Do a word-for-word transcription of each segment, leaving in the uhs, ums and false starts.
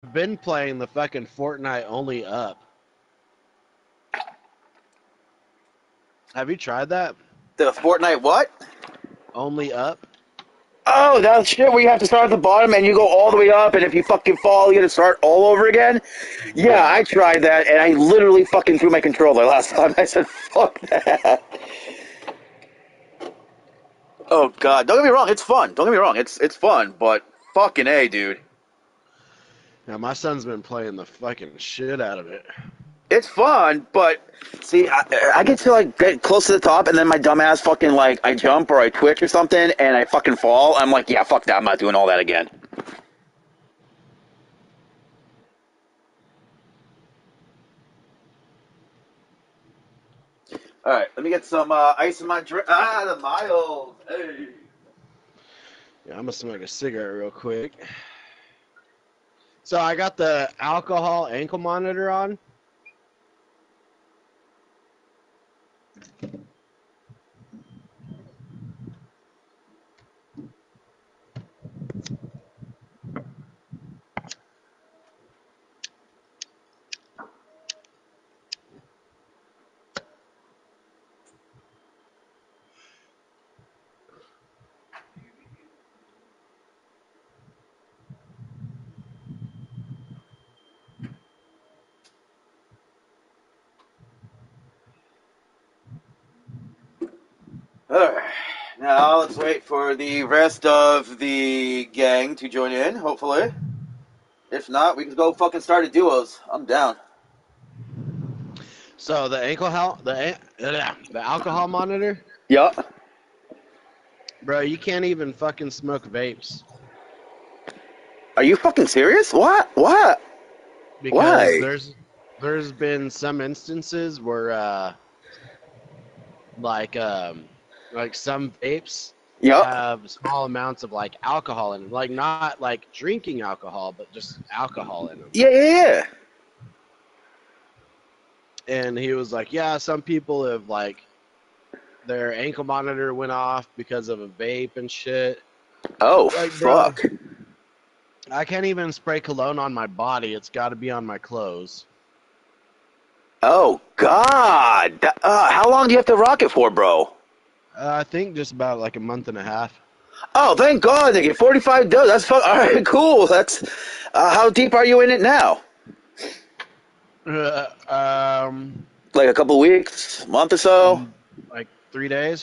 been playing the fucking Fortnite only up. Have you tried that? The Fortnite what? Only up? Oh, that shit where you have to start at the bottom and you go all the way up, and if you fucking fall, you got to start all over again. Yeah, Yeah. I tried that, and I literally fucking threw my controller last time. I said, "Fuck that." Oh god, don't get me wrong, it's fun. Don't get me wrong, it's it's fun, but fucking A, dude. Yeah, my son's been playing the fucking shit out of it. It's fun, but see, I, I get to like get close to the top, and then my dumbass fucking like I jump or I twitch or something, and I fucking fall. I'm like, yeah, fuck that. I'm not doing all that again. All right, let me get some uh, ice in my drink. Ah, the mild. Hey. Yeah, I'm gonna smoke a cigarette real quick. So I got the alcohol ankle monitor on. All right. Now let's wait for the rest of the gang to join in. Hopefully, if not, we can go fucking start a duos. I'm down. So the ankle hel- the uh, the alcohol monitor, Yup. bro. You can't even fucking smoke vapes Are you fucking serious? What? What? because Why? there's there's been some instances where uh like um like some vapes Yup. have small amounts of like alcohol in them, like not like drinking alcohol, but just alcohol in them. Yeah, yeah, yeah. And he was like, yeah, some people have like their ankle monitor went off because of a vape and shit. Oh, Like, bro, fuck. I can't even spray cologne on my body. It's got to be on my clothes. Oh, God. That- Uh, how long do you have to rock it for, bro? Uh, I think just about like a month and a half. Oh, thank God. They get forty-five does. That's fuck. All right, cool. That's. Uh, how deep are you in it now? Uh, um, Like a couple weeks, month or so? mm, like three days.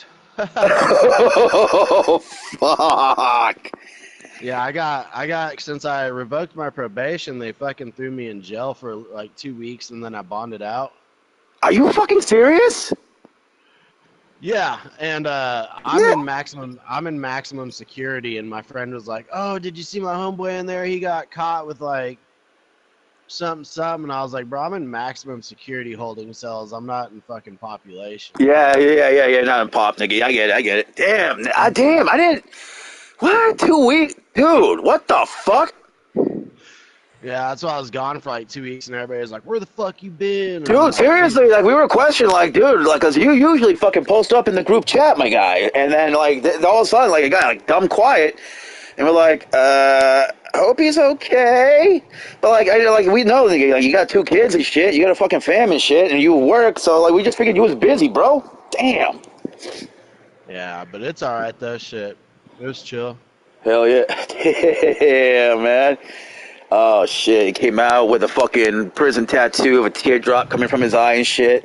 Oh, fuck. Yeah, I got, I got, since I revoked my probation, they fucking threw me in jail for like two weeks and then I bonded out. Are you fucking serious? Yeah, and uh, I'm Yeah. in maximum, I'm in maximum security, and my friend was like, "Oh, did you see my homeboy in there? He got caught with like something, something." And I was like, "Bro, I'm in maximum security holding cells. I'm not in fucking population." Yeah, yeah, yeah, yeah. Not in pop, nigga. I get it. I get it. Damn. I, damn. I didn't. What? Two weeks? Dude, what the fuck? Yeah, that's why I was gone for like two weeks, and everybody was like, "Where the fuck you been?" And I'm Dude, like, "Dude, seriously, like we were questioning, like, dude, like, cause you usually fucking post up in the group chat, my guy, and then like th- all of a sudden, like, a guy like dumb quiet, and we're like, uh, hope he's okay, but like, I like we know that like you got two kids and shit, you got a fucking fam and shit, and you work, so like we just figured you was busy, bro. Damn. yeah, but it's all right though. Shit, it was chill." Hell yeah. Damn, man. Oh shit, he came out with a fucking prison tattoo of a teardrop coming from his eye and shit.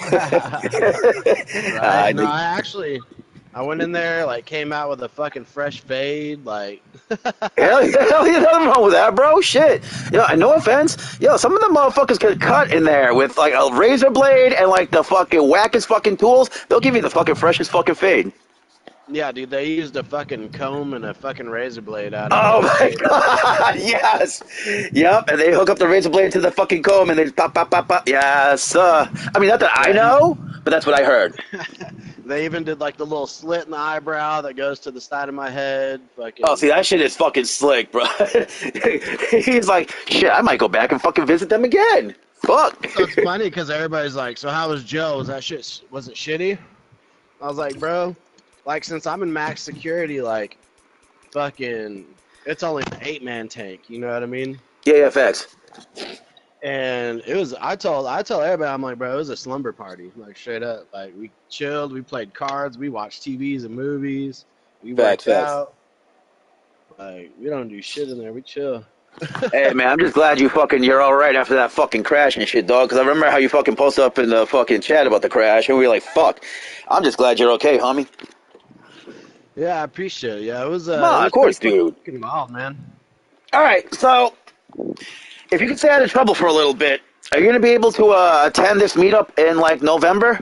Right? I No, think. I actually, I went in there, like, came out with a fucking fresh fade, like. Hell yeah, hell yeah, nothing wrong with that, bro. Shit. Yo, no offense. Yo, some of the motherfuckers get cut in there with like a razor blade and like the fucking wackest fucking tools. They'll give you the fucking freshest fucking fade. Yeah, dude, they used a fucking comb and a fucking razor blade out of Oh me. my god, yes. Yep, and they hook up the razor blade to the fucking comb and they pop, pop, pop, pop. Yes. Uh, I mean, not that I Yeah, and know, but that's what I heard. they even did like the little slit in the eyebrow that goes to the side of my head. Oh, see, Fucking. that shit is fucking slick, bro. He's like, shit, I might go back and fucking visit them again. Fuck. So it's funny because everybody's like, "So how was Joe? Was that shit? Was it shitty?" I was like, "Bro, like since I'm in max security, like, fucking, it's only an eight man tank. You know what I mean?" Yeah, yeah, facts. And it was I told I tell everybody, I'm like, bro, it was a slumber party, like straight up. Like we chilled, we played cards, we watched T Vs and movies, we Facts, worked facts. out. Like we don't do shit in there, we chill. Hey man, I'm just glad you fucking you're all right after that fucking crash and shit, dog. Because I remember how you fucking posted up in the fucking chat about the crash, and we were like, "Fuck." I'm just glad you're okay, homie. Yeah, I appreciate it. Yeah, it was uh it Nah, of was pretty course, dude. fucking wild, man. All right, so if you could stay out of trouble for a little bit, are you gonna be able to uh, attend this meetup in like November?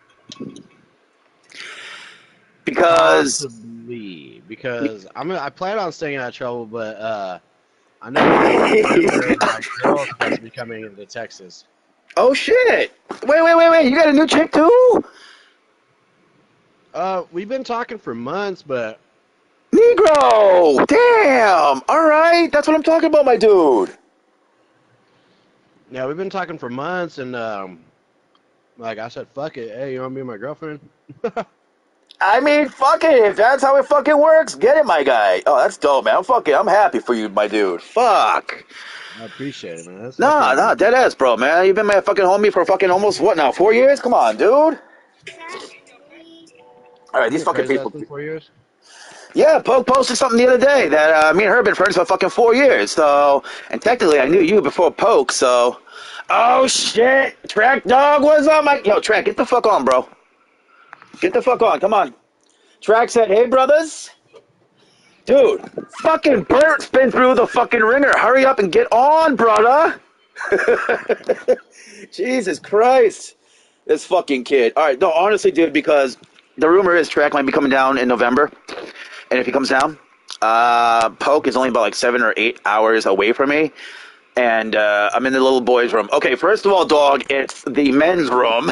Because Possibly because I'm I plan on staying out of trouble, but uh I know in November my girl's supposed to be coming into Texas. oh shit! Wait, wait, wait, wait! You got a new chick too? Uh, we've been talking for months, but Negro! Damn! All right, that's what I'm talking about, my dude. yeah, we've been talking for months, and um, like I said, fuck it. Hey, you want to be my girlfriend? I mean, fuck it. If that's how it fucking works, get it, my guy. Oh, that's dope, man. I'm fucking, I'm happy for you, my dude. Fuck. I appreciate it, man. That's Nah, fucking. nah, dead ass, bro, man. You've been my fucking homie for fucking almost, what now, four years? Come on, dude. All right, these You're fucking crazy. That's people. been four years. Yeah, Poke posted something the other day that uh, me and her have been friends for fucking four years. So, and technically, I knew you before Poke. So, oh shit, Track Dog, what's up, my yo Track? Get the fuck on, bro. Get the fuck on. Come on. Track said, "Hey, brothers, dude, fucking Bert's been through the fucking ringer. Hurry up and get on, brother." Jesus Christ, this fucking kid. All right, no, honestly, dude, because the rumor is Track might be coming down in November. And if he comes down, uh, Poke is only about like seven or eight hours away from me. And uh, I'm in the little boys' room. Okay, first of all, dog, it's the men's room.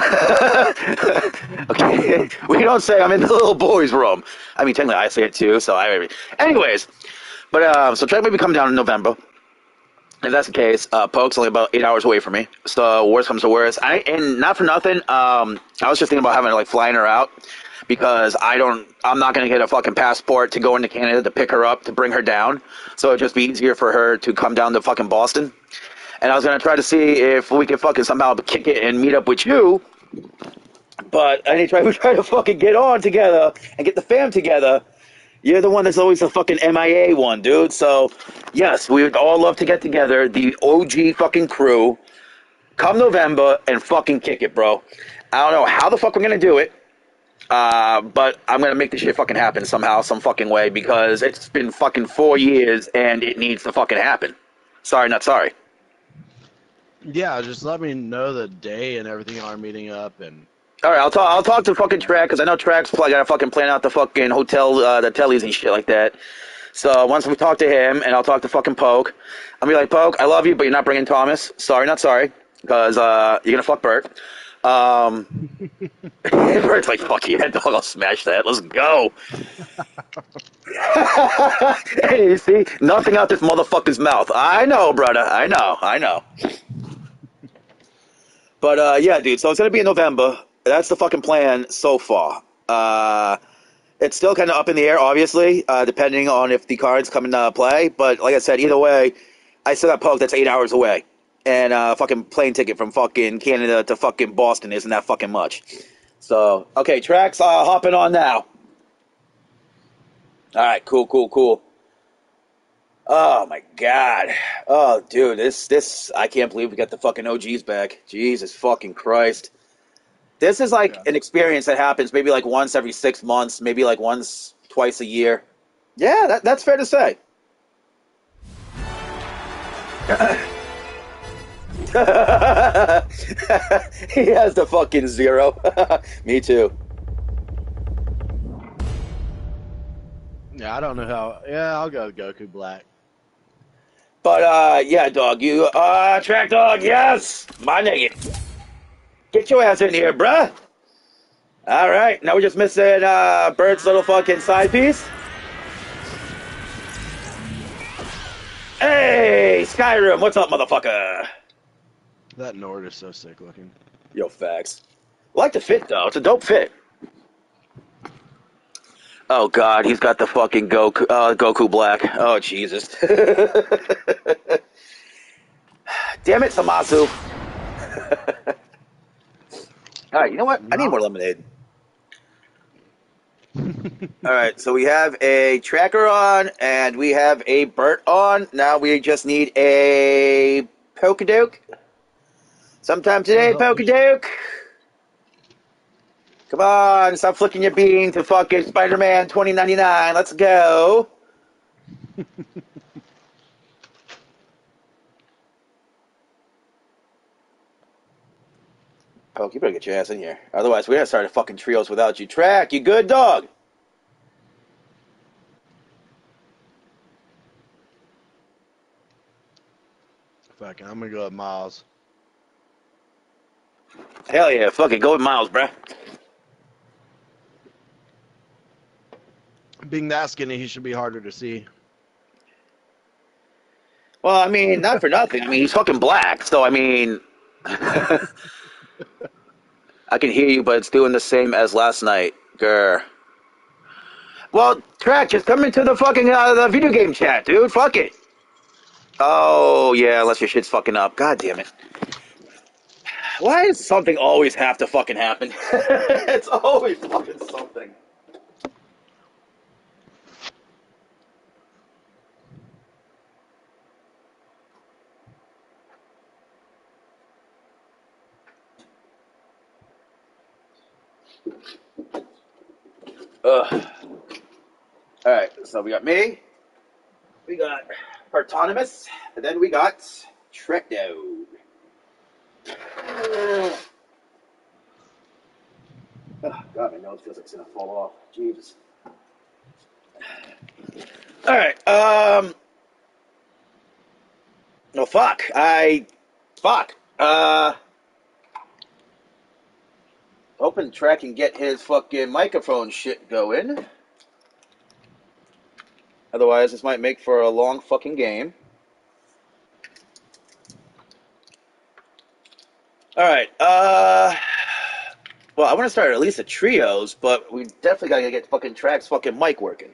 Okay, we don't say I'm in the little boys' room. I mean, technically, I say it too. So I, anyways, but uh, so Track may be coming down in November. If that's the case, uh, Poke's only about eight hours away from me. So worst comes to worst, I and not for nothing. Um, I was just thinking about having like flying her out because I don't. I'm not gonna get a fucking passport to go into Canada to pick her up to bring her down. So it'd just be easier for her to come down to fucking Boston. And I was gonna try to see if we could fucking somehow kick it and meet up with you. But anytime we try to fucking get on together and get the fam together, you're the one that's always the fucking M I A one, dude. So, yes, we would all love to get together, the O G fucking crew, come November and fucking kick it, bro. I don't know how the fuck we're gonna do it, uh, but I'm gonna make this shit fucking happen somehow, some fucking way, because it's been fucking four years and it needs to fucking happen. Sorry, not sorry. Yeah, just let me know the day and everything on our meeting up, and All right, I'll talk. I'll talk to fucking Track because I know Track's probably gotta fucking plan out the fucking hotel, uh, the tellies and shit like that. So once we talk to him, and I'll talk to fucking Poke, I'll be like, Poke, I love you, but you're not bringing Thomas. Sorry, not sorry, because uh, you're gonna fuck Bert. Um, Bert's like, fuck yeah, dog, I'll smash that. Let's go. Hey, you see, nothing out this motherfucker's mouth. I know, brother. I know. I know. But uh, yeah, dude. So it's gonna be in November. That's the fucking plan so far. Uh, it's still kind of up in the air, obviously, uh, depending on if the cards come into play. But like I said, either way, I still got Poke that's eight hours away. And uh, fucking plane ticket from fucking Canada to fucking Boston isn't that fucking much. So, okay, Track's uh, hopping on now. All right, cool, cool, cool. Oh, my God. Oh, dude, this, this, I can't believe we got the fucking O Gs back. Jesus fucking Christ. This is like yeah. an experience that happens maybe like once every six months, maybe like once, twice a year. Yeah, that, that's fair to say. He has the fucking zero. Me too. Yeah, I don't know how. Yeah, I'll go Goku Black. But uh, yeah, dog, you uh, Track Dog, yes, my nigga. Get your ass in here, bruh. All right, now we're just missing uh, Bert's little fucking side piece. Hey, Skyrim, what's up, motherfucker? That Nord is so sick looking. Yo, facts. I like the fit, though. It's a dope fit. Oh, God, he's got the fucking Goku, uh, Goku Black. Oh, Jesus. damn it, Samasu. All right, you know what? I need more lemonade. All right, so we have a tracker on, and we have a Bert on. Now we just need a Pokedoke. Sometime today, Pokedoke. Come on, stop flicking your bean to fucking Spider-Man twenty ninety-nine. Let's go. Poke, you better get your ass in here. Otherwise, we're going to start a fucking trios without you. Track, you good, dog? Fuck, I'm gonna go with Miles. Hell yeah, fuck it, go with Miles, bruh. Being that skinny, he should be harder to see. Well, I mean, not for nothing. I mean, he's fucking black, so I mean... I can hear you, but it's doing the same as last night. Grr. Well, Track, just come into the fucking uh, the video game chat, dude. Fuck it. Oh, yeah, unless your shit's fucking up. God damn it. Why does something always have to fucking happen? It's always fucking something. Ugh. Alright, so we got me. We got Autonomous. And then we got Trekdo. Oh, God, my nose feels like it's going to fall off. Jesus. Alright, um... No, fuck. I... Fuck. Uh... Hoping Track can get his fucking microphone shit going. Otherwise, this might make for a long fucking game. Alright, uh... Well, I want to start at least a trios, but we definitely gotta get fucking Track's fucking mic working.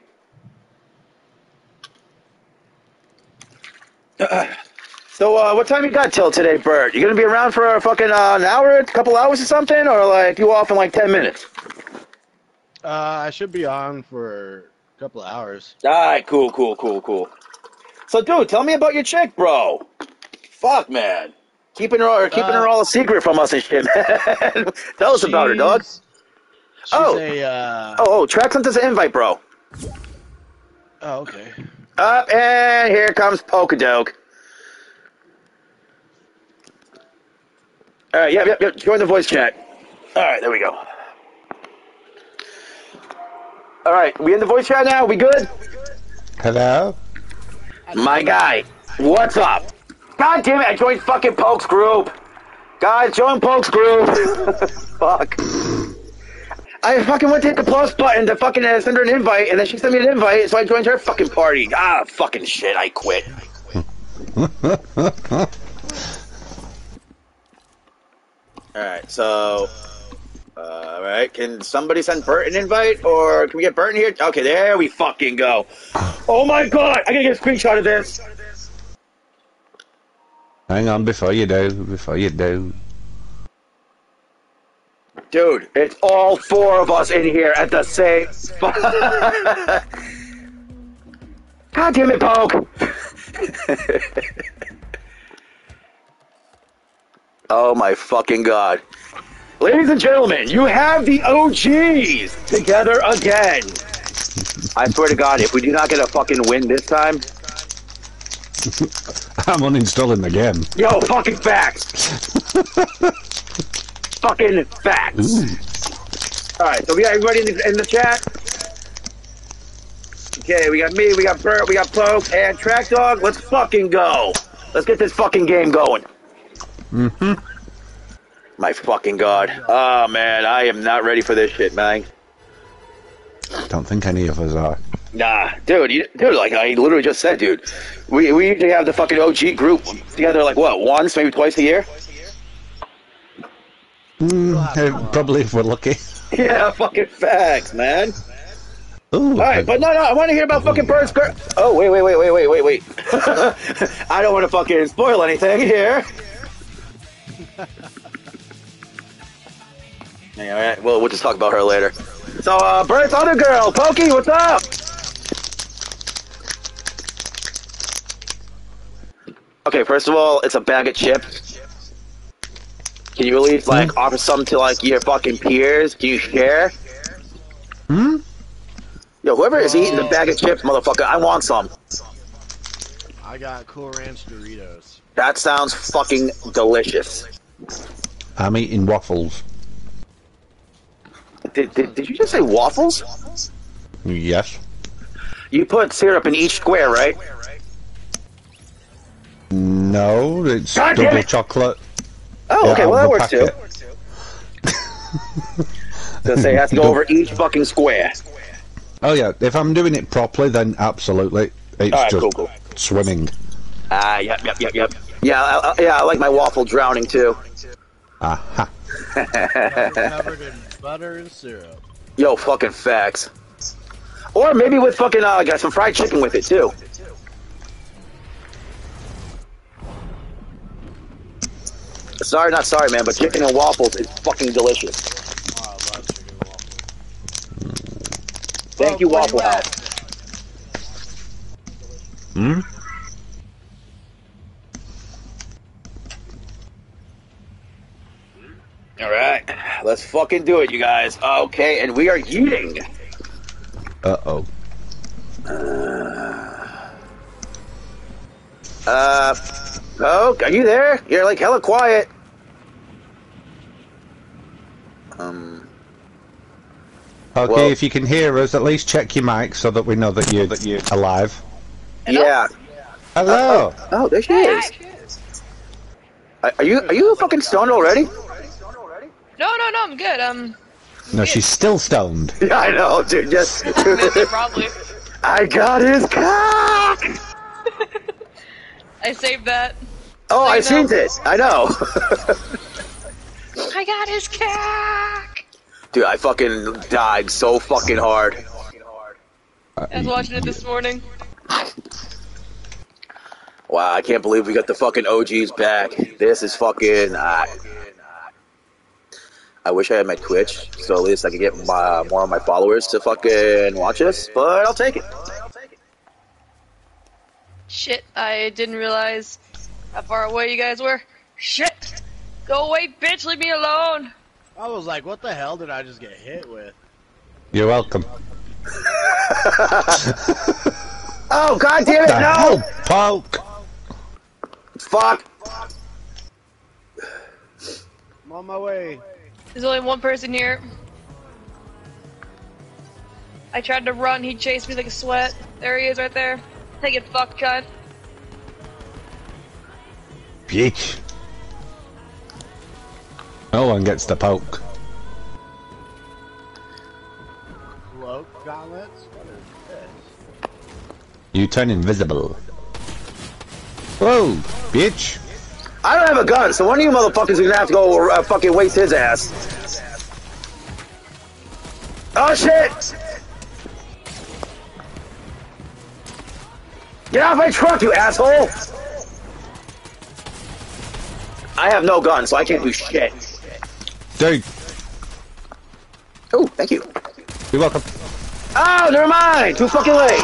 So, uh, what time you got till today, Bert? You gonna be around for a fucking uh, an hour, a couple hours or something? Or, like, you off in, like, ten minutes? Uh, I should be on for a couple of hours. Alright, cool, cool, cool, cool. So, dude, tell me about your chick, bro. Fuck, man. Keeping her, keeping uh, her all a secret from us and shit, man. Tell us about her, dog. She's oh. A, uh... oh, oh, Track sent us an invite, bro. Oh, okay. Up, and here comes Pokedoke. Alright, yep, yep, yep. Join the voice chat. Alright, there we go. Alright, we in the voice chat now? We good? Hello? My guy, what's up? God damn it, I joined fucking Poke's group. Guys, join Poke's group. Fuck. I fucking went to hit the plus button to fucking uh, send her an invite, and then she sent me an invite, so I joined her fucking party. Ah, fucking shit, I quit. Alright, so... Uh, alright, can somebody send Bert an invite, or can we get Bert in here? Okay, there we fucking go. Oh my god, I gotta get a screenshot of this. Hang on, before you do, before you do. Dude, it's all four of us in here at the same... God damn it, Poke! Oh my fucking god. Ladies and gentlemen, you have the O Gs together again. I swear to god, if we do not get a fucking win this time... I'm uninstalling the game. Yo, fucking facts! Fucking facts! Alright, so we got everybody in the, in the chat? Okay, we got me, we got Bert, we got Poke, and Track Dog. Let's fucking go! Let's get this fucking game going. Mm-hmm. My fucking god. Oh, man, I am not ready for this shit, man. Don't think any of us are. Nah, dude, you, dude, like I literally just said, dude, we we usually have the fucking O G group together, like what, once, maybe twice a year? Mm, probably if we're lucky. Yeah, fucking facts, man. Ooh, All right, but no, no, I want to hear about fucking Bert's girl. Oh, wait, wait, wait, wait, wait, wait, wait. I don't want to fucking spoil anything here. Yeah, all right. Well, we'll just talk about her later. So, uh, Bert's other girl, Pokey, what's up? Okay, first of all, it's a bag of chips. Can you at least, like, hmm? offer some to, like, your fucking peers? Can you share? Hmm? Yo, whoever is eating the bag of chips, motherfucker, I want some. I got Cool Ranch Doritos. That sounds fucking delicious. I'm eating waffles. Did, did, did you just say waffles? Yes. You put syrup in each square, right? No, it's God double it. chocolate. Oh, okay, well that works too. Does say it has to go over each fucking square. Oh yeah, if I'm doing it properly, then absolutely. It's All right, just cool, cool. swimming. Ah, uh, yep, yep, yep, yep. Yeah, I, I, yeah, I like my waffle drowning too. Aha. Covered in butter and syrup. Yo, fucking facts. Or maybe with fucking, uh, got some fried chicken with it too. Sorry, not sorry, man, but chicken and waffles is fucking delicious. Oh, I love chicken and waffles. Thank oh, you, Waffle House. Hmm? Alright, let's fucking do it, you guys. Okay, and we are eating. Uh-oh. Uh, uh, oh, are you there? You're like hella quiet. Um. Okay, well, if you can hear us, at least check your mic so that we know that you're, that you're alive. Yeah. Hello. Uh, oh, oh, there she is. Are, are you are you fucking stoned already? No, no, no, I'm good. Um. I'm No, good. she's still stoned. Yeah, I know, dude. Just. Maybe, probably. I got his cock. I saved that. Oh, so I you know. seen it. I know. I got his cock. Dude, I fucking died so fucking hard. I was watching it this morning. Wow, I can't believe we got the fucking O Gs back. This is fucking. Uh, I wish I had my Twitch, so at least I could get my, more of my followers to fucking watch us, but I'll take it. Shit, I didn't realize how far away you guys were. Shit! Go away, bitch! Leave me alone! I was like, what the hell did I just get hit with? You're welcome. Oh, god damn it, The no! hell, Poke! Fuck! I'm on my way. There's only one person here. I tried to run, he chased me like a sweat. There he is right there. Take it, fuck, cunt. Bitch. No one gets the poke. Cloak gauntlets? What is this? You turn invisible. Whoa, bitch. I don't have a gun, so one of you motherfuckers are gonna have to go uh, fucking waste his ass. Oh shit! Get off my truck, you asshole! I have no gun, so I can't do shit. Dude. Oh, thank you. You're welcome. Oh, never mind! Too fucking late!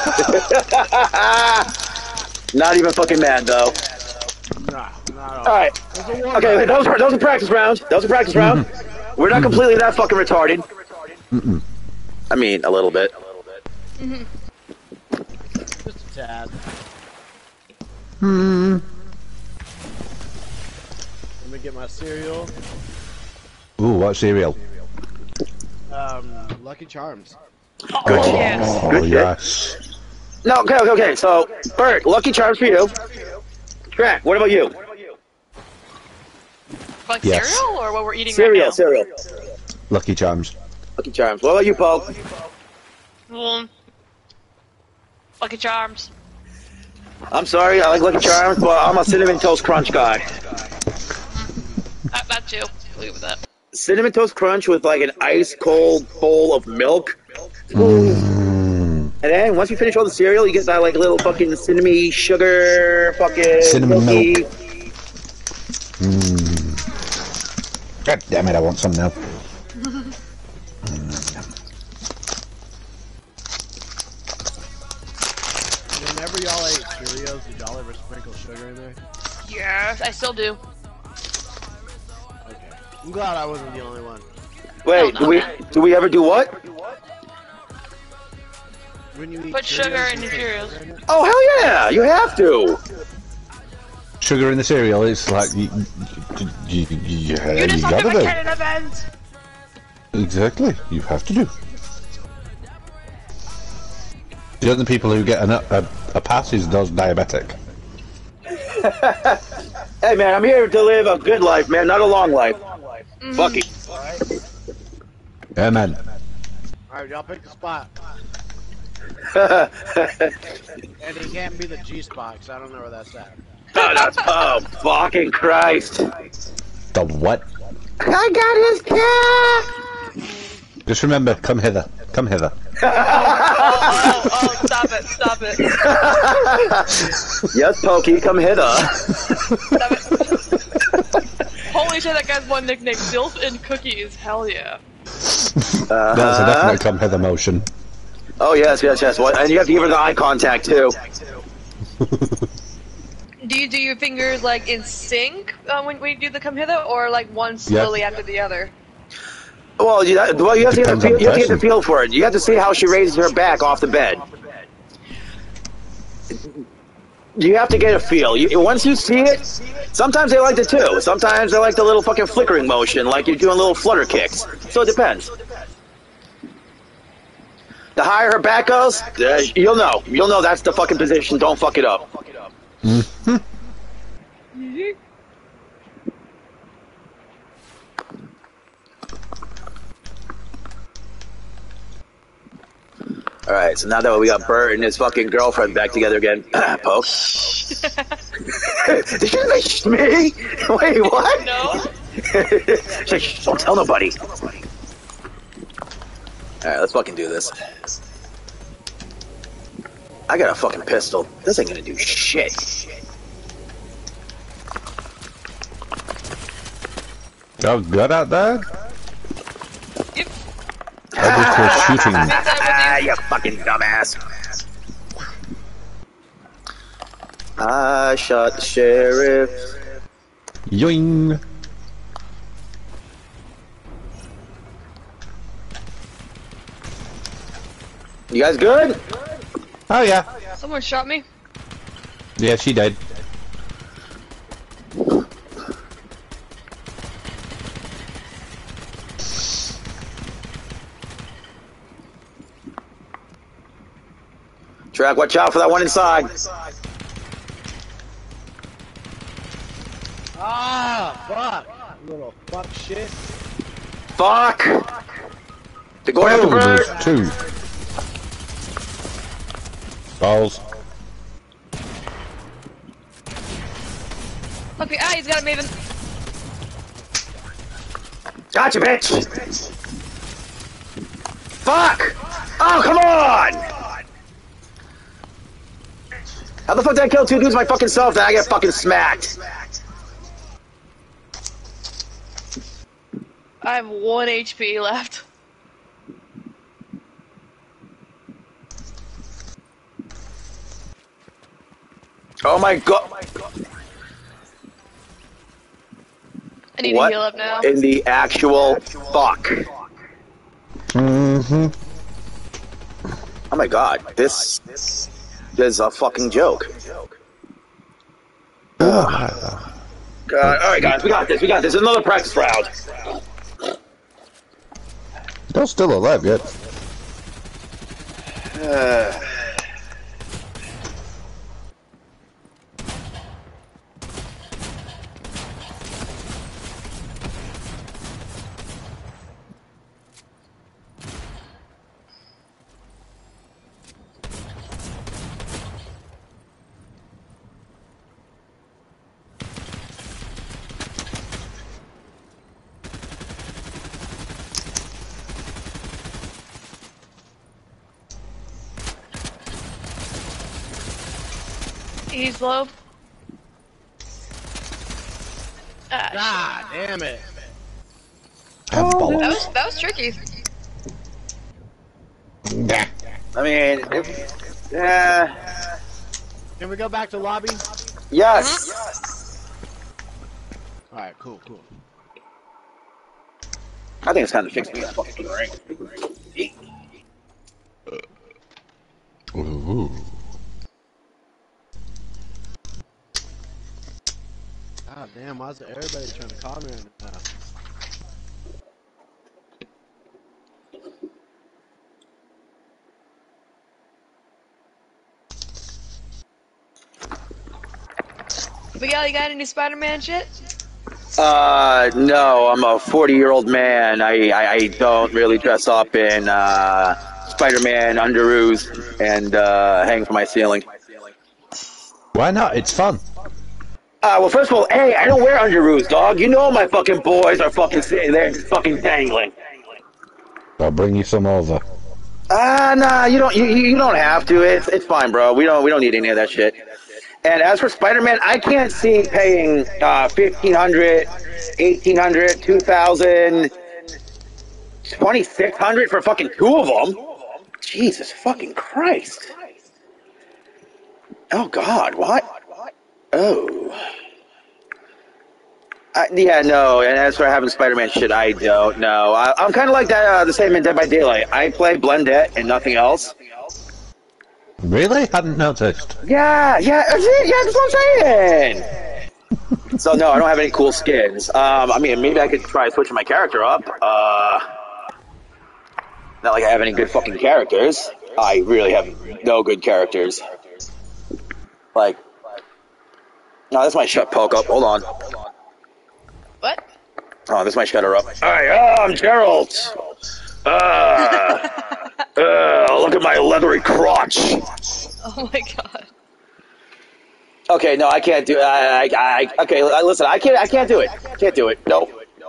Not even fucking mad, though. Nah, not Alright. Okay, those were, those were practice rounds. Those were practice rounds. Mm-hmm. We're not completely that fucking retarded. Mm-mm. I mean, a little bit. Mm-hmm. Just a tad. Hmm. Let me get my cereal. Ooh, what cereal? Um, Lucky Charms. Oh, Good shit. yes. Oh, Good shit. yes. No, okay, okay, okay. So, Bert, Lucky Charms for you. Track, what about you? Like Yes. cereal or what we're eating Cereal, right cereal. Lucky Charms. Lucky Charms. What about you, Poke? now? Mm. Lucky Charms. I'm sorry, I like Lucky Charms, but I'm a Cinnamon Toast Crunch guy. That, that too. Leave it with that. Cinnamon Toast Crunch with like an ice cold bowl of milk. Mm. And then once you finish all the cereal, you get that like little fucking cinnamon sugar fucking Cinnamon milky. milk. Mmm. God damn it! I want some now. Whenever y'all ate Cheerios, did y'all ever sprinkle sugar in there? Yes, I still do. Okay. I'm glad I wasn't the only one. Wait, No, do no, we man. do we ever do what? When you eat Put sugar Cheerios, in you your put Cheerios. sugar in it? Oh hell yeah! You have to. Sugar in the cereal. It's like you, you, you, you, You you just have gotta to do. McKinnon event! Exactly. You have to do. The only people who get an, a, a pass is those diabetic. Hey man, I'm here to live a good life, man, not a long life. Mm-hmm. Fuck it. Alright. Yeah, man. Alright, y'all pick the spot. And it can't be the G spot, because I don't know where that's at. Oh, that's, oh, fucking Christ. The what? I got his cat! Just remember, come hither. Come hither. Oh, oh, oh, stop it, stop it. Yes, Pokey, come hither. Stop it. Holy shit, that guy's one nickname, Dilf and Cookies, hell yeah. Uh-huh. That's a definite come hither motion. Oh, yes, yes, yes. What? And you have to give her the eye contact, too. Do you do your fingers like in sync uh, when we do the come hither, or like one slowly Yeah. after the other? Well, you, well, you have to get the Depends feel, on the you have to get the person. feel for it. You have to see how she raises her back off the bed. You have to get a feel. You, once you see it, sometimes they like it too. Sometimes they like the little fucking flickering motion, like you're doing little flutter kicks. So it depends. The higher her back goes, uh, you'll know. You'll know that's the fucking position. Don't fuck it up. Mm-hmm. All right, so now that we got Bert and his fucking girlfriend back together again, Poke. Did you say me? Wait, what? No. She's like, "Shh, don't tell nobody. All right, let's fucking do this. I got a fucking pistol. This ain't gonna do shit. Oh, good out there? Yep. I just was shooting. Ah, you fucking dumbass. I shot the sheriff. Yoing. You guys good? Oh, yeah. Someone shot me. Yeah, she died. Track, watch out for that one inside. Ah, fuck. Little fuck shit. Fuck. They're going after Oh, Bert. there's two. Balls. Okay, ah, he's got a Maven. Gotcha, bitch. Fuck. Oh, come on. How the fuck did I kill two dudes my fucking self and I get fucking smacked? I have one H P left. Oh my god. I need What to heal up now. in the actual fuck? Mm-hmm. Oh my god, this is a fucking joke. Oh, God, alright guys, we got this, we got this. Another practice round. they're still alive yet. Uh, He's low. Ah, God damn it. Ah, shit. bollocks. That was that was tricky. Nah. I mean, if, yeah. Can we go back to lobby? Yes. Alright, cool, cool. I think it's time to fix me a fucking ring. Ooh. God damn, why is everybody trying to call me right now? Miguel, you got any Spider-Man shit? Uh, no, I'm a forty-year-old man. I, I, I don't really dress up in uh, Spider-Man underoos and uh, hang from my ceiling. Why not? It's fun. Uh, well, first of all, hey, I don't wear underoos, dog. You know my fucking boys are fucking sitting there fucking dangling. I'll bring you some over. Ah, uh, nah, you don't. You, you don't have to. It's it's fine, bro. We don't we don't need any of that shit. And as for Spider-Man, I can't see paying uh, fifteen hundred, eighteen hundred, two thousand, twenty-six hundred for fucking two of them. Jesus fucking Christ. Oh God, what? Oh. I, yeah, no. And as for having Spider-Man shit, I don't know. I, I'm kind of like that. Uh, the same in Dead by Daylight. I play Blendette and nothing else. Really? Hadn't noticed. Yeah, yeah, that's it. Yeah, that's what I'm saying. So no, I don't have any cool skins. Um, I mean, maybe I could try switching my character up. Uh, not like I have any good fucking characters. I really have no good characters. Like, no, that's my shut poke up. Hold on. What? Oh, this might shut her up. Hi, uh, I'm Gerald. Uh, uh, look at my leathery crotch. Oh my god. Okay, no, I can't do. I, I, I okay, listen, I can't. I can't do it. Can't do it. No.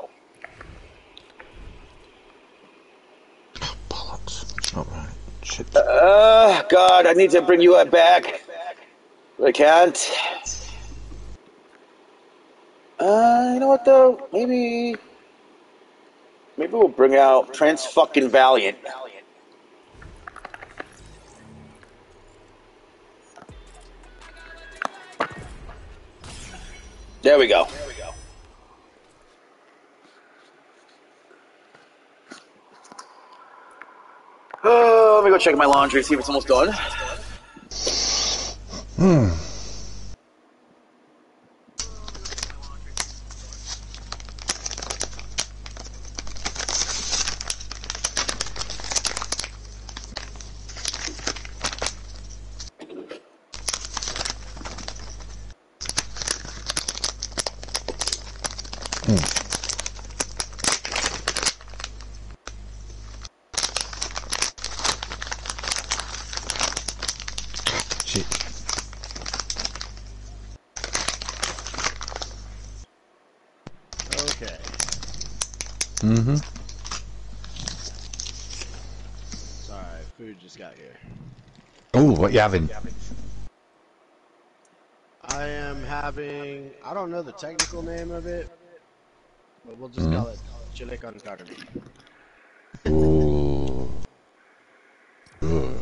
Bollocks. It's not right. Shit. Uh, God, I need to bring you back. I can't. Uh, you know what though? Maybe, maybe we'll bring out Trans fucking Valiant. There we go. Oh, let me go check my laundry, see if it's almost done. Hmm. Shit. Okay. Mm-hmm. Sorry, food just got here. Ooh, what you having? I am having, I don't know the technical name of it, but we'll just Mhm. call it chile con carne. Ooh. Ooh.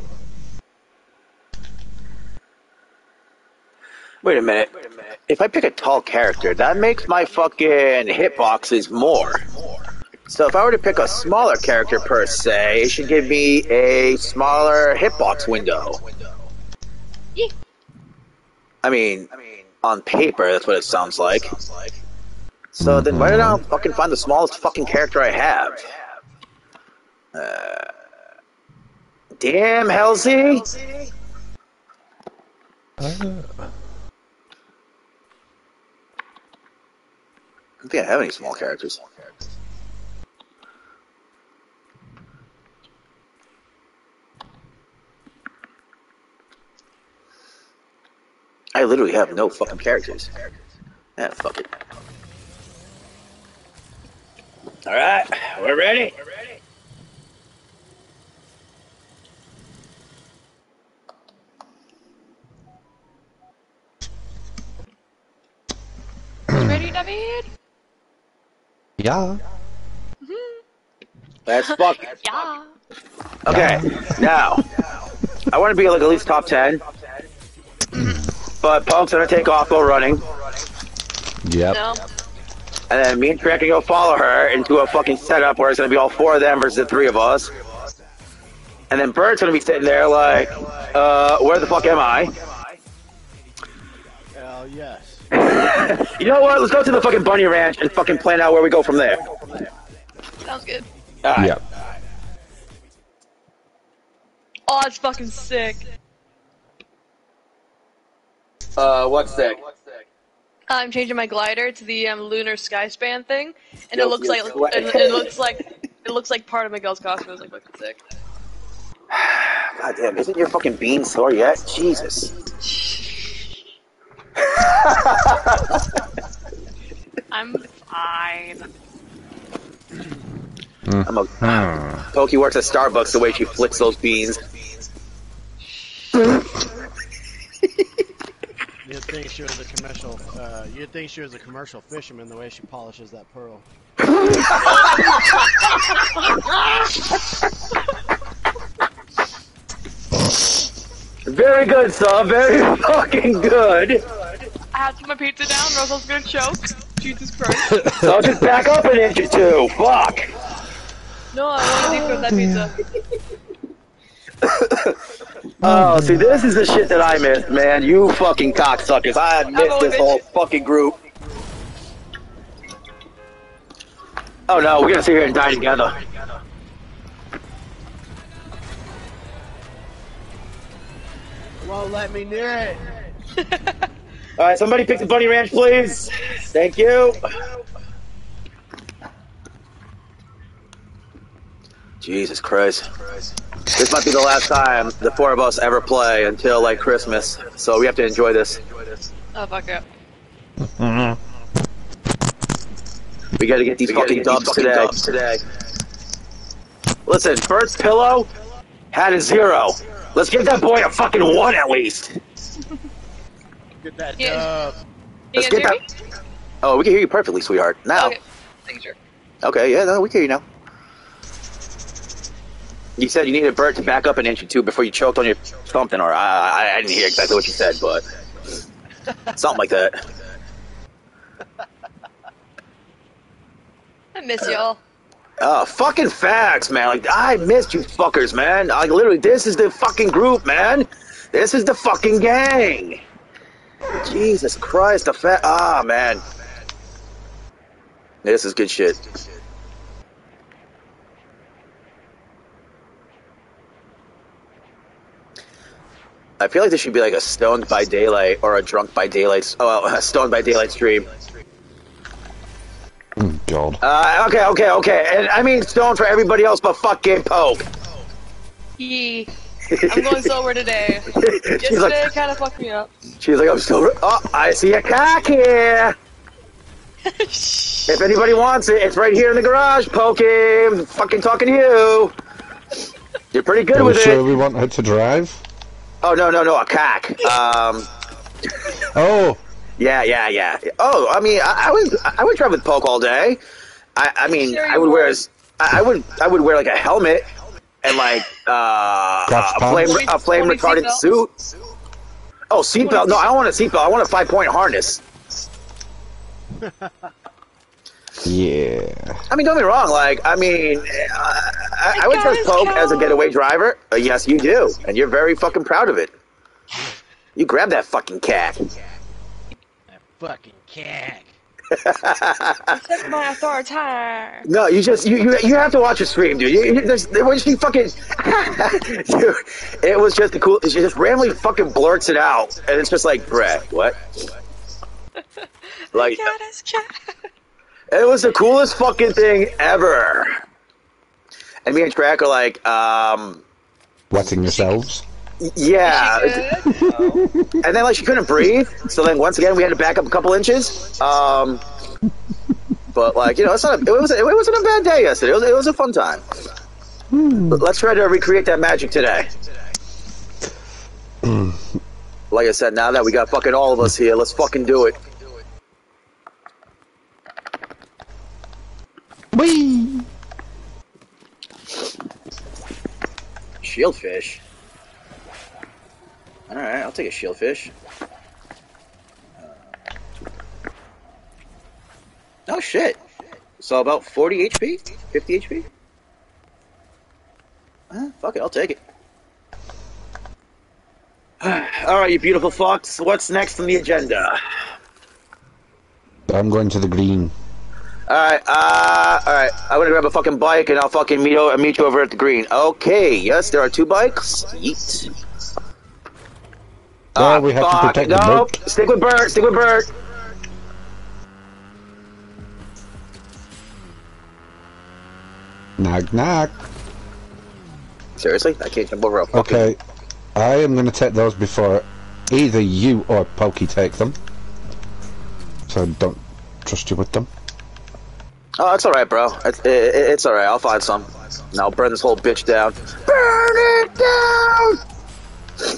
Wait a minute. If I pick a tall character, that makes my fucking hitboxes more. So if I were to pick a smaller character per se, it should give me a smaller hitbox window. Yeah. I mean, on paper, that's what it sounds like. So then why did I not fucking find the smallest fucking character I have? Uh, damn, Halsey! Uh, I don't think I have any small characters. I literally have no fucking characters. Yeah, fuck it. Alright, we're ready. David? Yeah. Let's fuck. Yeah. Okay, now I want to be like at least top ten. But Punk's gonna take off, go running, Yep. No. and then me and Trent can go follow her into a fucking setup where it's gonna be all four of them versus the three of us. And then Bert's gonna be sitting there like, uh, where the fuck am I? Hell yes. You know what? Let's go to the fucking bunny ranch and fucking plan out where we go from there. Sounds good. All right. Yep. Oh, that's fucking sick. Uh, what's that? I'm changing my glider to the um, lunar sky span thing, and it Yo, looks you're like sweating. it, it looks like it looks like part of Miguel's costume. It was like fucking sick. God damn, isn't your fucking bean sore yet? Jesus. I'm fine. I'm a Hmm. Pokey works at Starbucks the way she flicks those beans. You'd think she was a commercial. Uh, you'd think she was a commercial fisherman the way she polishes that pearl. Very good, son. Very fucking good. I had to put my pizza down, or else I was gonna choke. Jesus Christ. So just back up an inch or two. Fuck. No, I want to deep throat that pizza. Oh, see, this is the shit that I missed, man. You fucking cocksuckers. I had missed this whole fucking group. Oh no, we're gonna sit here and die together. Won't let me near it. Alright, somebody pick the bunny ranch, please. Thank you. Jesus Christ. This might be the last time the four of us ever play until, like, Christmas. So we have to enjoy this. Oh, fuck it. We gotta get these We gotta fucking get dubs these fucking today. dubs today. Listen, first pillow had a zero. Let's give that boy a fucking one at least. Get that Yeah. dub. You Let's guys get hear that. me? Oh, we can hear you perfectly, sweetheart. Now. Okay. Thanks, sure. Okay, yeah, no, we can hear you now. You said you needed Bert to back up an inch or two before you choked on your something, or I, I, I didn't hear exactly what you said, but something like that. I miss y'all. Oh, fucking facts, man. Like, I missed you fuckers, man. Like, literally, this is the fucking group, man. This is the fucking gang. Jesus Christ, the fat. Ah, man. This is good shit. I feel like this should be like a stoned by daylight or a drunk by daylight. Oh, well, a stoned by daylight stream. Oh, God. Uh, okay, okay, okay. And I mean stoned for everybody else but fucking Poke. Yee. I'm going sober today. She's Yesterday like, kind of fucked me up. she's like, I'm still. Oh, I see a cock here. If anybody wants it, it's right here in the garage, Pokey. I'm fucking talking to you. You're pretty good Are we with sure it. we want her to drive? Oh, no, no, no, a cock. Um, Oh, yeah, yeah, yeah. Oh, I mean, I, I would, I would drive with Poke all day. I, I mean, Sure I you would wear, would. his, I I would, I would wear like a helmet and like uh, Clutch a flame, pants? a flame Only retardant seatbelt? suit. Oh, seatbelt? No, I don't want a seatbelt. I want a five point harness. yeah. I mean, don't get me wrong. Like, I mean, uh, I, I would trust Guys, Poke come as a on. getaway driver. Uh, yes, you do, and you're very fucking proud of it. You grab that fucking cat. That fucking cack. That's my authority. No, you just you, you you have to watch her stream, dude. You, you, there's, when she fucking, dude, it was just the cool. She just randomly fucking blurts it out, and it's just like, Brett, what? Like, Cat is cat. it was the coolest fucking thing ever. And me and Track are like, um, Wetting yourselves. yeah. Good. And then like she couldn't breathe, so then once again we had to back up a couple inches. Um, but like you know, it's not. A, it was. It wasn't a bad day yesterday. It was. It was a fun time. But let's try to recreate that magic today. Like I said, now that we got fucking all of us here, let's fucking do it. Whee! Shieldfish. Alright, I'll take a shieldfish. Oh shit. So about forty H P? fifty H P? Uh, fuck it, I'll take it. Alright, you beautiful fucks. What's next on the agenda? I'm going to the green. Alright, uh, alright. I'm gonna grab a fucking bike and I'll fucking meet, o meet you over at the green. Okay, yes, there are two bikes. Yeet. Well, Ah, we have fuck. to protect no, the boat. Stick with Bert, stick with Bert. Knock, knock. Seriously? I can't jump over a fucking... Okay, I am going to take those before either you or Pokey take them. So I don't trust you with them. Oh, it's alright, bro. It's, it, it's alright. I'll find some. Now burn this whole bitch down. Burn it down!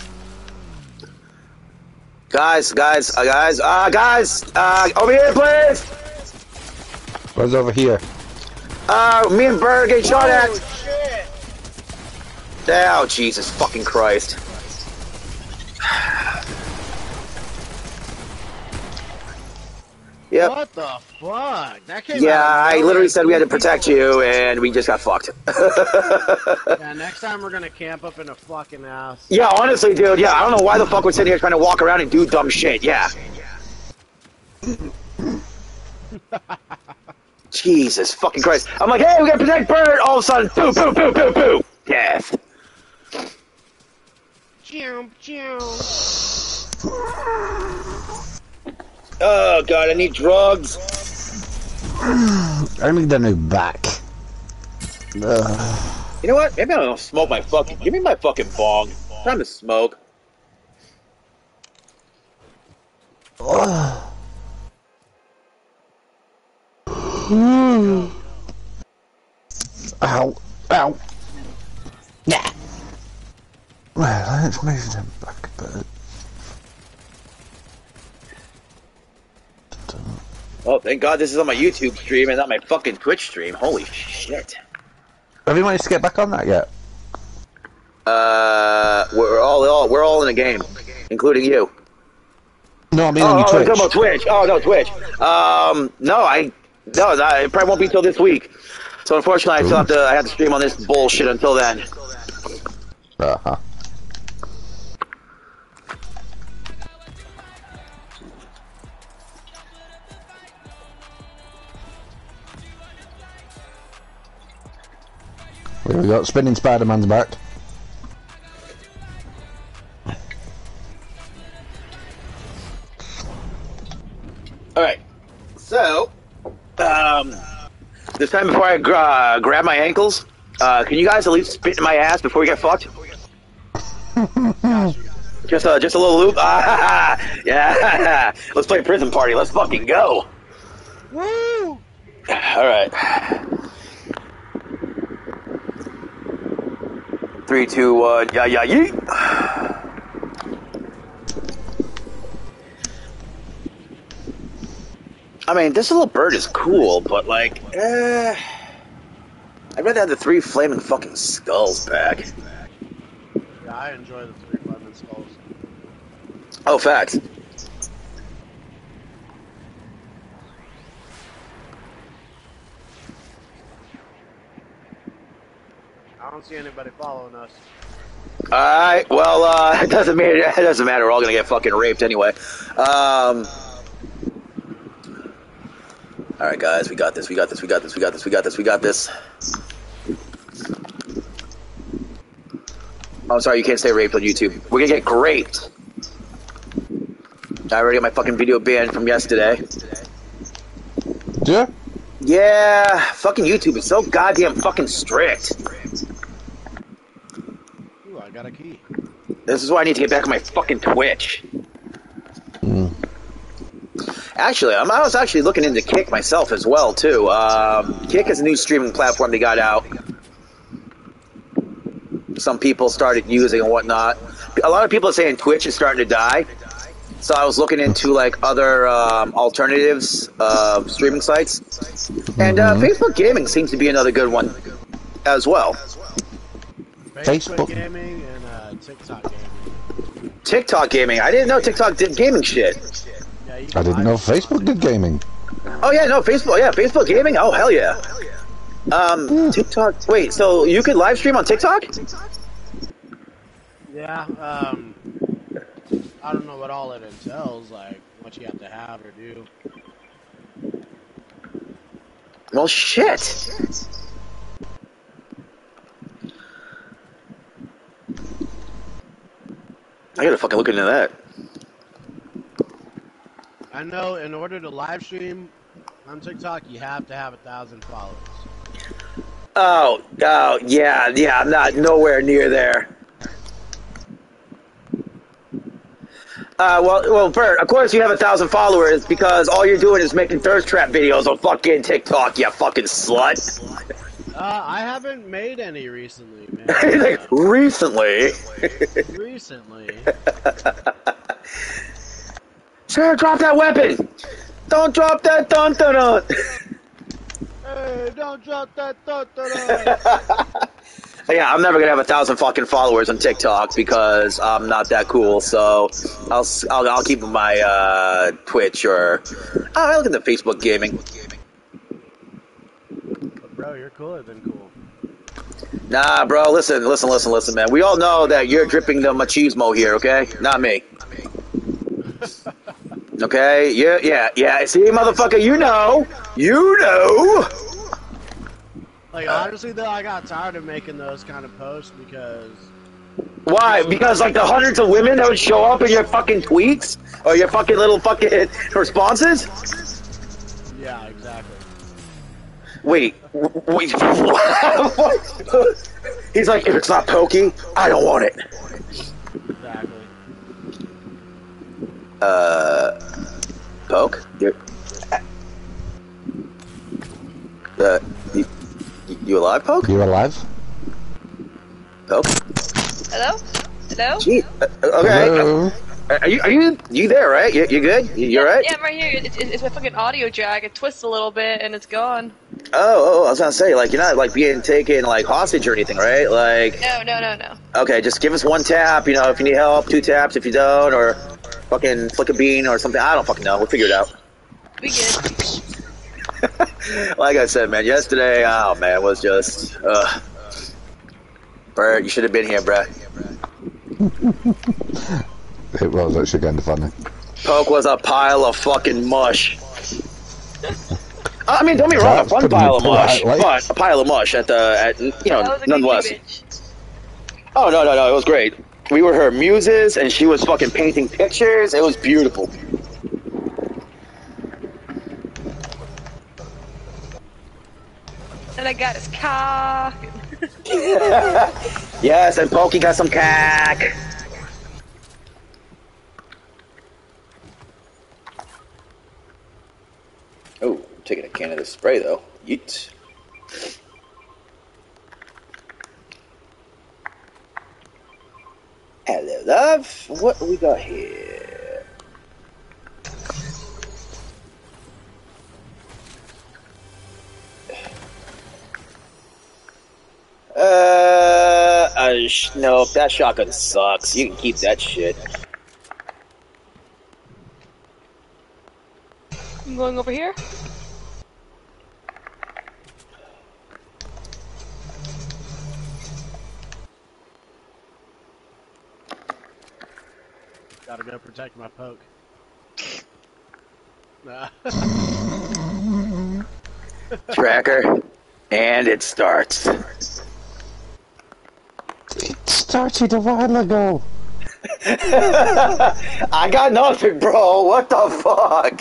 Guys, guys, uh, guys, uh, guys, uh, over here, please! What's over here? Uh, me and Bert are getting shot at. Shit. Oh, Jesus fucking Christ. Yep. What the fuck? That came Yeah, out of I nowhere. literally said we had to protect you, and we just got fucked. Yeah, next time we're gonna camp up in a fucking house. Yeah, honestly, dude, yeah, I don't know why the fuck we're sitting here trying to walk around and do dumb shit, yeah. Jesus fucking Christ. I'm like, hey, we gotta protect Bert! All of a sudden, boo, boo, boo, boo, boo! Death. Choo, choo. Oh, God, I need drugs. I need a new back. Ugh. You know what? Maybe I don't smoke my fucking... Give me my fucking bong. Time to smoke. Ugh. Ow. Ow. Yeah. Well, let's move them back a bit. Oh, thank God this is on my YouTube stream and not my fucking Twitch stream. Holy shit. Have you managed to get back on that yet? Uh, we're all, all we're all in a game, including you. No, I mean Oh, on your oh, Twitch. you're talking about Twitch. Oh no, Twitch. Um, no, I no, no, it probably won't be till this week. So unfortunately, I still have to. I have to stream on this bullshit until then. Uh huh. There we go. Spinning Spider-Man's back. All right. So, um, this time before I gra grab my ankles, uh, can you guys at least spit in my ass before we get fucked? just a just a little loop. Ah, yeah. Let's play prison party. Let's fucking go. Woo! All right. Three, two, one, yeah, yeah, yeet. I mean, this little bird is cool, but like, eh, I'd rather have the three flaming fucking skulls back. Yeah, I enjoy the three flaming skulls. Oh, facts. I don't see anybody following us. Alright, well, uh, it doesn't matter, it doesn't matter, we're all gonna get fucking raped anyway. Um, alright guys, we got this, we got this, we got this, we got this, we got this, we got this. Oh, I'm sorry, you can't say raped on YouTube. We're gonna get raped. I already got my fucking video banned from yesterday. Yeah? Yeah, fucking YouTube is so goddamn fucking strict. Ooh, I got a key. This is why I need to get back on my fucking Twitch. Mm. Actually, I'm, I was actually looking into Kick myself as well, too. Um, Kick is a new streaming platform they got out. Some people started using and whatnot. A lot of people are saying Twitch is starting to die. So I was looking into like other um, alternatives, uh, streaming sites, and uh, Mhm. Facebook Gaming seems to be another good one as well. Facebook, Facebook. gaming and uh, TikTok gaming. TikTok Gaming. I didn't know TikTok did gaming shit. Yeah, you I can didn't live know stream on Facebook did gaming. Oh yeah, no Facebook. Yeah, Facebook Gaming. Oh hell yeah. Um, TikTok. Wait, so you could live stream on TikTok? Yeah, um, I don't know what all it entails, like what you have to have or do. Well, shit. I gotta fucking look into that. I know in order to live stream on TikTok, you have to have a thousand followers. Oh, oh, yeah, yeah, I'm not nowhere near there. Uh, well, well, Bert, of course you have a thousand followers because all you're doing is making thirst trap videos on fucking TikTok, you fucking slut. Uh, I haven't made any recently, man. Like, Uh, recently. recently. Sir, drop that weapon! Don't drop that dun dun dun! Hey, don't drop that thought that Yeah, I'm never gonna have a thousand fucking followers on TikTok because I'm not that cool. So I'll I'll, I'll keep my uh, Twitch or oh, I look at the Facebook gaming. But bro, you're cooler than cool. Nah, bro, listen, listen, listen, listen, man. We all know that you're dripping the machismo here, okay? Not me. Okay? Yeah, yeah, yeah. See, motherfucker, you know, you know. Like, honestly, though, I got tired of making those kind of posts because... Why? Because, like, the hundreds of women that would show up in your fucking tweets? Or your fucking little fucking responses? Yeah, exactly. Wait, wait, he's like, if it's not pokey, I don't want it. Exactly. Uh, poke? You're, uh, you, you alive, poke? You alive? Poke? Hello? Hello? Gee, uh, okay. Hello? Are you, are you, you there, right? You, you good? You, you alright? Yeah, I'm right here. It's, it's my fucking audio jack. It twists a little bit and it's gone. Oh, oh, I was gonna say, like, you're not, like, being taken, like, hostage or anything, right? Like, No, no, no, no. okay, just give us one tap, you know, if you need help, two taps if you don't, or fucking flick a bean or something. I don't fucking know. We'll figure it out. We good. Like I said, man, yesterday, oh, man, was just, ugh. Bert, you should have been here, bruh. It was actually kind of funny. Poke was a pile of fucking mush. I mean, don't be wrong, a That's fun putting pile it of mush, politely. but a pile of mush at the, at, you That know, was a good nonetheless. bitch. Oh, no, no, no, it was great. We were her muses, and she was fucking painting pictures. It was beautiful. And I got his cock. Yes, and Pokey got some cack. Oh, I'm taking a can of this spray, though. Yeet. Hello, love. What we got here? Uh, uh sh no, that shotgun sucks. You can keep that shit. I'm going over here. Gotta go protect my poke. Nah. Tracker, and it starts. It started a while ago. I got nothing, bro. What the fuck?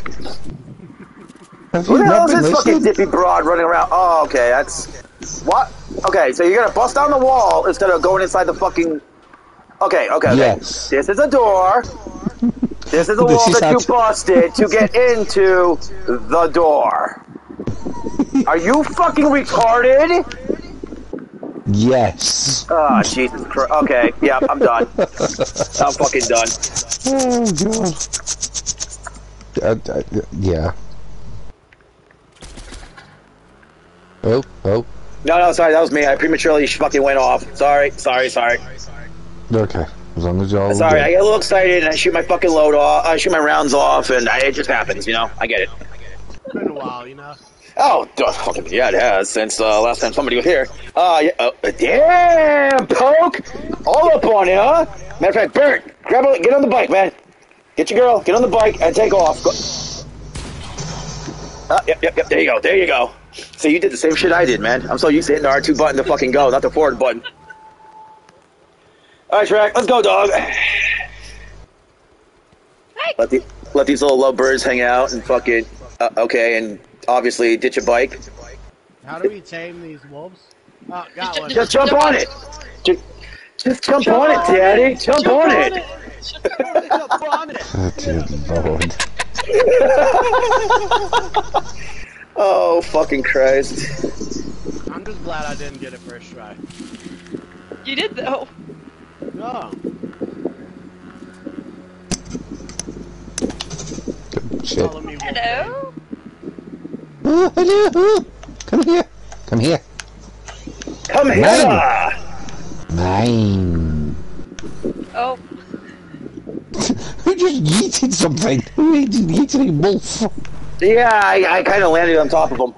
Have Who you the hell not is been this fucking listening? dippy broad running around? Oh, okay, that's... What? Okay, so you're gonna bust down the wall instead of going inside the fucking... Okay, okay, okay. Yes. This is a door. This is a This wall is that how you to- busted to get into the door. Are you fucking retarded? Yes. Oh, Jesus Christ. Okay, yeah, I'm done. I'm fucking done. Oh, God. Uh, uh, yeah. Oh, oh. No, no, sorry, that was me. I prematurely fucking went off. Sorry, sorry, sorry. Okay, as long as y'all Sorry, good. I get a little excited and I shoot my fucking load off. I shoot my rounds off, and I, it just happens, you know? I get it. It's been a while, you know. Oh, duh, fucking yeah, it has since uh, last time somebody was here. Uh, yeah, uh, damn, poke, all up on it, huh? Matter of fact, Bert, grab a, get on the bike, man. Get your girl, get on the bike, and take off. Go. Uh, yep, yep, yep. There you go, there you go. So you did the same shit I did, man. I'm so used to hitting the R two button to fucking go, not the forward button. All right, Shrek, let's go, dog. Let the let these little low birds hang out and fucking uh, okay, and obviously ditch a bike. How do we tame these wolves? Oh, got one. Just jump on it. Just, just jump, jump on it, Daddy. Jump, jump on, on it. it. Jump on it. Oh, dear Lord. Oh, fucking Christ. I'm just glad I didn't get it first try. You did though. No. Shit. Follow me, wolf. Hello. Oh, hello. Come here. Come here. Come here. Mine. Oh. Who just yeeted something? Who yeeted a wolf? Yeah, I, I kind of landed on top of him.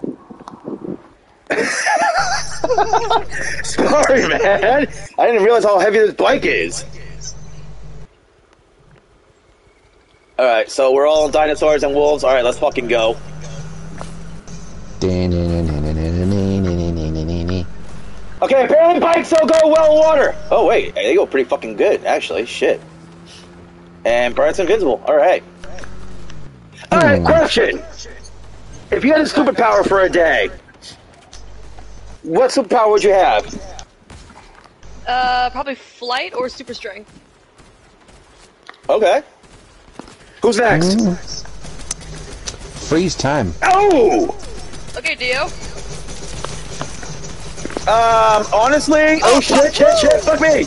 Sorry, man. I didn't realize how heavy this bike is. Alright, so we're all dinosaurs and wolves. Alright, let's fucking go. Okay, apparently bikes don't go well in water. Oh, wait. They go pretty fucking good, actually. Shit. And Bert's invincible. Alright. Alright, question. If you had a superpower for a day, what superpower would you have? Uh, probably flight or super strength. Okay. Who's next? Mm. Freeze time. Oh! Okay, Dio. Um, honestly, oh, oh shit, shit, shit, fuck me!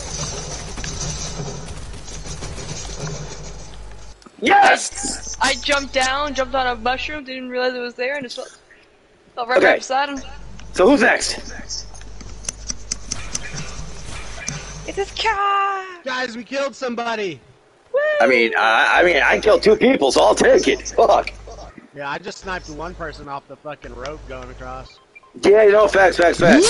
Yes! I jumped down, jumped on a mushroom, didn't realize it was there, and just fell, fell right Okay. back beside him. So who's next? It's his car! Guys, we killed somebody. Woo! I mean, I, I mean, I killed two people, so I'll take it. Fuck. Yeah, I just sniped one person off the fucking rope going across. Yeah, you know, facts, facts, facts.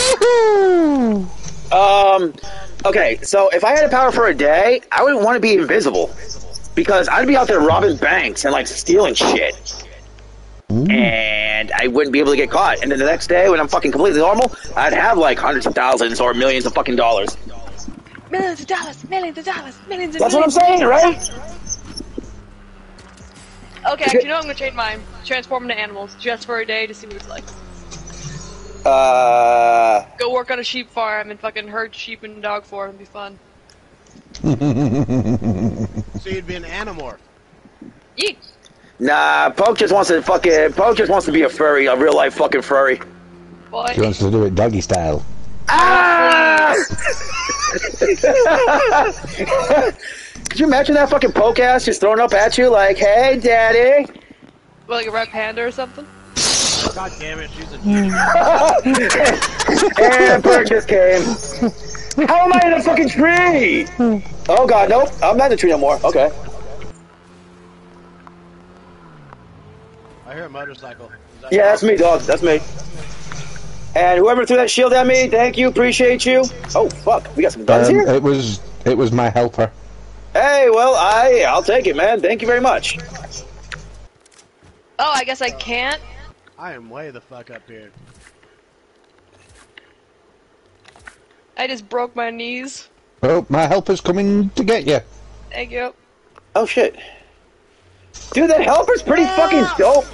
Um, okay, so if I had a power for a day, I would want to be invisible. Because I'd be out there robbing banks and, like, stealing shit. Mm. And I wouldn't be able to get caught. And then the next day, when I'm fucking completely normal, I'd have, like, hundreds of thousands or millions of fucking dollars. Millions of dollars, millions of dollars, millions of That's millions. what I'm saying, right? Okay, actually, you know what? I'm gonna change mine. Transform into animals, just for a day to see what it's like. Uh... Go work on a sheep farm and fucking herd sheep and dog for and be fun. So you'd be an animorph. Yeet! Nah, Poke just wants to fucking... Poke just wants to be a furry, a real-life fucking furry. Boy. He wants to do it doggy style. Ah! Could you imagine that fucking poke ass just throwing up at you like, hey, daddy? Well, like a red panda or something? God damn it, she's a And Bert just came. How am I in a fucking tree? Oh god, nope. I'm not in the tree no more. Okay. I hear a motorcycle. That Yeah, that's me, dog. That's me. And whoever threw that shield at me, thank you, appreciate you. Oh fuck, we got some guns Um, here? it was it was my helper. Hey, well, I I'll take it, man. Thank you very much. Oh, I guess I can't? I am way the fuck up here. I just broke my knees. Oh, my helper's coming to get you. Thank you. Oh shit. Dude, that helper's pretty Yeah. fucking dope.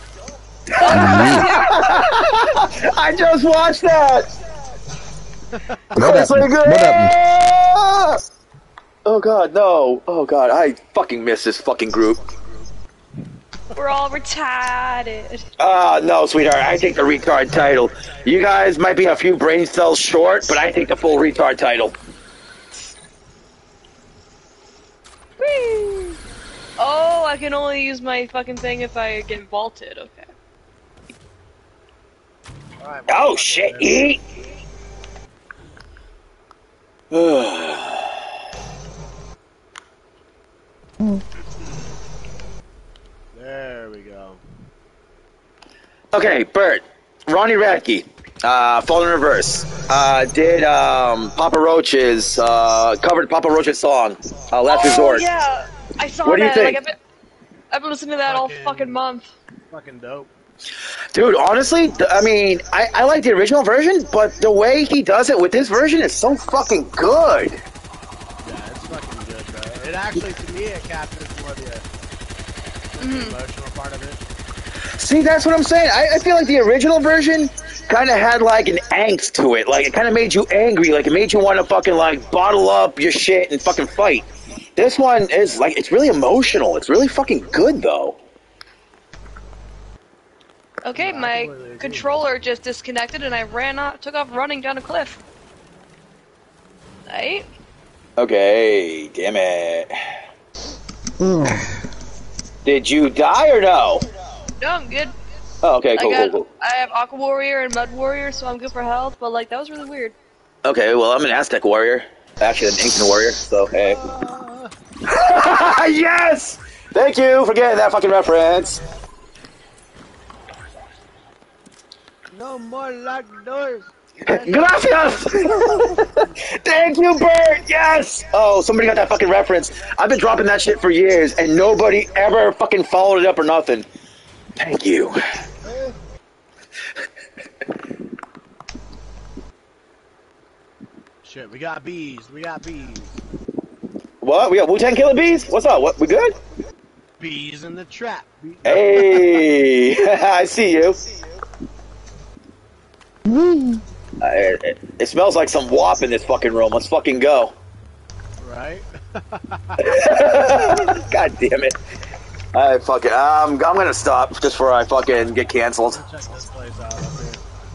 I just watched that. What It's like, happened? What happened? "Ah!" Oh god, no. Oh god, I fucking miss this fucking group. We're all retarded. Ah, uh, no, sweetheart. I take the retard title. You guys might be a few brain cells short, but I take the full retard title. Whee! Oh, I can only use my fucking thing if I get vaulted. Okay. Right, oh shit! Eat. There we go. Okay, Bert. Ronnie Radke, uh, Fall in Reverse, uh, did um, Papa Roach's, uh, covered Papa Roach's song, uh, Last oh, Resort. yeah, I saw what do you that. think? Like, I've, been, I've been listening to that fucking, all fucking month. Fucking dope. Dude, honestly, I mean, I, I like the original version, but the way he does it with this version is so fucking good. Yeah, it's fucking good, bro. It actually, to me, it captures more the, mm. the emotional part of it. See, that's what I'm saying. I, I feel like the original version kind of had like an angst to it. Like, it kind of made you angry. Like, it made you want to fucking, like, bottle up your shit and fucking fight. This one is, like, it's really emotional. It's really fucking good, though. Okay, my controller just disconnected and I ran out, took off running down a cliff. Right? Okay, damn it. Did you die or no? No, I'm good. Oh, okay, cool, I got, cool, cool. I have Aqua Warrior and Mud Warrior, so I'm good for health, but like, that was really weird. Okay, well, I'm an Aztec Warrior. Actually, an Incan Warrior, so hey. Uh... yes! Thank you for getting that fucking reference. No more locked doors. Gracias! Thank you, Bert! Yes! Oh, somebody got that fucking reference. I've been dropping that shit for years, and nobody ever fucking followed it up or nothing. Thank you. Shit, we got bees. We got bees. What? We got Wu-Tang Killer Bees? What's up? What? We good? Bees in the trap. Bees. Hey! I see you. Uh, it, it smells like some W A P in this fucking room. Let's fucking go. Right? God damn it. I fucking, um, I'm gonna stop just before I fucking get canceled. Check this place out up here.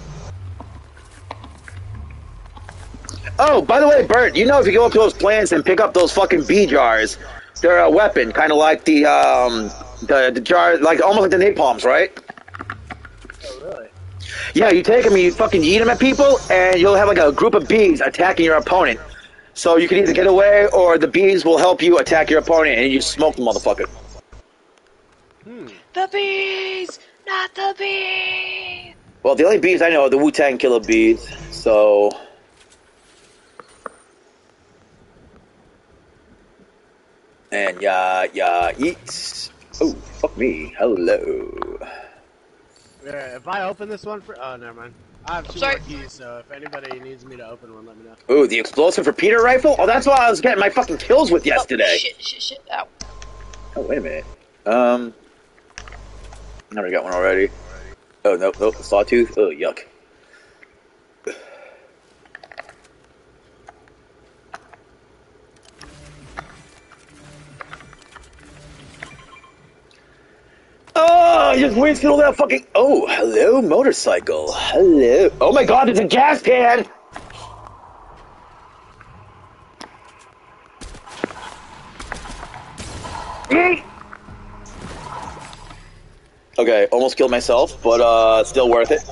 Oh, by the way, Bert, you know if you go up to those plants and pick up those fucking bee jars, they're a weapon, kind of like the, um, the, the jar, like, almost like the napalms, right? Oh, really? Yeah, you take them and you fucking eat them at people, and you'll have like a group of bees attacking your opponent. So you can either get away, or the bees will help you attack your opponent, and you smoke the motherfucker. Hmm. The bees! Not the bees! Well, the only bees I know are the Wu-Tang Killer bees, so... And yeah, yeah, eat. Oh, fuck me. Hello. Yeah, if I open this one for... Oh, never mind. I have two Sorry. more keys, so if anybody needs me to open one, let me know. Ooh, the explosive repeater rifle? Oh, that's what I was getting my fucking kills with yesterday. Oh, shit, shit, shit. Ow. Oh, wait a minute. Um... I already got one already. Oh, nope, nope. Sawtooth? Oh, yuck. Oh, I just windshield that fucking... Oh, hello, motorcycle. Hello. Oh my god, it's a gas can! Okay, almost killed myself, but uh, still worth it.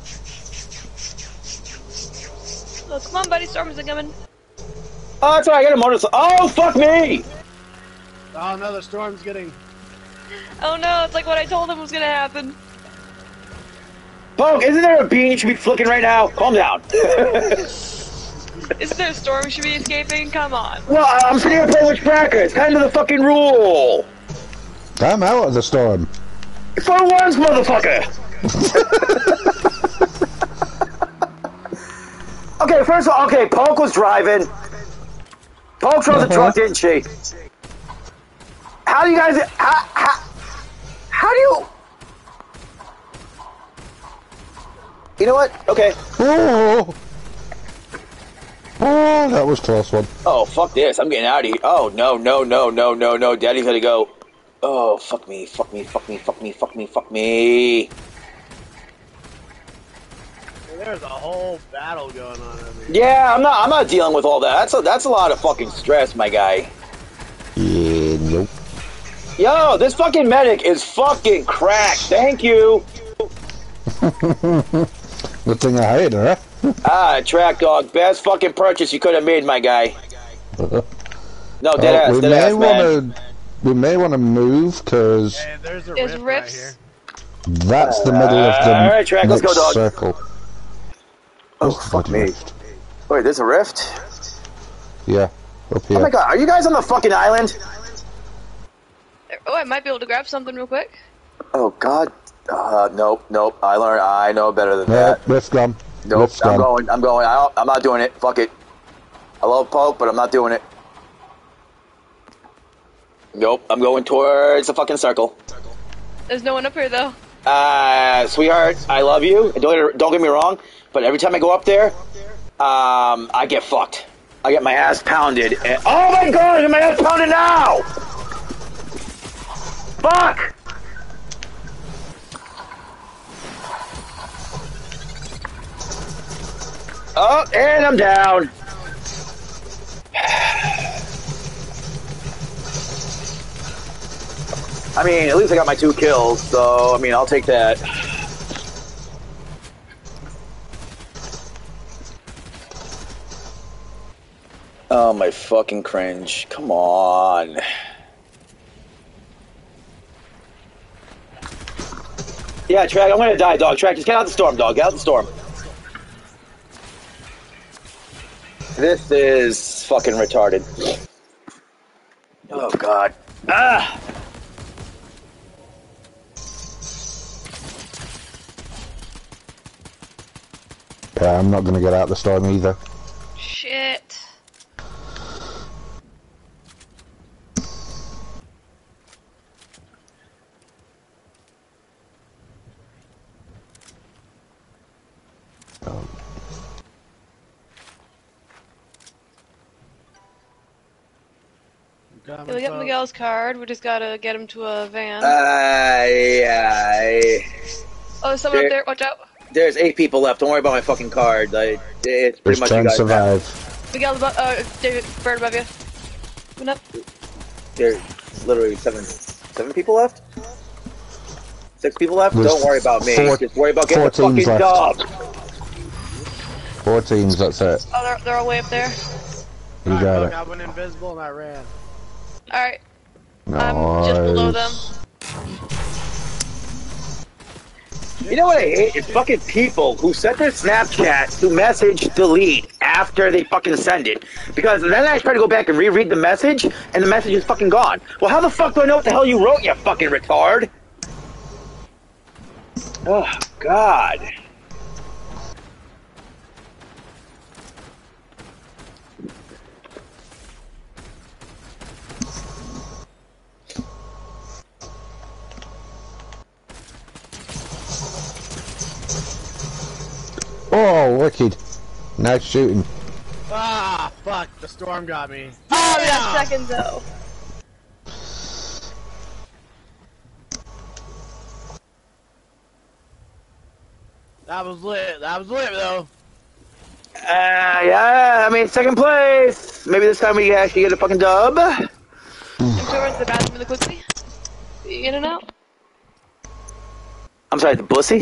Oh, come on, buddy. Storms are coming. Oh, that's right, I got a motorcycle. Oh, fuck me! Oh no, the storm's getting... Oh no, it's like what I told him was gonna happen. Poke, isn't there a bean you should be flicking right now? Calm down. Isn't there a storm we should be escaping? Come on. Well, I'm sitting here playing with Cracker. It's kind of the fucking rule. I'm out of the storm. For once, motherfucker. Okay, first of all, okay, Poke was driving. Poke drove the Uh-huh. truck, didn't she? How do you guys... How, how, how do you... You know what? Okay. Oh, oh, that was a close one. Oh, fuck this. I'm getting out of here. Oh, no, no, no, no, no, no. Daddy's gotta go. Oh, fuck me, fuck me, fuck me, fuck me, fuck me, fuck me. There's a whole battle going on over here. Yeah, I'm not. I'm not dealing with all that. That's a, that's a lot of fucking stress, my guy. Yeah, nope. Yo, this fucking medic is fucking cracked. Thank you. Good thing I hired her. Ah, track dog, best fucking purchase you could have made, my guy. No, dead Oh, ass, we dead may ass, man. wanna, we may want to move because Hey, there's a There's rift right rifts. here. that's the middle of the All right, track, let's next go, dog. circle. Oh, Where's the fuck bloody me. rift? Wait, there's a rift? Yeah, up here. Oh my god, are you guys on the fucking island? Oh, I might be able to grab something real quick. Oh god. Uh, nope, nope. I learned. I know better than Yeah, that. rift gone. Nope, Rift's I'm gone. going. I'm going. I, I'm not doing it. Fuck it. I love Pope, but I'm not doing it. Nope, I'm going towards the fucking circle. There's no one up here though. Uh, sweetheart, I love you. Don't don't get me wrong, but every time I go up there, um, I get fucked. I get my ass pounded. And, oh my god, I get my ass pounded now! Fuck! Oh, and I'm down. I mean, at least I got my two kills, so, I mean, I'll take that. Oh, my fucking cringe. Come on. Yeah, Track, I'm gonna die, dog. Track, just get out the storm, dog. Get out the storm. This is fucking retarded. Oh, God. Ah! Yeah, I'm not gonna get out the storm either. Shit. Um, Got Okay, we got myself- Miguel's card. We just gotta get him to a van. Uh, yeah. Oh, there's someone there- up there. Watch out. There's eight people left. Don't worry about my fucking card. Like, it's pretty just much try you and guys. survive. Miguel's above. Uh, David, Bert above you. Coming up. There's literally seven, seven people left. Six people left. There's Don't worry about me. four- Just worry about getting the four teams fucking left. dub. Four teams, that's it. Oh, they're, they're all way up there. You Alright, got look, it. I went invisible and I ran. Alright, I'm just below them. Nice. You know what I hate? It's fucking people who set their Snapchat to message delete after they fucking send it. Because then I try to go back and reread the message, and the message is fucking gone. Well, how the fuck do I know what the hell you wrote, you fucking retard? Oh, God. Oh, wicked. Nice shooting. Ah, fuck, the storm got me. Oh, yeah, second though. That was lit. That was lit, though. Uh, yeah, I mean, second place. Maybe this time we actually get a fucking dub. I'm towards the bathroom really quickly. In and out. I'm sorry, the bussy?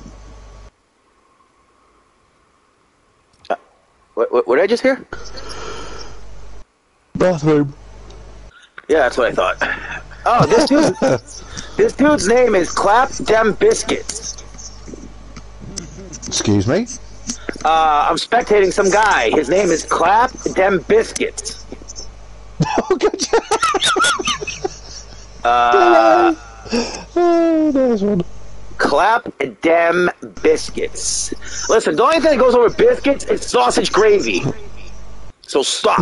Uh, what, what, what did I just hear? Bathroom. Yeah, that's what I thought. Oh, this dude, this dude's name is Clap Dem Biscuits. Excuse me? Uh, I'm spectating some guy. His name is Clap Dem Biscuits. Oh, good job. Uh, Oh, there's one. Clap Dem Biscuits. Listen, the only thing that goes over biscuits is sausage gravy. So stop.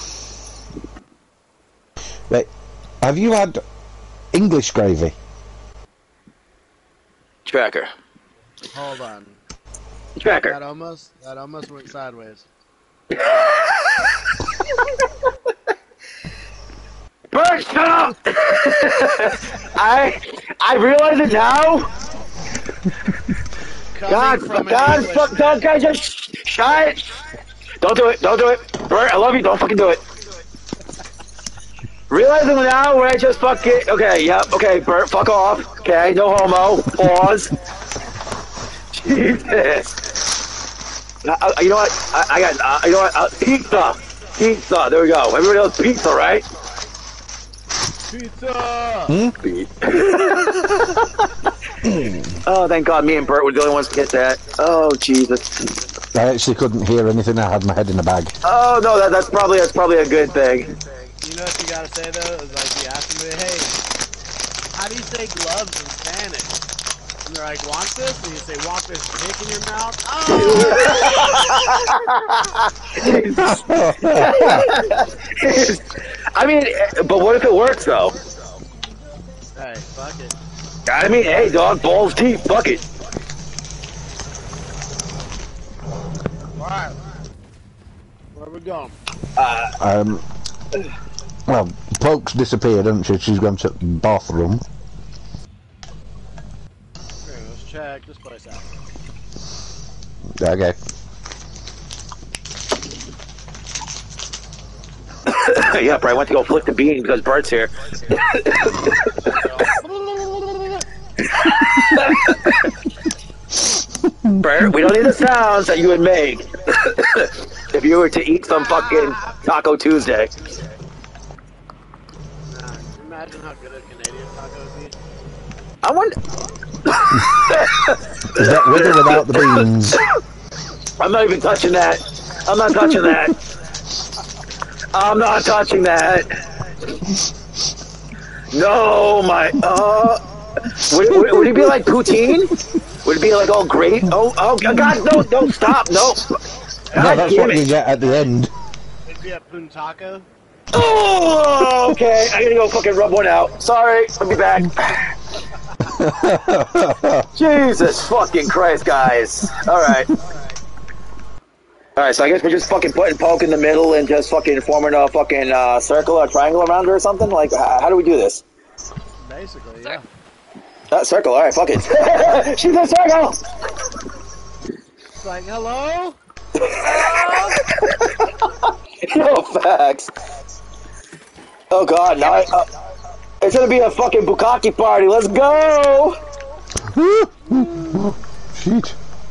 Wait, have you had English gravy? Tracker. Hold on. Tracker. That almost, that almost went sideways. Bert, Bert, shut up! I I realize it now. God, God, fuck, don't guys just shut it. Don't do it, don't do it. Bert, I love you, don't fucking do it. Realizing now where I just fucking, okay, yep, okay, Bert, fuck off. Okay, no homo. Pause. Jesus. Uh, you know what? I, I got, uh, you know what? Uh, pizza. Pizza, there we go. Everybody else pizza, right? Pizza! Hmm? Oh, thank God me and Bert were the only ones to get that. Oh, Jesus. I actually couldn't hear anything. I had my head in a bag. Oh, no, that, that's probably that's probably a good thing. You know what you gotta say, though? It's like you ask them, hey, how do you say gloves in Spanish? And they're like, want this? And you say, want this dick in your mouth? Oh! I mean, but what if it works, though? Hey, fuck it. I mean, hey, dog, balls deep, fuck it. Alright. Where we going? Uh, Um, well, Poke's disappeared, hasn't she? She's gone to the bathroom. Okay, let's check this place out. Okay. yeah, Bert, I went to go flick the bean because Bert's here. Bert, we don't need the sounds that you would make if you were to eat some fucking Taco Tuesday. Nah, imagine how good a Canadian taco would be. I wonder. Is that with or without the beans? I'm not even touching that. I'm not touching that. I'm not touching that. No, my. Uh, would, would, would it be like poutine? Would it be like all great? Oh, oh, God, no, no, stop, no. No, God that's damn what it. you get at the end. It'd be a poon taco. Oh, okay. I gotta go fucking rub one out. Sorry, I'll be back. Jesus fucking Christ, guys. Alright. Alright, so I guess we're just fucking putting Poke in the middle and just fucking forming a fucking uh, circle or triangle around her or something? Like, how, how do we do this? Basically, yeah. Uh, circle, alright, fuck it. She's in a circle! It's like, hello? No facts. Oh god, now I, uh, it's gonna be a fucking bukkake party. Let's go! Shit.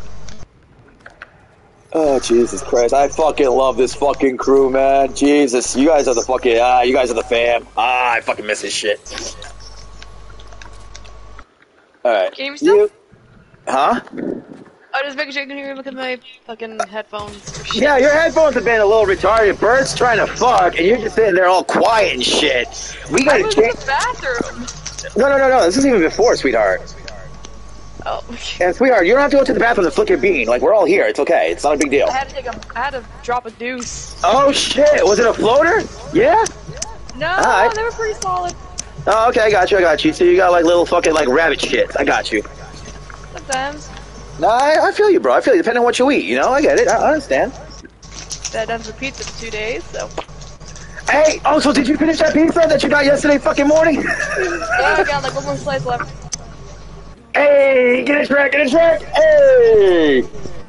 Oh Jesus Christ! I fucking love this fucking crew, man. Jesus, you guys are the fucking ah, you guys are the fam. Ah, I fucking miss this shit. All right, Can you hear me still? you, huh? I was just making sure you can hear me because my fucking headphones. Shit. Yeah, your headphones have been a little retarded. Bert's trying to fuck, and you're just sitting there all quiet and shit. We I gotta was in change. the bathroom. No, no, no, no. This is even before, sweetheart. Oh. And sweetheart, you don't have to go to the bathroom to flick your bean. Like, we're all here. It's okay. It's not a big deal. I had to take a. I had to drop a deuce. Oh shit! Was it a floater? Yeah. No, Alright. they were pretty solid. Oh, okay. I got you. I got you. So you got like little fucking like rabbit shit. I got you. Sometimes. No, I, I feel you, bro. I feel you. Depending on what you eat, you know. I get it. I, I understand. That done for pizza for two days, so. Hey. Oh, so did you finish that pizza that you got yesterday fucking morning? Yeah, I got like one more slice left. Hey, get a track, get a track. Hey.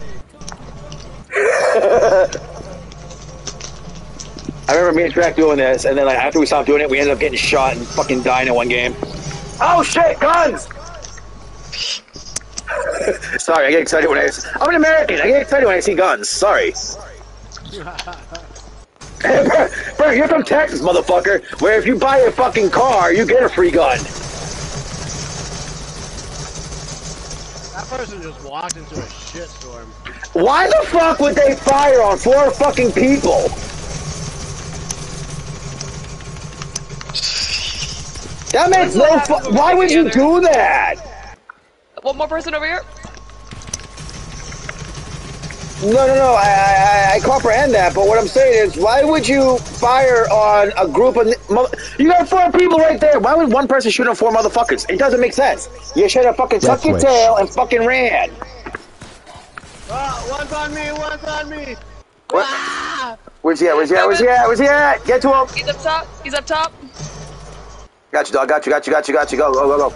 I remember me and Track doing this, and then like after we stopped doing it, we ended up getting shot and fucking dying in one game. Oh shit, guns! Sorry, I get excited when I. I'm an American. I get excited when I see guns. Sorry. Hey, bro, bro, you're from Texas, motherfucker. Where if you buy a fucking car, you get a free gun. That person just walked into a shitstorm. Why the fuck would they fire on four fucking people? That makes no fu- Why would you do that? One more person over here. No, no, no, I, I, I comprehend that, but what I'm saying is, why would you fire on a group of... You got four people right there. Why would one person shoot on four motherfuckers? It doesn't make sense. You should have fucking tucked your tail and fucking ran. Oh, one's on me, one's on me! What? Ah! Where's he at? Where's he at? Where's he at? Where's he at? Get to him. He's up top. He's up top. Got you, dog. Got you, got you, got you, got you. Go, go, go, go.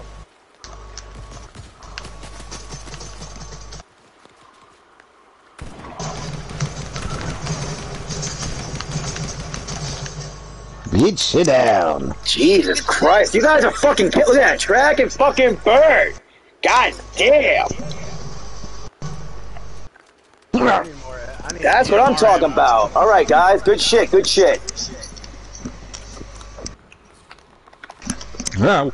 Bitch, sit down. Jesus Christ. You guys are fucking kill- Look at that track and fucking Bert. God damn. I need more, I need That's what I'm talking ammo. about. All right, guys. Good shit. Good shit. No.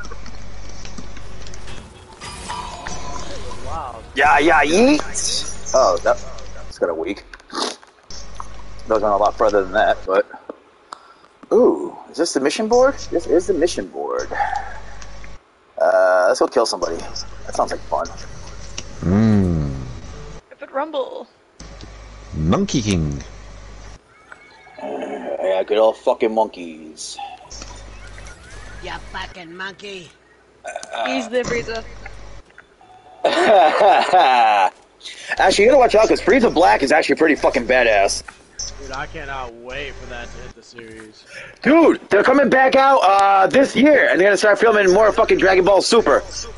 Wow. Yeah, yeah, yeet. Oh, that, that's kind of weak. Goes on a lot further than that, but. Ooh, is this the mission board? This is the mission board. Uh, let's go kill somebody. That sounds like fun. Mmm. Rapid Rumble. Monkey King. Uh, yeah, good old fucking monkeys. You fucking monkey. He's the Frieza. Actually, you gotta watch out because Frieza Black is actually pretty fucking badass. Dude, I cannot wait for that to hit the series. Dude, they're coming back out uh, this year, and they're gonna start filming more fucking Dragon Ball Super.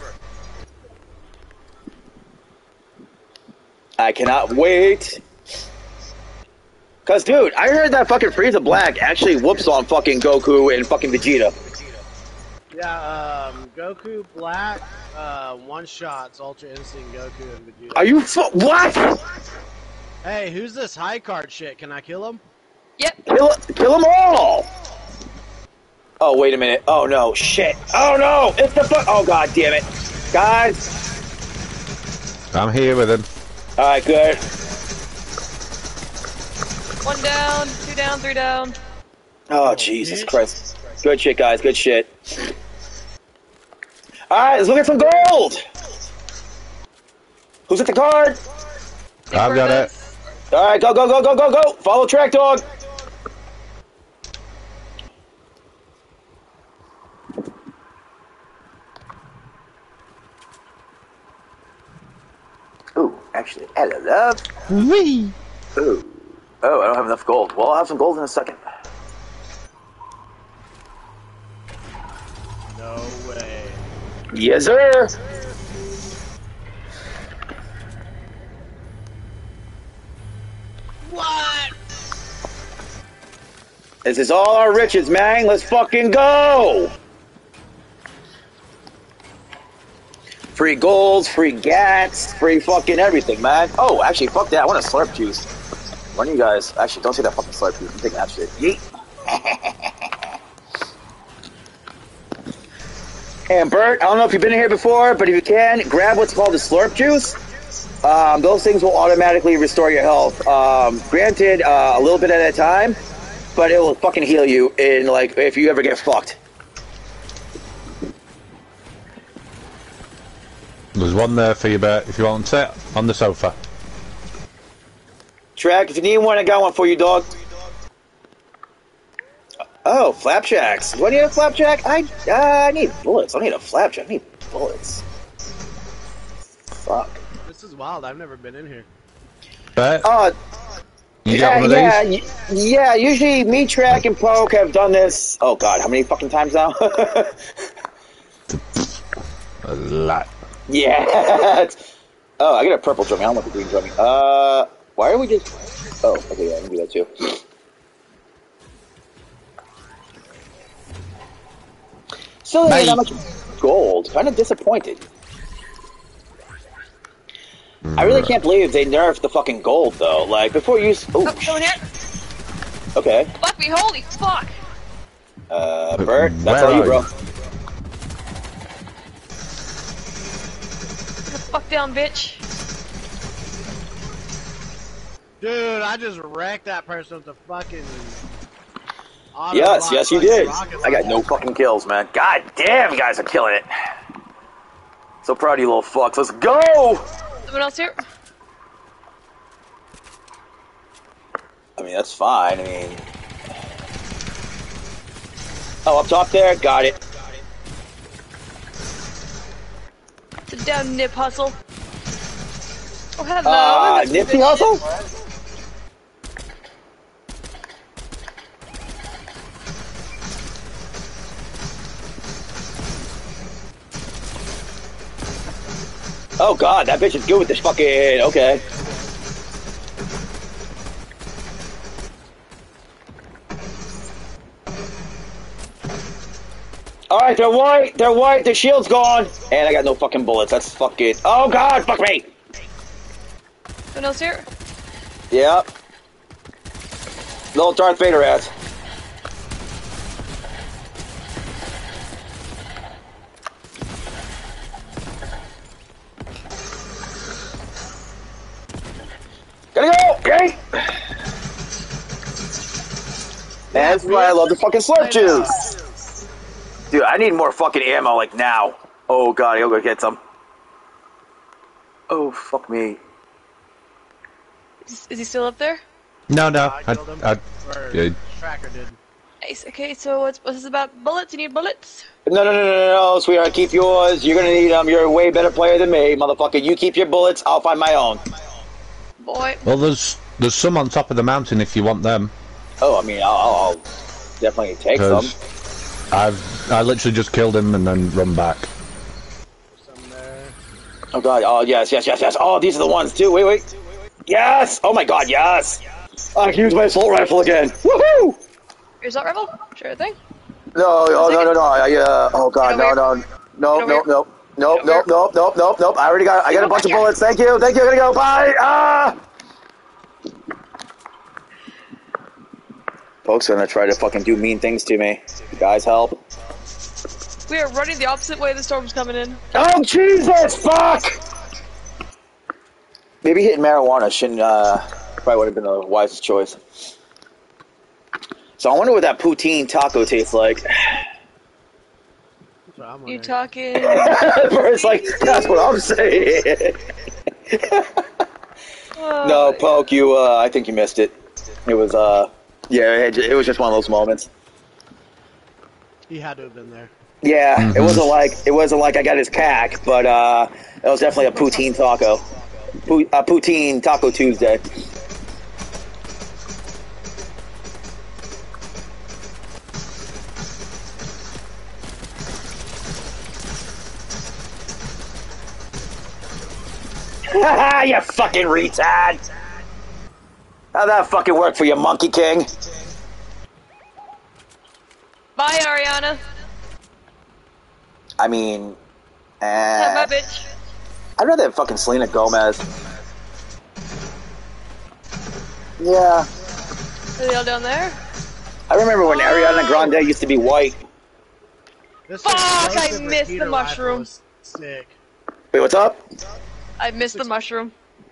I cannot wait. Cause, dude, I heard that fucking Frieza Black actually whoops on fucking Goku and fucking Vegeta. Yeah, um, Goku Black, uh, one shots Ultra Instinct Goku and Vegeta. Are you fu- what? Hey, who's this high card shit? Can I kill him? Yep. Kill, kill them all! Oh, wait a minute. Oh, no. Shit. Oh, no! It's the fu- Oh, god damn it. Guys. I'm here with him. Alright, good. One down, two down, three down. Oh, Jesus Christ. Good shit, guys. Good shit. Alright, let's look at some gold! Who's at the card? I've got it. Alright, go, go, go, go, go, go! Follow track, dog! Ooh, actually, hello, love. Wee. Ooh. Oh, I don't have enough gold. Well, I'll have some gold in a second. No way. Yes, sir! What? This is all our riches, man. Let's fucking go! Free golds, free gats, free fucking everything, man. Oh, actually, fuck that. I want a slurp juice. One of you guys... Actually, don't say that fucking slurp juice. I'm taking that shit. Yeet. And Bert, I don't know if you've been in here before, but if you can, grab what's called the slurp juice. Um, those things will automatically restore your health. Um, granted, uh, a little bit at a time, but it will fucking heal you in, like, if you ever get fucked. There's one there for you, Bert, if you want it, on the sofa. Track, if you need one, I got one for you, dog. Oh, flapjacks. Do I need a flapjack? I uh, I need bullets. I need a flapjack. I need bullets. Fuck. This is wild. I've never been in here. Bert, Uh, you yeah, got one of yeah, these? y- yeah. Usually, me, Track, and Poke have done this. Oh God, how many fucking times now? A lot. Yeah. Oh, I got a purple drumming. I don't want the green drumming. Uh, why are we just? Oh, okay, yeah, I can do that too. Still ain't that much gold. Kind of disappointed. I really can't believe they nerfed the fucking gold though. Like before you. Oh, Oh, going here. okay. Fuck me, holy fuck. Uh, Bert, that's Where all you, are bro. you? Get the fuck down, bitch. Dude, I just wrecked that person with the fucking... auto Yes, rock- yes, you fucking did. rocket I got launcher. no fucking kills, man. God damn, you guys are killing it. So proud of you little fucks. Let's go! Someone else here? I mean, that's fine. I mean... Oh, up top there? Got it. Sit down, nip hustle. Oh, hello. Uh, This is Nifty good Hustle? shit. Oh god, that bitch is good with this fucking... Okay. Alright, they're white, they're white, their shield's gone. And I got no fucking bullets, that's fucking... Oh god, fuck me! Someone else here? Yep. Little Darth Vader ass. Gotta go! Yay! That's why I love the fucking slurp juice! Dude, I need more fucking ammo, like, now. Oh god, I'll go get some. Oh, fuck me. Is, is he still up there? No, no. I I, killed him. I, Or yeah. Tracker did. Nice. Okay, so what's, what's this about? Bullets? You need bullets? No, no, no, no, no, no, sweetheart, keep yours. You're gonna need them. You're a way better player than me, motherfucker. You keep your bullets, I'll find my own. Boy. Well, there's there's some on top of the mountain if you want them. Oh, I mean, I'll, I'll, I'll definitely take some. I've I literally just killed him and then run back. Some there. Oh god, oh yes, yes, yes, yes. Oh, these are the ones too. Wait, wait. Yes! Oh my god, yes! I can use my assault rifle again. Woohoo! Your assault rifle? Sure thing. No, oh no, no, no. I, uh, oh god, no, no, no, no, no. Nope, nope, nope, nope, nope, nope. I already got, I got a bunch of bullets. Thank you, thank you. I'm gonna go. Bye. Ah. Folks are gonna try to fucking do mean things to me. You guys help. We are running the opposite way the storm's coming in. Oh Jesus! Fuck! Maybe hitting marijuana shouldn't. Uh, probably would have been the wisest choice. So I wonder what that poutine taco tastes like. You talking? Bert's like, that's what I'm saying. Oh, no, Poke, you, uh, I think you missed it. It was, uh, yeah, it, it was just one of those moments. He had to have been there. Yeah, Mm-hmm. it wasn't like, it wasn't like I got his cack, but, uh, it was definitely a poutine taco. Po a poutine Taco Tuesday. Haha, you fucking retard! How'd that fucking work for you, Monkey King? Bye, Ariana. I mean, Have uh, my bitch. I'd rather have fucking Selena Gomez. Yeah. Are they all down there? I remember when Ariana Grande used to be white. This Fuck, I explosive missed the repeater mushroom. rifle is Sick. Wait, what's up? I missed the mushroom.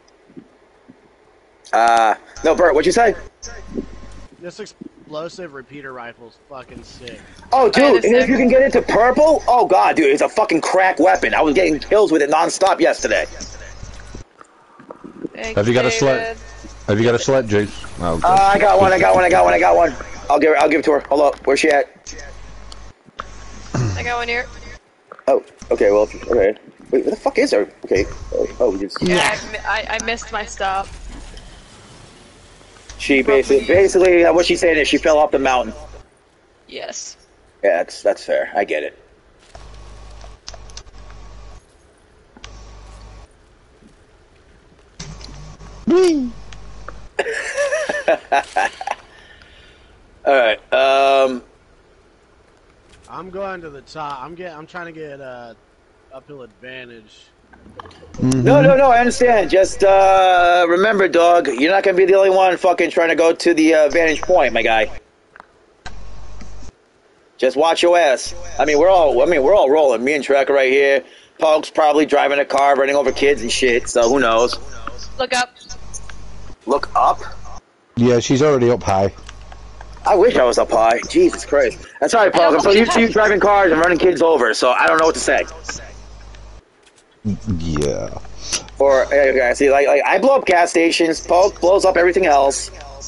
Uh, no, Bert, what'd you say? This explosive repeater rifle's fucking sick. Oh, dude, the and if sick. you can get into purple, oh god, dude, it's a fucking crack weapon. I was getting kills with it non-stop yesterday. Thanks, Have you got a David. sled? Have you got a sled, Juice? Oh, good. Uh, I got one, I got one, I got one, I got one. I'll give her, I'll give it to her. Hold up, where's she at? I got one here. Oh, okay, well, if you- okay. Wait, where the fuck is her? Okay. Oh, oh we just... Yeah, I, mi- I, I missed my stop. She basically, basically, uh, what she's saying is she fell off the mountain. Yes. Yeah, that's, that's fair. I get it. Alright, um... I'm going to the top. I'm get. I'm trying to get uh, uphill advantage. No, no, no, I understand. Just, uh, remember, dog, you're not gonna be the only one fucking trying to go to the, uh, vantage point, my guy. Just watch your ass. I mean, we're all, I mean, we're all rolling. Me and Tracker right here. Pog's probably driving a car, running over kids and shit, so who knows. Look up. Look up? Yeah, she's already up high. I wish I was up high. Jesus Christ. That's all right, Pog. I'm so used to you driving cars and running kids over, so I don't know what to say. Yeah. Or, okay, see, like, like I blow up gas stations, Pog blows up everything else.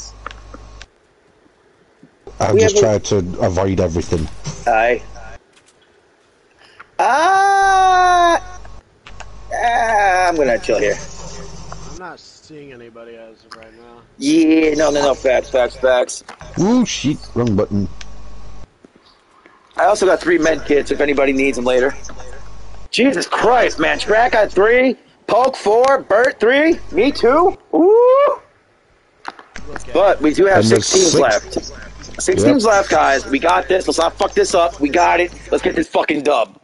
I've We just have tried to avoid everything. Aye. Ah! Ah, I'm gonna chill here. I'm not seeing anybody as of right now. Yeah, no, no, no, facts, facts, facts. Ooh, shit, wrong button. I also got three med kits if anybody needs them later. Jesus Christ, man, Track got three? Poke four, Bert three, me two. Woo! But we do have And six there's teams six. left. Six Yep. teams left, guys. We got this. Let's not fuck this up. We got it. Let's get this fucking dub.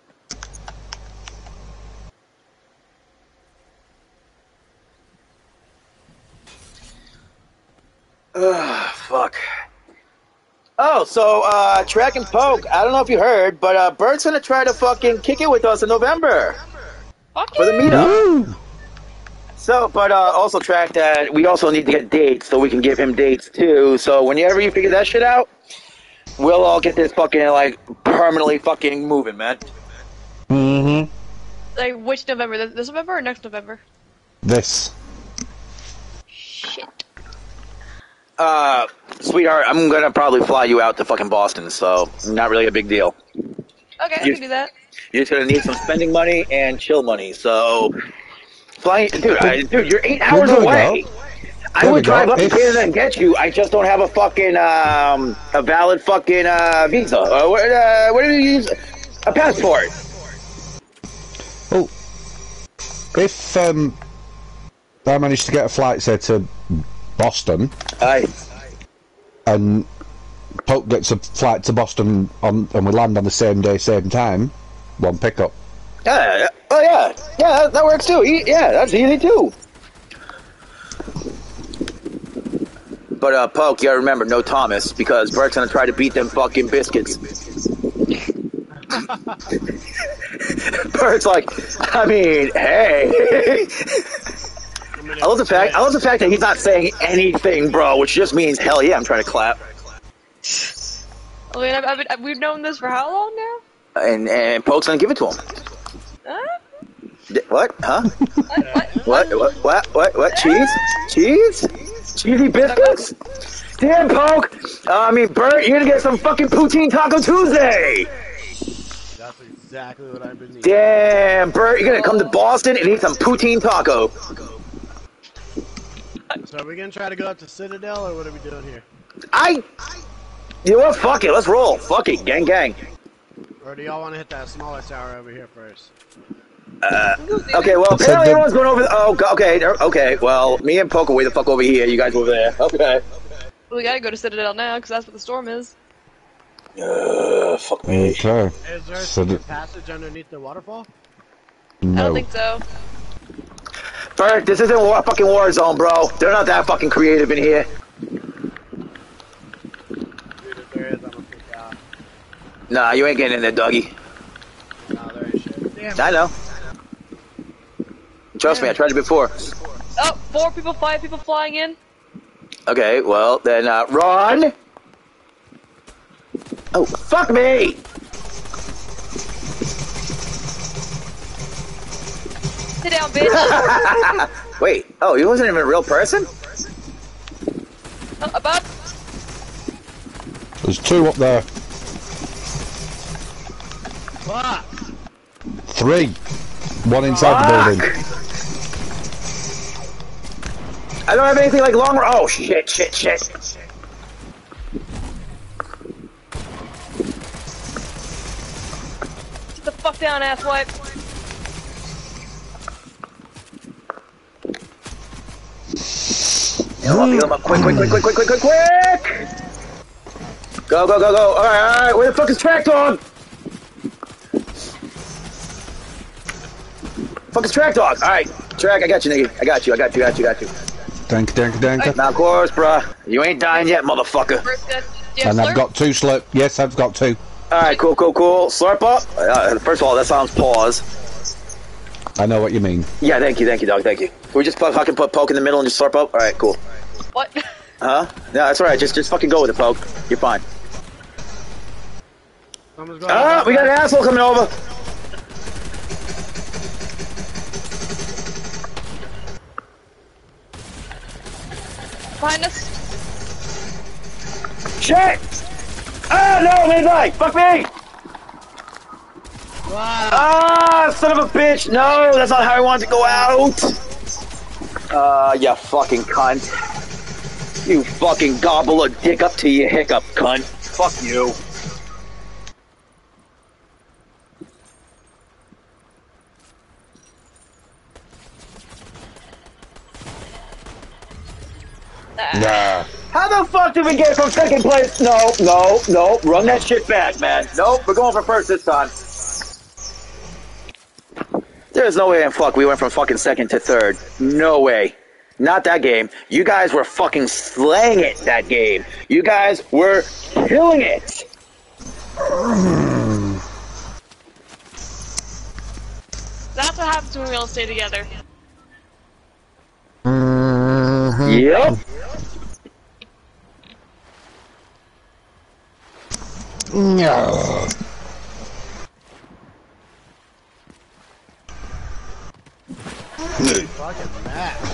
Ugh, fuck. Oh, so, uh, Track and Poke, I don't know if you heard, but, uh, Bert's gonna try to fucking kick it with us in November. Fuck For the yeah. meetup. Woo! So, but, uh, also Track that we also need to get dates so we can give him dates too. So whenever you figure that shit out, we'll all get this fucking, like, permanently fucking moving, man. Mm-hmm. Like, which November? This this November or next November? This. Shit. Uh, sweetheart, I'm gonna probably fly you out to fucking Boston, so not really a big deal. Okay, I You- can do that. You're just gonna need some spending money and chill money, so flying, dude, I, dude, you're eight hours there we away. go. I There we would drive go. up to If- Canada and get you. I just don't have a fucking um a valid fucking uh visa. Uh, what, uh, what do you use? A passport. Oh, if um, I managed to get a flight, say, to Boston, I and Poke gets a flight to Boston on, and we land on the same day, same time, one pickup. yeah, yeah. Oh yeah, yeah, that, that works too. E- yeah, that's easy too. But uh, Poke, you gotta remember, no Thomas, because Bert's gonna try to beat them fucking biscuits. Bert's like, I mean, hey. I love the fact. I love the fact that he's not saying anything, bro, which just means hell yeah. I'm trying to clap. I mean, I've, I've been, we've known this for how long now? And and Poke's gonna give it to him. Huh? D- What? Huh? What? What? What? What? What? What? What? Cheese? Cheese? Cheesy biscuits? Damn, Poke! Uh, I mean, Bert, you're gonna get some fucking poutine Taco Tuesday! That's exactly what I've been needing. Damn, Bert, you're gonna come to Boston and eat some poutine taco. So are we gonna try to go up to Citadel, or what are we doing here? I... You know what? Fuck it, let's roll. Fuck it, gang gang. Or do y'all want to hit that smaller tower over here first? Uh, okay, well, It's a apparently big- everyone's going over the... Oh, go- okay, okay, well, me and Poke are way the fuck over here, you guys over there. Okay. We gotta go to Citadel now, because that's what the storm is. Uh, fuck me. Okay. Is there a So secret the- passage underneath the waterfall? I don't No. think so. Bert, this isn't a fucking war zone, bro. They're not that fucking creative in here. Dude, if there is, I'm gonna freak out. Nah, you ain't getting in there, Dougie. Nah, there ain't shit. Damn. I know. Trust me, I tried it before. Oh, four people, five people flying in. Okay, well, then, uh, run! Oh, fuck me! Sit down, bitch. Wait, oh, he wasn't even a real person? Oh, above. There's two up there. Fuck! Three. One inside the Fuck! building. I don't have anything like long... Oh, shit, shit, shit. Sit the fuck down, asswipe. Heal up, heal him up, quick, quick, quick, quick, quick, quick, quick, quick! Go, go, go, go. Alright, alright, where the fuck is Track Dog? Fuck is Track Dog? Alright, Track, I got you, nigga. I got you, I got you, I got you, I got you. Dank, dank, dank. Now, of course, bruh. You ain't dying yet, motherfucker. First, uh, do you have And I've slurp? got two slip. Yes, I've got two. Alright, cool, cool, cool. Slurp up. Uh, first of all, that sounds pause. I know what you mean. Yeah, thank you, thank you, dog, thank you. Can we just put, fucking put Poke in the middle and just slurp up? Alright, cool. What? Huh? No, that's alright. Just, just fucking go with it, Poke. You're fine. Someone's going Ah, we got an asshole coming over. Behind us. Shit! Ah, no, midnight! Fuck me! Wow. Ah, son of a bitch! No, that's not how I wanted to go out! Uh, you fucking cunt. You fucking gobble a dick up to your hiccup, cunt. Fuck you. Nah. How the fuck did we get from second place? No, no, no. Run that shit back, man. Nope, we're going for first this time. There's no way in fuck we went from fucking second to third. No way. Not that game. You guys were fucking slaying it that game. You guys were killing it. That's what happens when we all stay together. Mm-hmm. Yep. No. Fucking Matt.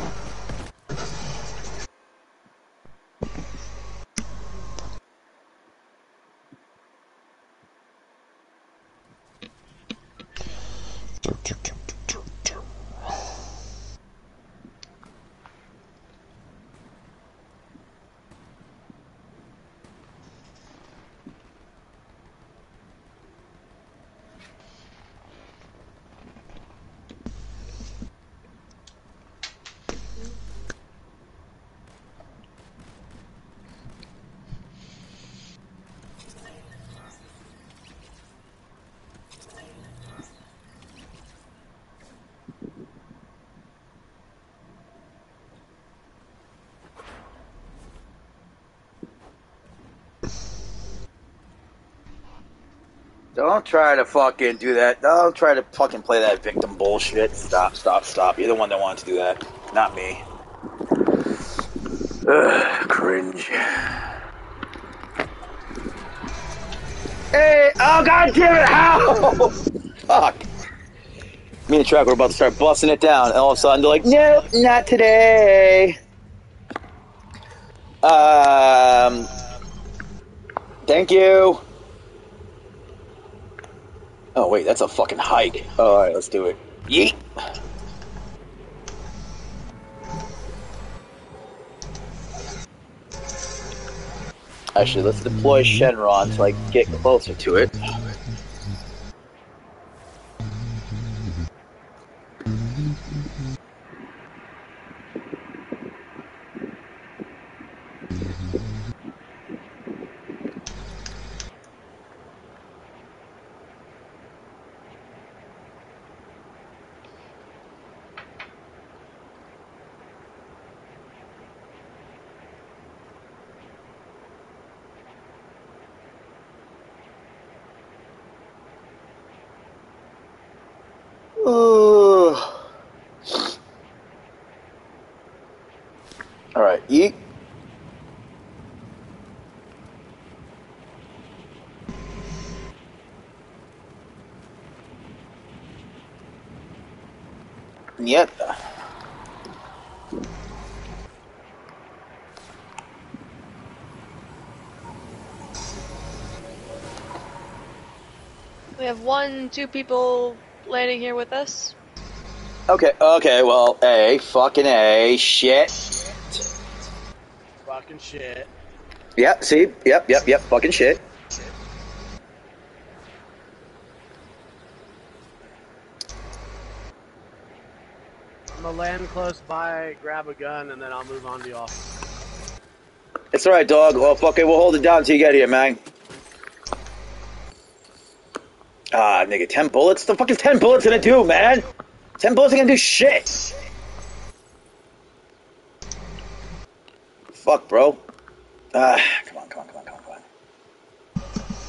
Don't try to fucking do that. Don't try to fucking play that victim bullshit. Stop, stop, stop. You're the one that wanted to do that. Not me. Ugh, cringe. Hey, oh god damn it, how? Fuck. Me and Track were about to start busting it down, and all of a sudden they're like, nope, not today. Um, thank you. Oh wait, that's a fucking hike. Oh, alright, let's do it. Yeet! Actually, let's deploy Shenron so I can get closer to it. Alright, yeet. Yep. We have one, two people landing here with us. Okay, okay, well, A, fucking A, shit. Fucking shit. Yep, see? Yep, yep, yep, fucking shit. I'm gonna land close by, grab a gun, and then I'll move on to y'all. It's alright, dog. Well, fuck it, we'll hold it down until you get here, man. Ah, nigga, ten bullets? The fuck is ten bullets gonna do, man? Ten bullets ain't gonna do shit. Fuck, bro. Ah, come on, come on, come on, come on, come on.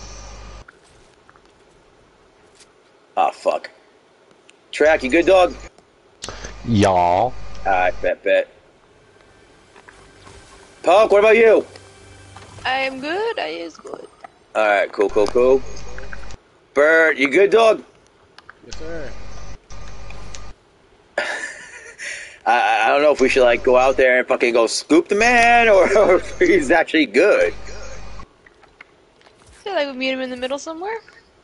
Ah, fuck. Track, you good, dog? Y'all. Alright, bet, bet. Punk, what about you? I am good, I is good. Alright, cool, cool, cool. Bert, you good, dog? Yes, sir. I, I don't know if we should, like, go out there and fucking go scoop the man, or, or if he's actually good. I feel like we meet him in the middle somewhere.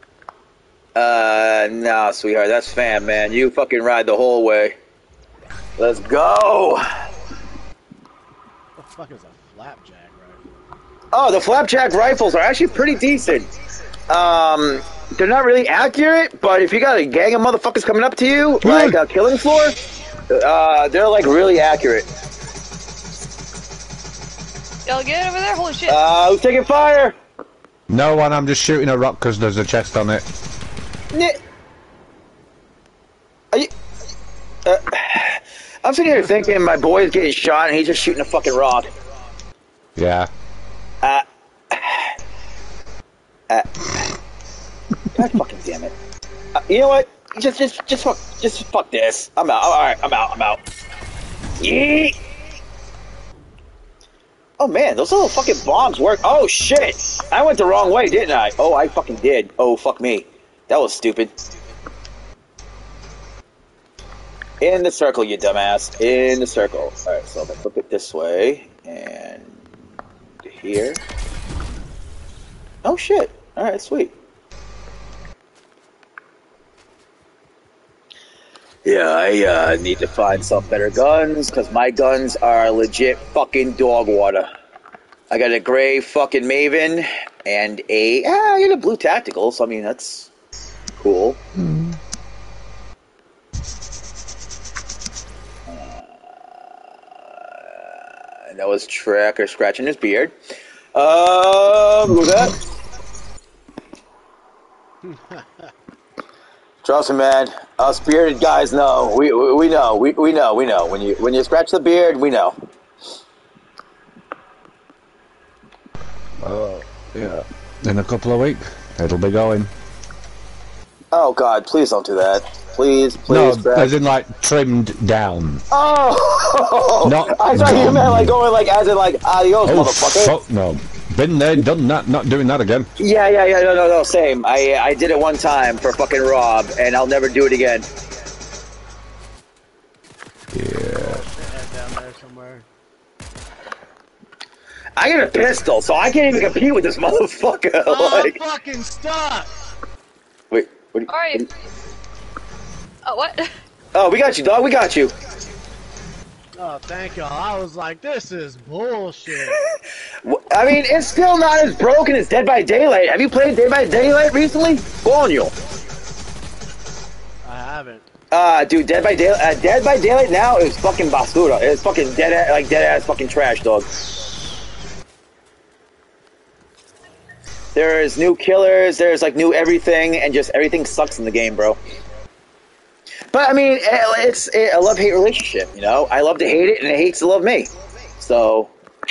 Uh, no, sweetheart, that's fam, man. You fucking ride the whole way. Let's go! What the fuck is a flapjack rifle? Oh, the flapjack rifles are actually pretty decent. Um, they're not really accurate, but if you got a gang of motherfuckers coming up to you, like a killing floor, uh, they're like really accurate. Y'all get over there? Holy shit. Uh, who's taking fire? No one, I'm just shooting a rock because there's a chest on it. Nick. Are you... Uh, I'm sitting here thinking my boy's getting shot and he's just shooting a fucking rock. Yeah. Uh... Uh... God fucking damn it. Uh, you know what? Just, just, just fuck, just fuck this. I'm out. All right, I'm out. I'm out. Yeet. Oh man, those little fucking bombs work. Oh shit! I went the wrong way, didn't I? Oh, I fucking did. Oh fuck me. That was stupid. In the circle, you dumbass. In the circle. All right, so if I flip it this way and here. Oh shit! All right, sweet. Yeah, I uh, need to find some better guns, because my guns are legit fucking dog water. I got a gray fucking Maven, and a... Ah, I got a blue tactical, so I mean, that's cool. Mm. Uh, and that was Tracker scratching his beard. Um, who's that? Trust me, man. Us bearded guys know. We we, we know. We we know. We know. When you when you scratch the beard, we know. Oh, uh, yeah. In a couple of weeks, it'll be going. Oh God! Please don't do that. Please, please. No, Brad. as in like trimmed down. Oh! Not I thought gone. You meant like going like as in like adios, oh, motherfucker. Fuck no. Been there, done that. Not doing that again. Yeah, yeah, yeah. No, no, no. Same. I I did it one time for fucking Rob, and I'll never do it again. Yeah. Down there somewhere. I got a pistol, so I can't even compete with this motherfucker. Oh, like, I'm fucking stuck. Wait. What? Do you, Alright. what, do you, Oh, what? oh, we got you, dog. We got you. Oh, thank y'all. I was like, this is bullshit. I mean, it's still not as broken as Dead by Daylight. Have you played Dead by Daylight recently? Go on, you. I haven't. Uh, dude, Dead by Daylight. Uh, Dead by Daylight now is fucking basura. It's fucking dead, ass, like dead ass fucking trash, dog. There's new killers. There's like new everything, and just everything sucks in the game, bro. But I mean, it's a love-hate relationship, you know? I love to hate it, and it hates to love me. So...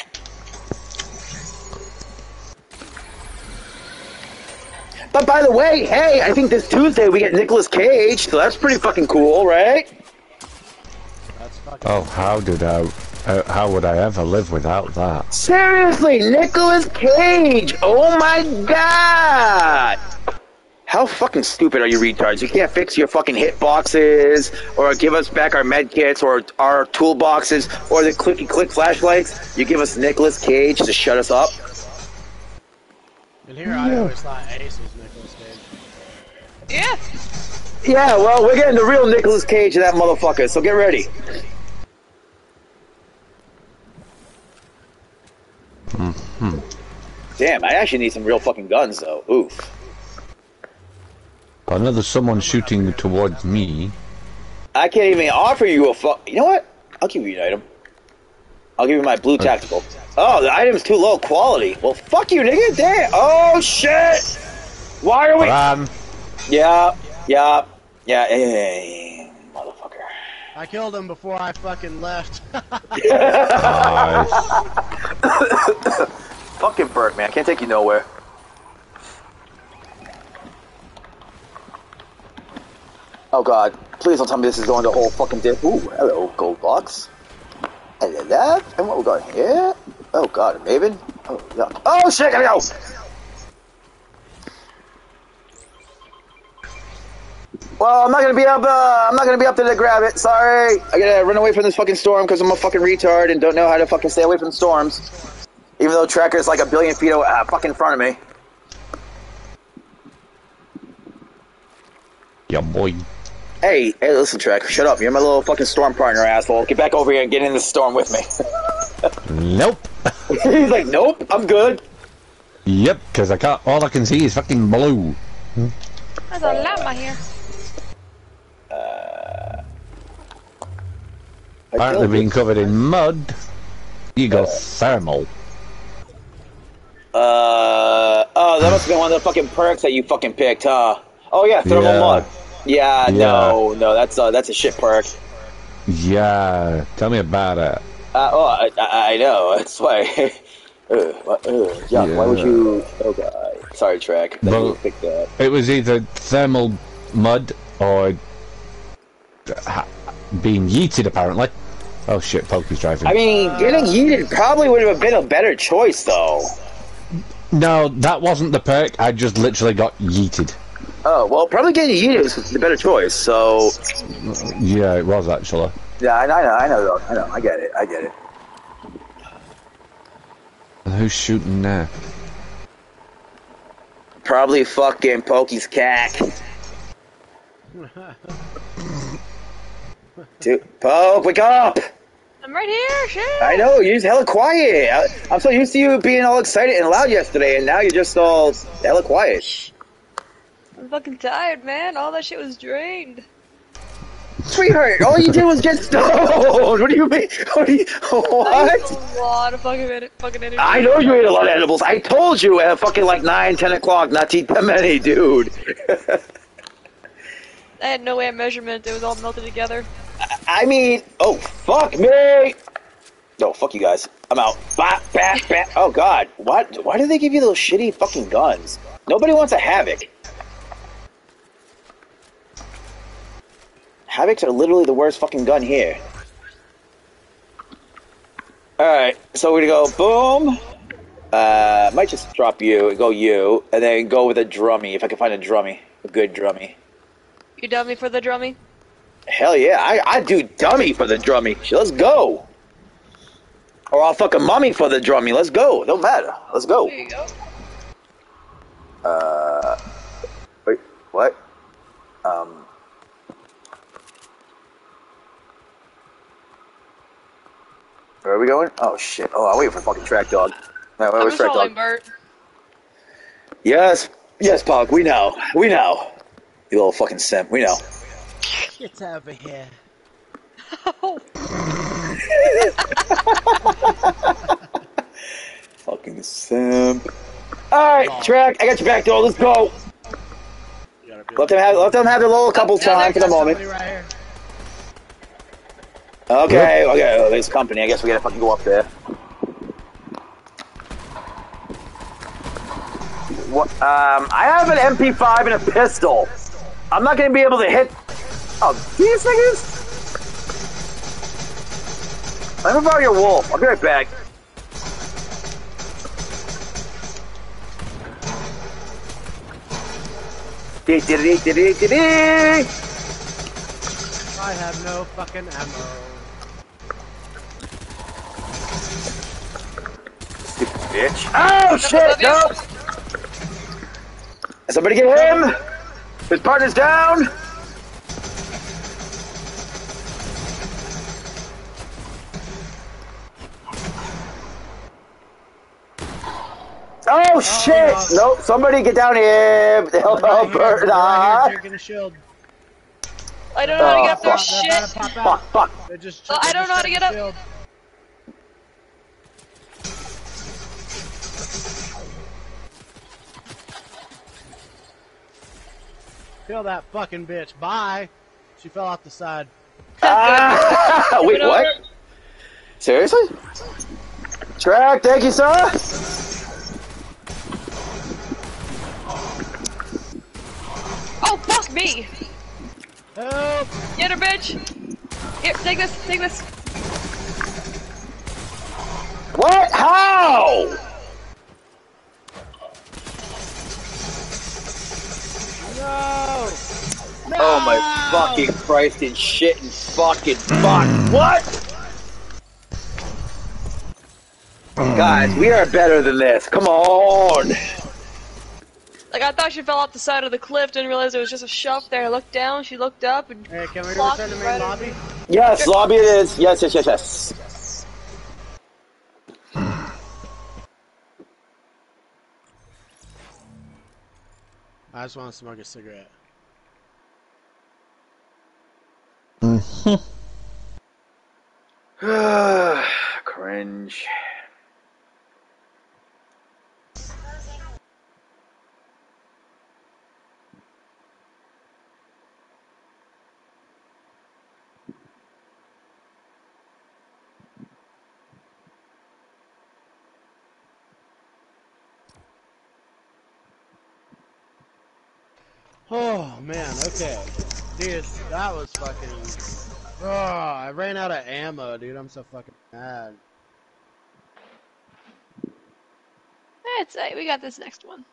But by the way, hey, I think this Tuesday we get Nicolas Cage, so that's pretty fucking cool, right? That's fucking Oh, how did I... Uh, how would I ever live without that? Seriously, Nicolas Cage! Oh my god! How fucking stupid are you retards? You can't fix your fucking hitboxes, or give us back our medkits, or our toolboxes, or the clicky-click flashlights. You give us Nicolas Cage to shut us up. And here I always thought Ace was Nicolas Cage. Yeah. Yeah, well, we're getting the real Nicolas Cage of that motherfucker, so get ready. Mm-hmm. Damn, I actually need some real fucking guns, though. Oof. Another someone shooting towards me. I can't even offer you a fuck. You know what? I'll give you an item. I'll give you my blue tactical. Oh, the item's too low quality. Well, fuck you, nigga. Damn. Oh, shit. Why are we... Um, Yeah, yeah, yeah, yeah, yeah, yeah. Motherfucker. I killed him before I fucking left. nice. Fucking Bert, man. I can't take you nowhere. Oh, God. Please don't tell me this is going to whole fucking dip. Ooh, hello, gold box. Hello, that. And what we got here? Oh, God, a Maven. Oh, yeah. Oh, shit, gotta go. Well, I'm not gonna be up. Uh, I'm not gonna be up there to grab it. Sorry, I gotta run away from this fucking storm because I'm a fucking retard and don't know how to fucking stay away from storms. Even though Tracker's like a billion feet uh, fucking in front of me. Yeah, boy. Hey, hey, listen, Tracker, shut up. You're my little fucking storm partner, asshole. Get back over here and get in the storm with me. Nope. He's like, nope, I'm good. Yep, because I can't. All I can see is fucking blue. There's a llama here. Uh, Apparently being covered in mud, you go thermal. Uh, oh, that must have been one of the fucking perks that you fucking picked, huh? Oh yeah, thermal Yeah. mud. Yeah, Yeah. no, no, that's uh, that's a shit perk. Yeah, tell me about it. Uh, oh, I, I, I know. That's why. uh, what, uh, Yuck, Yeah. why would you? Oh god. Sorry, Trek. That Well, you picked that. it was either thermal mud or ha- being yeeted, apparently. Oh shit, Pokey's driving. I mean, Uh, getting yeeted probably would have been a better choice, though. No, that wasn't the perk. I just literally got yeeted. Oh well, probably getting yeeted was the better choice. So Yeah, it was actually. yeah, I know, I know, I know, I get it, I get it. Who's shooting now? Probably fucking Pokey's cack. Dude, Poke, wake up! I'm right here, shit! I know, you're just hella quiet. I, I'm so used to you being all excited and loud yesterday, and now you're just all hella quiet. I'm fucking tired, man. All that shit was drained. Sweetheart, all you did was get stoned! What do you mean? What? Do you, I what? used a lot of fucking, ed- fucking energy. I know you ate a lot of edibles. I told you at fucking like nine, ten o'clock not to eat that many, dude. I had no way of measurement. It was all melted together. I mean, oh, fuck me! No, fuck you guys. I'm out. Bap, bap, bap. Oh, God. What? Why do they give you those shitty fucking guns? Nobody wants a Havoc. Havocs are literally the worst fucking gun here. Alright, so we're gonna go boom. Uh, might just drop you, go you, and then go with a drummy, if I can find a drummy. A good drummy. You dummy for the drummy? Hell yeah, I, I do dummy for the drummy. Let's go. Or I'll fuck a mummy for the drummy. Let's go. Don't matter. Let's go. There you go. Uh, wait, what? Um. Where are we going? Oh shit. Oh, I'm waiting for fucking track dog. No, I'm where's just track following dog? Bert. Yes, yes, Pog. We know. We know. You little fucking simp. We know. Get over here. Oh, Fucking simp. Alright, track. I got your back door. Let's go. Let them have, let them have their little couple Yeah, time for the moment. Somebody right here. Okay, okay. Oh, there's company. I guess we gotta fucking go up there. What? Um, I have an M P five and a pistol. I'm not gonna be able to hit. Oh, these niggas. Let me borrow your wolf. I'll be right back. Dee dee dee dee dee dee dee. I have no fucking ammo. Stupid bitch. Oh shit! No. Somebody get him. His partner's down. Oh shit! no. Nope. Somebody get down here. Help Right out here, Bert. right here, drinking a shield. I don't know how to Oh, get up there, fuck. They're shit! about to pop out. Fuck! Fuck! They're just, Oh, I they're don't just know how to drinking get up. shield. Kill that fucking bitch. Bye. She fell off the side. Ah! Wait, Get over what? it. Seriously? Track, thank you, sir. Oh, fuck me! Help! Get her, bitch! Here, take this, take this. What? How? No! No! Oh my fucking Christ and shit and fucking fuck. What? Guys, we are better than this. Come on. Like, I thought she fell off the side of the cliff, didn't realize there was just a shelf there. I looked down, she looked up, and Hey, can we clocked return to me main right lobby? over. Yes, lobby it is. Yes, yes, yes, yes. I just want to smoke a cigarette. Cringe. Oh man, okay. Dude, that was fucking... Oh, I ran out of ammo, dude. I'm so fucking mad. That's it. We got this next one.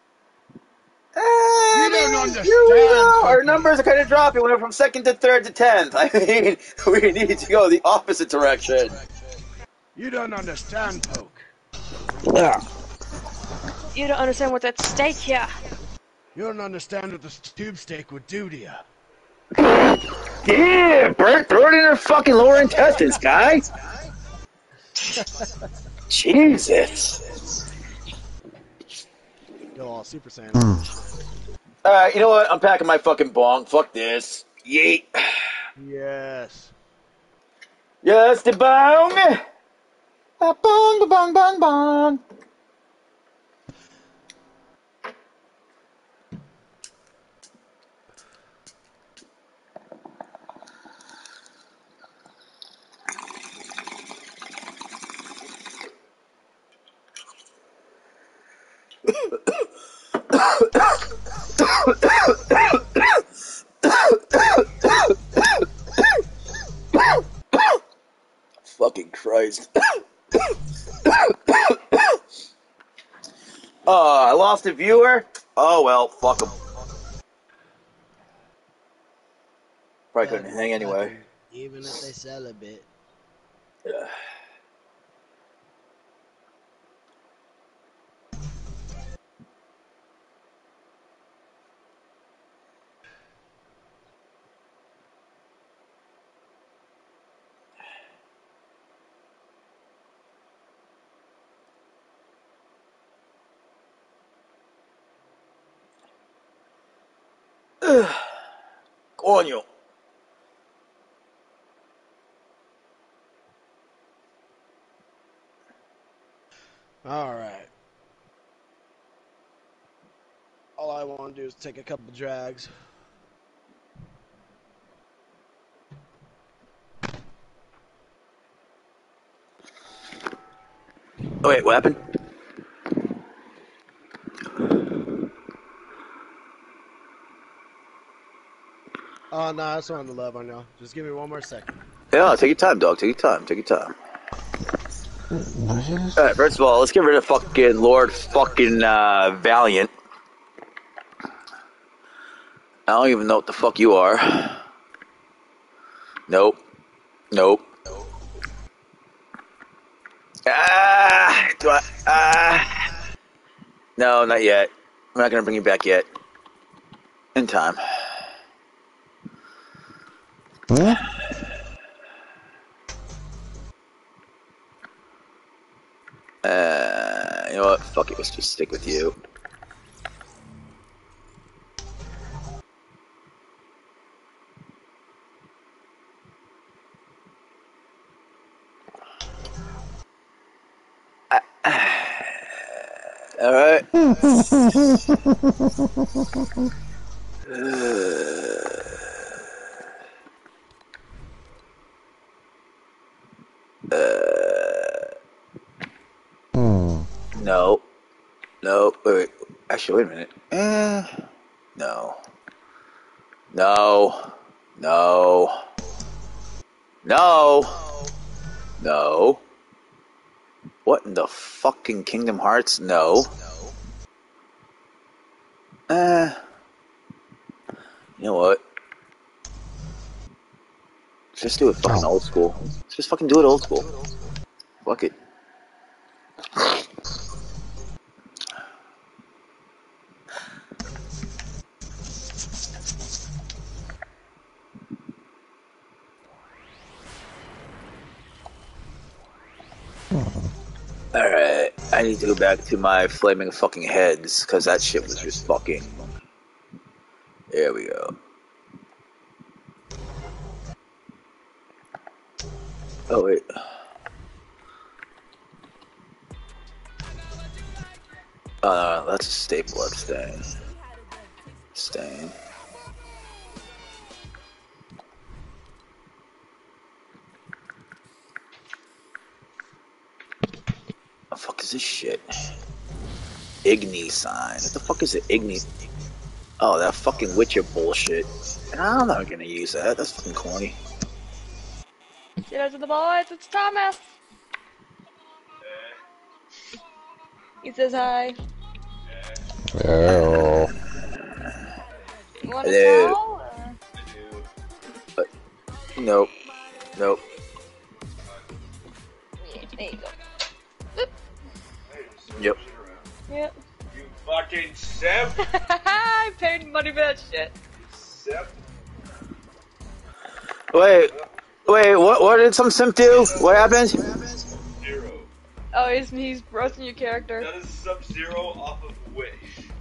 I don't mean, understand, you know, our Pokey. numbers are kind of dropping. We went from second to third to tenth. I mean, we need to go the opposite direction. You don't understand, Poke. Yeah. You don't understand what's at stake here. You don't understand what this tube steak would do to you. Yeah, Bert, throw it in her fucking lower intestines, guy. Jesus. Go all Super Saiyan. Alright, you know what? I'm packing my fucking bong. Fuck this. Yeet. Yes. Yes, the bong. A bong, ba bong, bong, bong. Fucking Christ. Oh, I lost a viewer? Oh well, fuck him. Probably couldn't hang anyway. Even if they sell a bit. Yeah. Coño. Alright. All I want to do is take a couple drags. Oh wait, what happened? Oh, no, I just wanted to love on y'all. Just give me one more second. Yeah, take your time, dog. Take your time. Take your time. Alright, first of all, let's get rid of fucking Lord fucking uh, Valiant. I don't even know what the fuck you are. Nope. Nope. Ah! Do I? Ah! No, not yet. I'm not gonna bring you back yet. In time. Huh? Uh, you know what? Fuck it. Let's just stick with you. All right. Uh, Hmm. no. No. Wait, wait. Actually, wait a minute. Uh, no. No. No. No. No. What in the fucking Kingdom Hearts? No. Uh, you know what? Let's just do it fucking old school. Let's just fucking do it old school. Fuck it. Alright, I need to go back to my flaming fucking heads, because that shit was just fucking... There we go. Oh, wait. Uh, that's a stay blood stain. Stain. What the fuck is this shit? Igni sign. What the fuck is it? Igni... Oh, that fucking Witcher bullshit. I'm not gonna use that. That's fucking corny. Get out to the boys, it's Thomas! He says hi. Oh. You want a Hello. towel? Or? Nope. Nope. Yeah, there you go. Yep. Yep. You fucking simp! I paid money for that shit. Simp. Wait. Wait, what What did some simp do? What happened? Zero. Oh, he's, he's roasting your character. That is Sub-Zero off of Wish.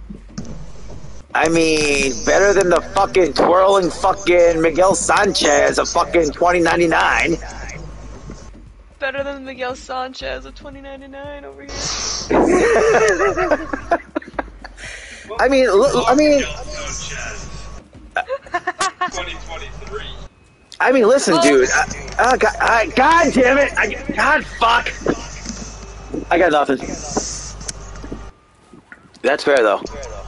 I mean, better than the fucking twirling fucking Miguel Sanchez of fucking twenty ninety-nine. Better than Miguel Sanchez of twenty ninety-nine over here. I mean, l- I mean, twenty twenty-three. I mean, listen, Oh. dude. I, oh, God, I, God damn it! I, God, fuck. I got nothing. That's fair though.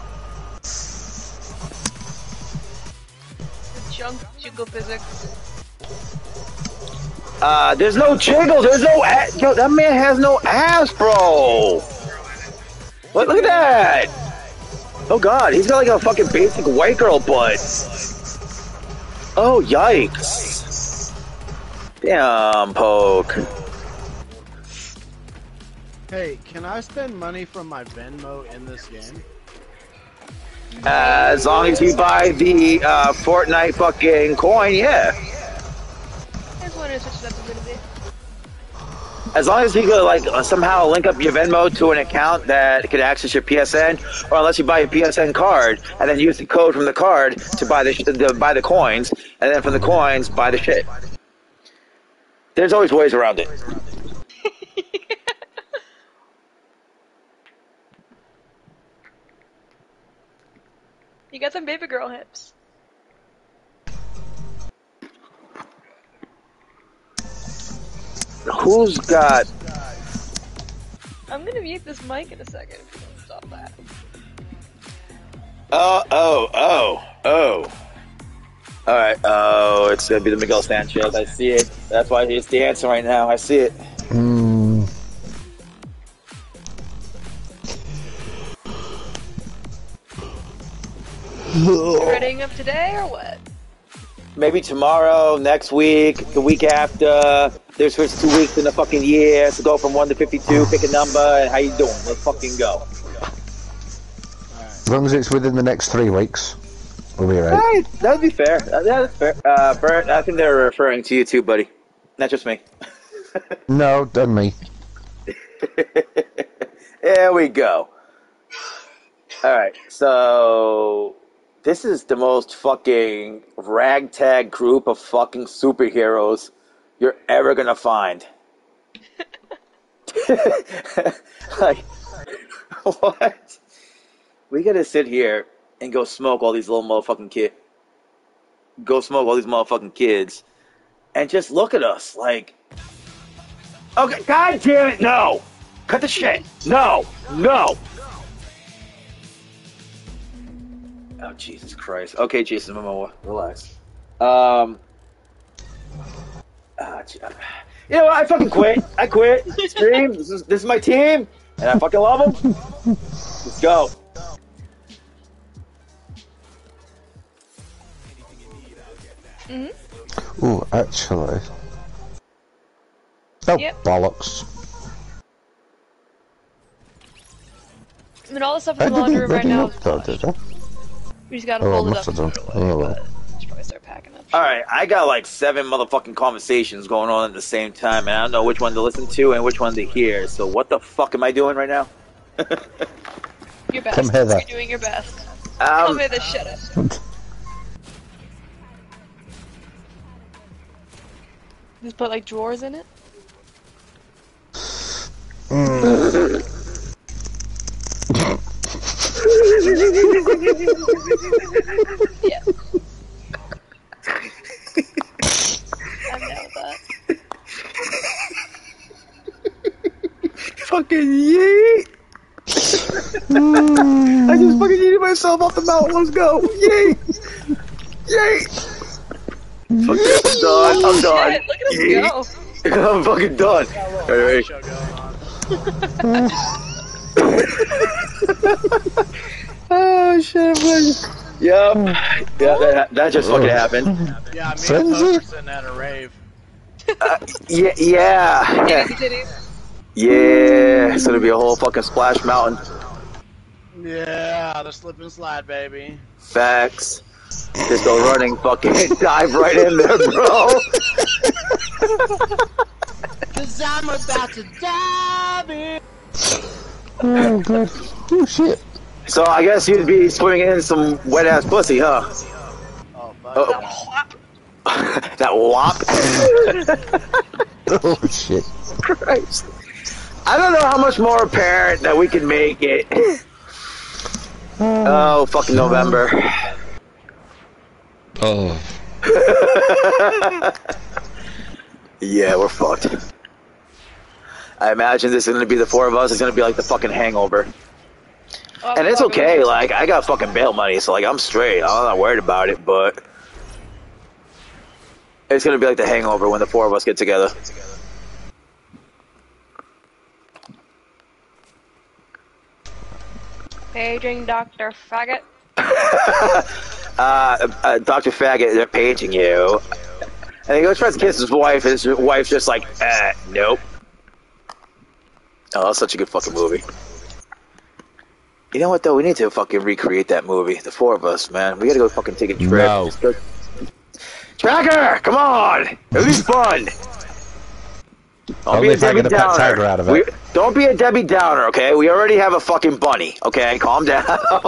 Junk jiggle physics. Uh, there's no jiggle. There's no ass. Yo, that man has no ass, bro. Look, look at that. Oh God, he's got like a fucking basic white girl butt. Oh yikes! Damn, poke. Hey, can I spend money from my Venmo in this game? Uh, as long as you buy the uh, Fortnite fucking coin, yeah. I just wanted to switch it up a little bit. As long as you could like uh, somehow link up your Venmo to an account that could access your P S N, or unless you buy a P S N card and then use the code from the card to buy the, sh- to buy the coins, and then from the coins buy the shit. There's always ways around it. You got some baby girl hips. Who's got? I'm gonna mute this mic in a second if you don't stop that. Oh, oh, oh, oh. All right. Oh, it's gonna be the Miguel Sanchez. I see it. That's why he's dancing right now. I see it. Mm. You readying up today or what? Maybe tomorrow, next week, the week after. There's first two weeks in the fucking year. So go from one to fifty-two, pick a number, and how you doing? Let's fucking go. As long as it's within the next three weeks, we'll be right. Hey, that would be fair. Uh, yeah, that's fair. Uh, Bert, I think they're referring to you too, buddy. Not just me. No, done me. There we go. Alright, so this is the most fucking ragtag group of fucking superheroes you're ever gonna find. Like, what? We gotta sit here and go smoke all these little motherfucking kids. Go smoke all these motherfucking kids. And just look at us, like... Okay, god damn it, no! Cut the shit! No! No! Oh, Jesus Christ. Okay, Jason Momoa, relax. Um... Uh, you know what? I fucking quit. I quit. Stream. This is this is my team, and I fucking love them. Let's go. Mm-hmm. Ooh, actually. Oh, Yep. bollocks. I mean, all the stuff I in the laundry didn't, room I right didn't now look is that, washed. did I? We just gotta Oh, I fold it must up. have and done. throw it away, Oh, well. but should probably start packing up. All right, I got like seven motherfucking conversations going on at the same time, and I don't know which one to listen to and which one to hear. So what the fuck am I doing right now? Your best. Come hither. You're doing your best. Um, Come hither, shut up. Just put like drawers in it. Mm. Yeah. I'm down with that. Fucking yeet. I just fucking yeeted myself off the mountain. Let's go. Yay. Yay. Fuck it. I'm done. I'm done. Shit, look at us Yay. go. I'm fucking done. Alright. Show going on. Oh shit, buddy. Yep. Yeah, that, that just fucking happened. Yeah, me and Frenzy? Poke are sitting at a rave. Uh, yeah, yeah. Titties, titties. Yeah, it's gonna be a whole fucking splash mountain. Yeah, the slip and slide, baby. Facts. Just go running, fucking dive right in there, bro. Cause I'm about to dive in. Oh god. Oh shit. So I guess you'd be swimming in some wet ass pussy, huh? Oh, fuck. Oh. That whop. Oh shit. Christ. I don't know how much more apparent that we can make it. Oh, fucking November. Oh. Yeah, we're fucked. I imagine this is gonna be the four of us. It's gonna be like the fucking Hangover. Oh, And it's fuck, okay, like, I got fucking bail money, so, like, I'm straight. I'm not worried about it, but it's gonna be like the Hangover when the four of us get together. Paging Doctor Faggot. uh, uh, Doctor Faggot, they're paging you. And he goes tries to kiss his wife, and his wife's just like, uh, nope. Oh, that's such a good fucking movie. You know what, though? We need to fucking recreate that movie. The four of us, man. We gotta go fucking take a trip. No. Go... Tracker! Come on! It'll be fun! Don't Only be a if I Debbie get a pet Downer. tiger out of it. We, don't be a Debbie Downer, okay? We already have a fucking bunny, okay? Calm down.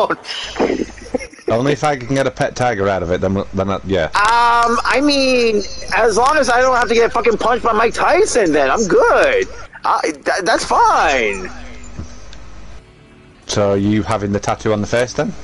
Only if I can get a pet tiger out of it, then, then I, yeah. Um, I mean, as long as I don't have to get fucking punched by Mike Tyson, then I'm good. I, th that's fine. So are you having the tattoo on the face then?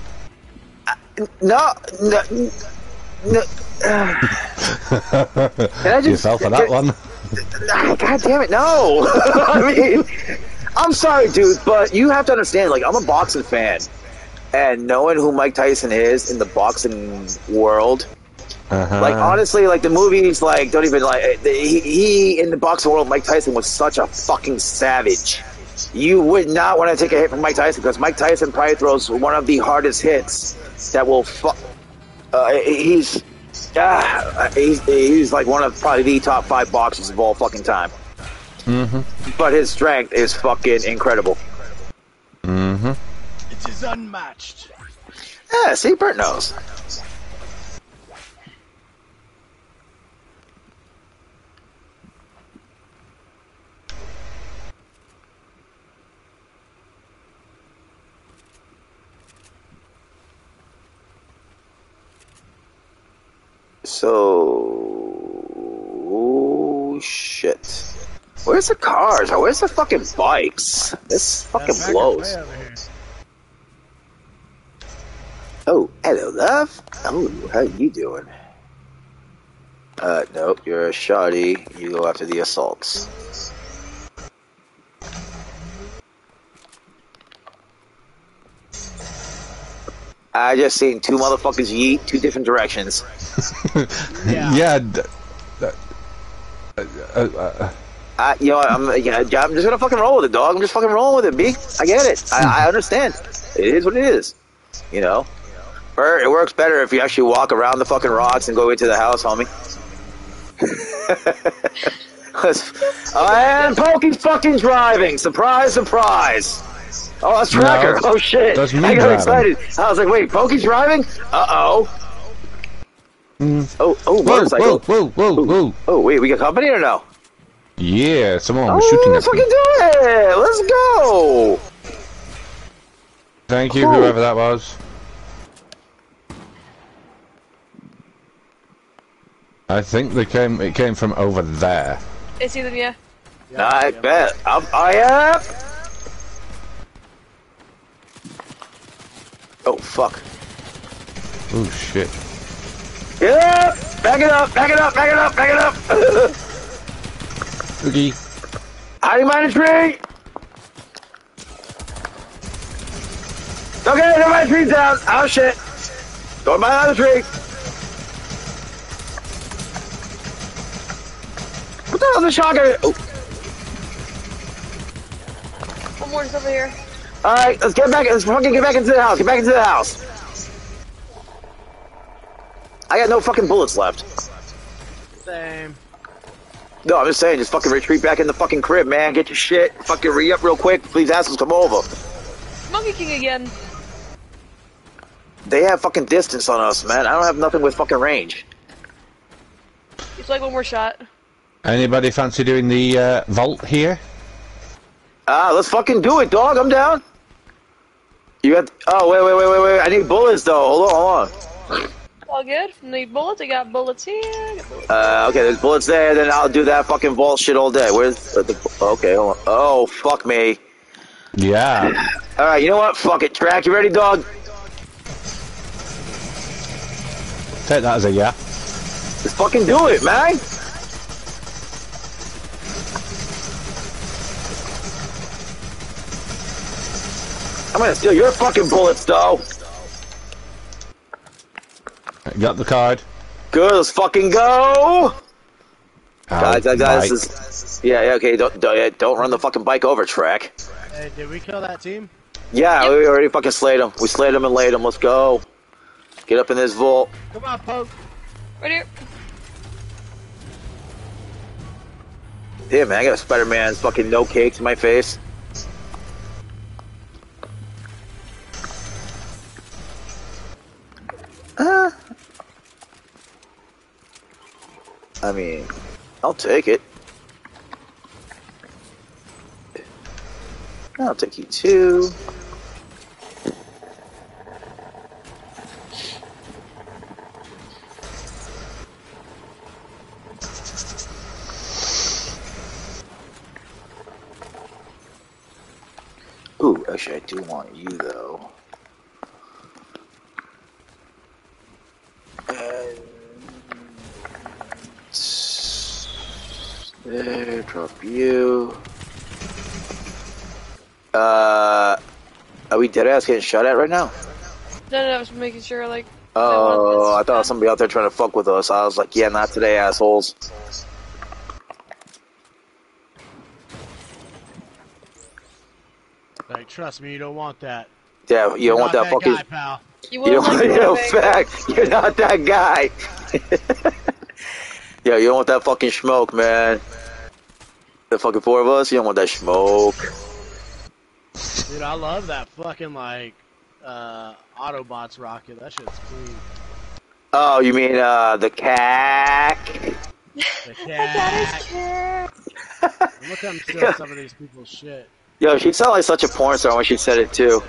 No, no, no. Uh, can I just, You fell for that one? God damn it, no. I mean, I'm sorry, dude, but you have to understand, like, I'm a boxing fan. And knowing who Mike Tyson is in the boxing world, Uh-huh. like, honestly, like, the movies, like, don't even, like, he, he, in the boxing world, Mike Tyson was such a fucking savage. You would not want to take a hit from Mike Tyson, because Mike Tyson probably throws one of the hardest hits that will fu- uh, he's, uh, he's, he's, like, one of probably the top five boxers of all fucking time. Mm-hmm. But his strength is fucking incredible. Mm-hmm. It is unmatched. Yeah, see, Bert knows. So, oh, shit. Where's the cars? Where's the fucking bikes? This fucking That blows. way over here. Oh, hello, love. Oh, how you doing? Uh, nope, you're a shoddy. You go after the assaults. I just seen two motherfuckers yeet two different directions. Yeah. Yeah. d- d- uh, uh, uh, I, you know, I'm, yeah, I'm just gonna fucking roll with it, dog. I'm just fucking rolling with it, B. I get it. I, I understand. It is what it is. You know? Or it works better if you actually walk around the fucking rocks and go into the house, homie. Oh, and Pokey's fucking driving. Surprise, surprise. Oh, that's Tracker. No, oh, shit. that's me I got driving. excited. I was like, wait, Pokey's driving? Uh-oh. mm. Oh, oh, Whoa, motorcycle. whoa, whoa, whoa, whoa. Oh, wait, we got company or no? Yeah, someone Oh, was shooting let's at fucking me. do it. Let's go. Thank you, Cool. whoever that was. I think they came. It came from over there. It's either yeah. Yeah, I yeah. bet. I'm, I am. Oh, fuck. Oh shit. Get up! Back it up! Back it up! Back it up! Back it up! Oogie. Hiding behind a tree! Okay, no, my tree's down. Oh shit. Going by another tree. What the hell is the shotgun? Oh. One more is over here. Alright, let's get back. Let's fucking get back into the house. Get back into the house. I got no fucking bullets left. Same. No, I'm just saying, just fucking retreat back in the fucking crib, man. Get your shit. Fucking re-up real quick. Please assholes come over. Monkey King again. They have fucking distance on us, man. I don't have nothing with fucking range. It's like one more shot. Anybody fancy doing the uh, vault here? Ah, let's fucking do it, dog. I'm down. You got... Oh, wait, wait, wait, wait, wait. I need bullets, though. Hold on, hold on. All good. Need bullets. I got bullets here. I got bullets. Uh, okay, there's bullets there, then I'll do that fucking vault shit all day. Where's the... Okay, hold on. Oh, fuck me. Yeah. Alright, you know what? Fuck it. Track, you ready, dog? Take that as a yeah. Let's fucking do it, man. I'm gonna steal your fucking bullets, though. Got the card. Good, let's fucking go. Guys, guys, guys, bike. this is... Yeah, yeah, okay, don't, don't, don't run the fucking bike over, Track. Hey, did we kill that team? Yeah, Yep. we already fucking slayed them. We slayed them and laid them. Let's go. Get up in this vault. Come on, Poke. Right here. Yeah, man, I got a Spider-Man's fucking no cakes in my face. Uh, I mean, I'll take it. I'll take you too. Ooh, actually, I do want you though. And there, drop you. Uh, are we dead ass getting shot at right now? No, no, I was making sure, like. Oh, I thought was somebody out there trying to fuck with us. I was like, yeah, not today, assholes. Like, trust me, you don't want that. Yeah, you You're don't want not that fucking. guy, pal. You You wouldn't don't, like you that, know, Meg. fact, you're not that guy. Yeah, you don't want that fucking smoke, man. The fucking four of us, you don't want that smoke. Dude, I love that fucking, like, uh, Autobots rocket. That shit's clean. Oh, you mean, uh, the cack? The I got his cat. cat. Look how I'm stealing some of these people's shit. Yo, she sounded like such a porn star when she said it, too.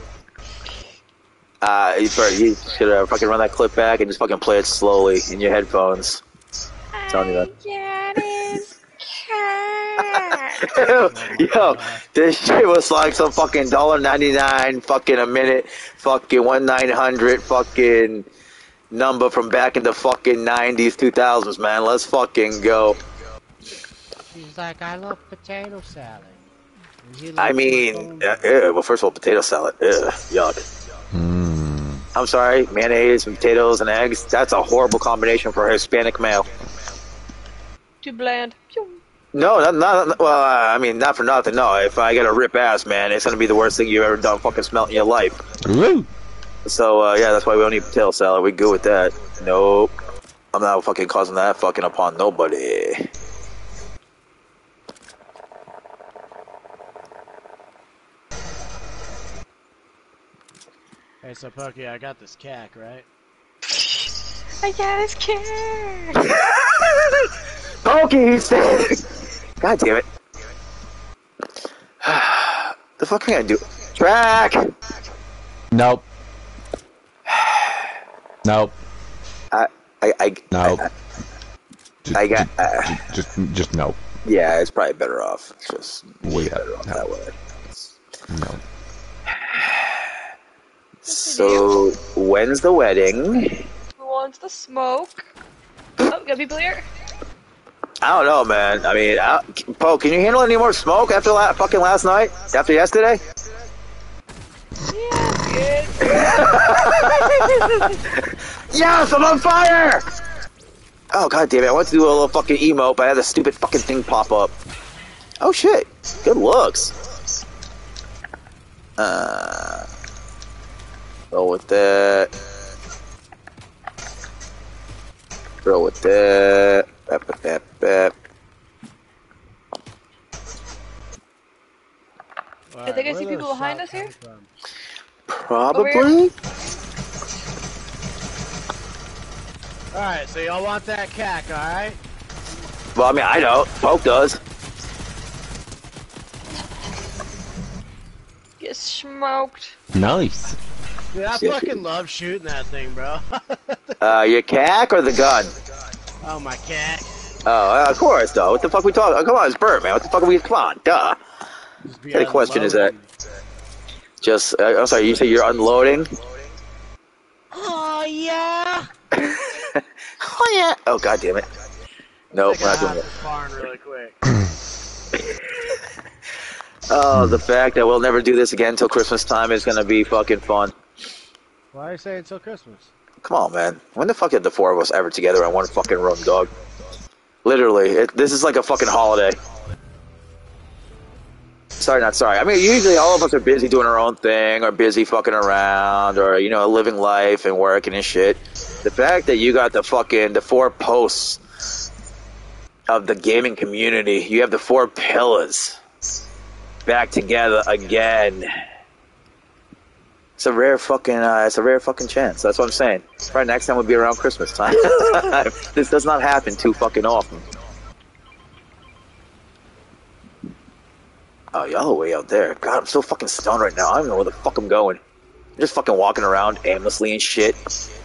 Uh, you, Bert, you should uh, fucking run that clip back and just fucking play it slowly in your headphones. I'm telling you that. I got his cat. Yo, this shit was like some fucking dollar ninety nine fucking a minute, fucking one nine hundred fucking number from back in the fucking nineties, two thousands, man. Let's fucking go. She's like, I love potato salad. And he I loves mean, my uh, ew, well, first of all, potato salad, ew, yuck. Mm. I'm sorry, mayonnaise, and potatoes, and eggs. That's a horrible combination for a Hispanic male. Too bland. Pew. No, not, not well. I mean, not for nothing. No, if I get a rip ass, man, it's gonna be the worst thing you've ever done. Fucking smelt in your life. Woo. So uh, yeah, that's why we don't eat potato salad. We good with that. Nope. I'm not fucking causing that fucking upon nobody. Hey, so Pokey, I got this cack, right? I got his cat. Pokey, said. God damn it. The fuck am I gonna do? Track. Nope. Nope. I, I, I. Nope. I, Just, I got. Uh, just, just, just no. yeah, it's probably better off. It's just We have better off no. that way. No. So when's the wedding? Who wants the smoke? Oh, got people here? I don't know, man. I mean, I, Poe, can you handle any more smoke after la fucking last night? After yesterday? Yeah, good. Yes, I'm on fire! Oh god damn it! I wanted to do a little fucking emote, but I had the stupid fucking thing pop up. Oh shit! Good looks. Uh, roll with that. Roll with that. Bap, bap, bap, bap. I think I see people behind us here. Probably. Alright, so y'all want that cack, alright? Well, I mean, I don't. Poke does. Get smoked. Nice. Dude, I Yeah. fucking love shooting that thing, bro. Uh, your cack or the gun? Oh, my cat. Oh, uh, of course, though. What the fuck we talking? Oh, come on, it's Bert, man. What the fuck are we? Come on, duh. Just be What kind of question is that? unloading. Just, uh, I'm sorry. You say you're unloading? Oh, yeah. Oh yeah. Oh god damn it. Nope, we're not doing it. Barn really quick. Oh, the fact that we'll never do this again until Christmas time is gonna be fucking fun. Why are you saying until Christmas? Come on, man. When the fuck are the four of us ever together in one fucking room, dog? Literally, it, this is like a fucking holiday. Sorry, not sorry. I mean, usually all of us are busy doing our own thing, or busy fucking around, or, you know, living life and working and shit. The fact that you got the fucking, the four posts of the gaming community, you have the four pillars back together again. It's a rare fucking, uh, it's a rare fucking chance. That's what I'm saying. Right, next time would be around Christmas time. This does not happen too fucking often. Oh, y'all are way out there. God, I'm so fucking stoned right now. I don't even know where the fuck I'm going. I'm just fucking walking around aimlessly and shit.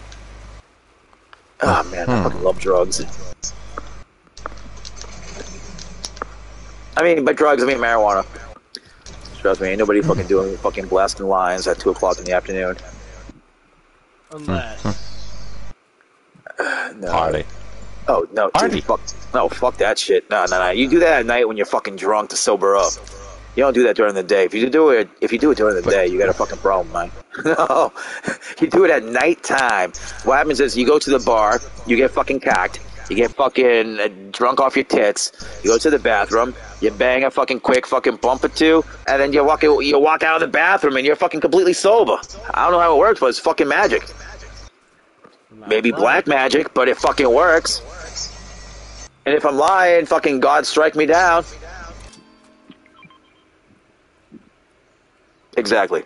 Oh man, I fucking love drugs. I mean, by drugs, I mean marijuana. Trust me, ain't nobody fucking doing fucking blasting lines at two o'clock in the afternoon. Unless. No. Party. Oh no, Party. dude, fuck, no, fuck that shit. No, no, no. You do that at night when you're fucking drunk to sober up. You don't do that during the day. If you do it, if you do it during the day, you got a fucking problem, man. No, you do it at night time. What happens is you go to the bar, you get fucking cocked, you get fucking uh, drunk off your tits, you go to the bathroom, you bang a fucking quick fucking bump or two, and then you walk you walk out of the bathroom and you're fucking completely sober. I don't know how it works, but it's fucking magic. Maybe black magic, but it fucking works. And if I'm lying, fucking God strike me down. Exactly.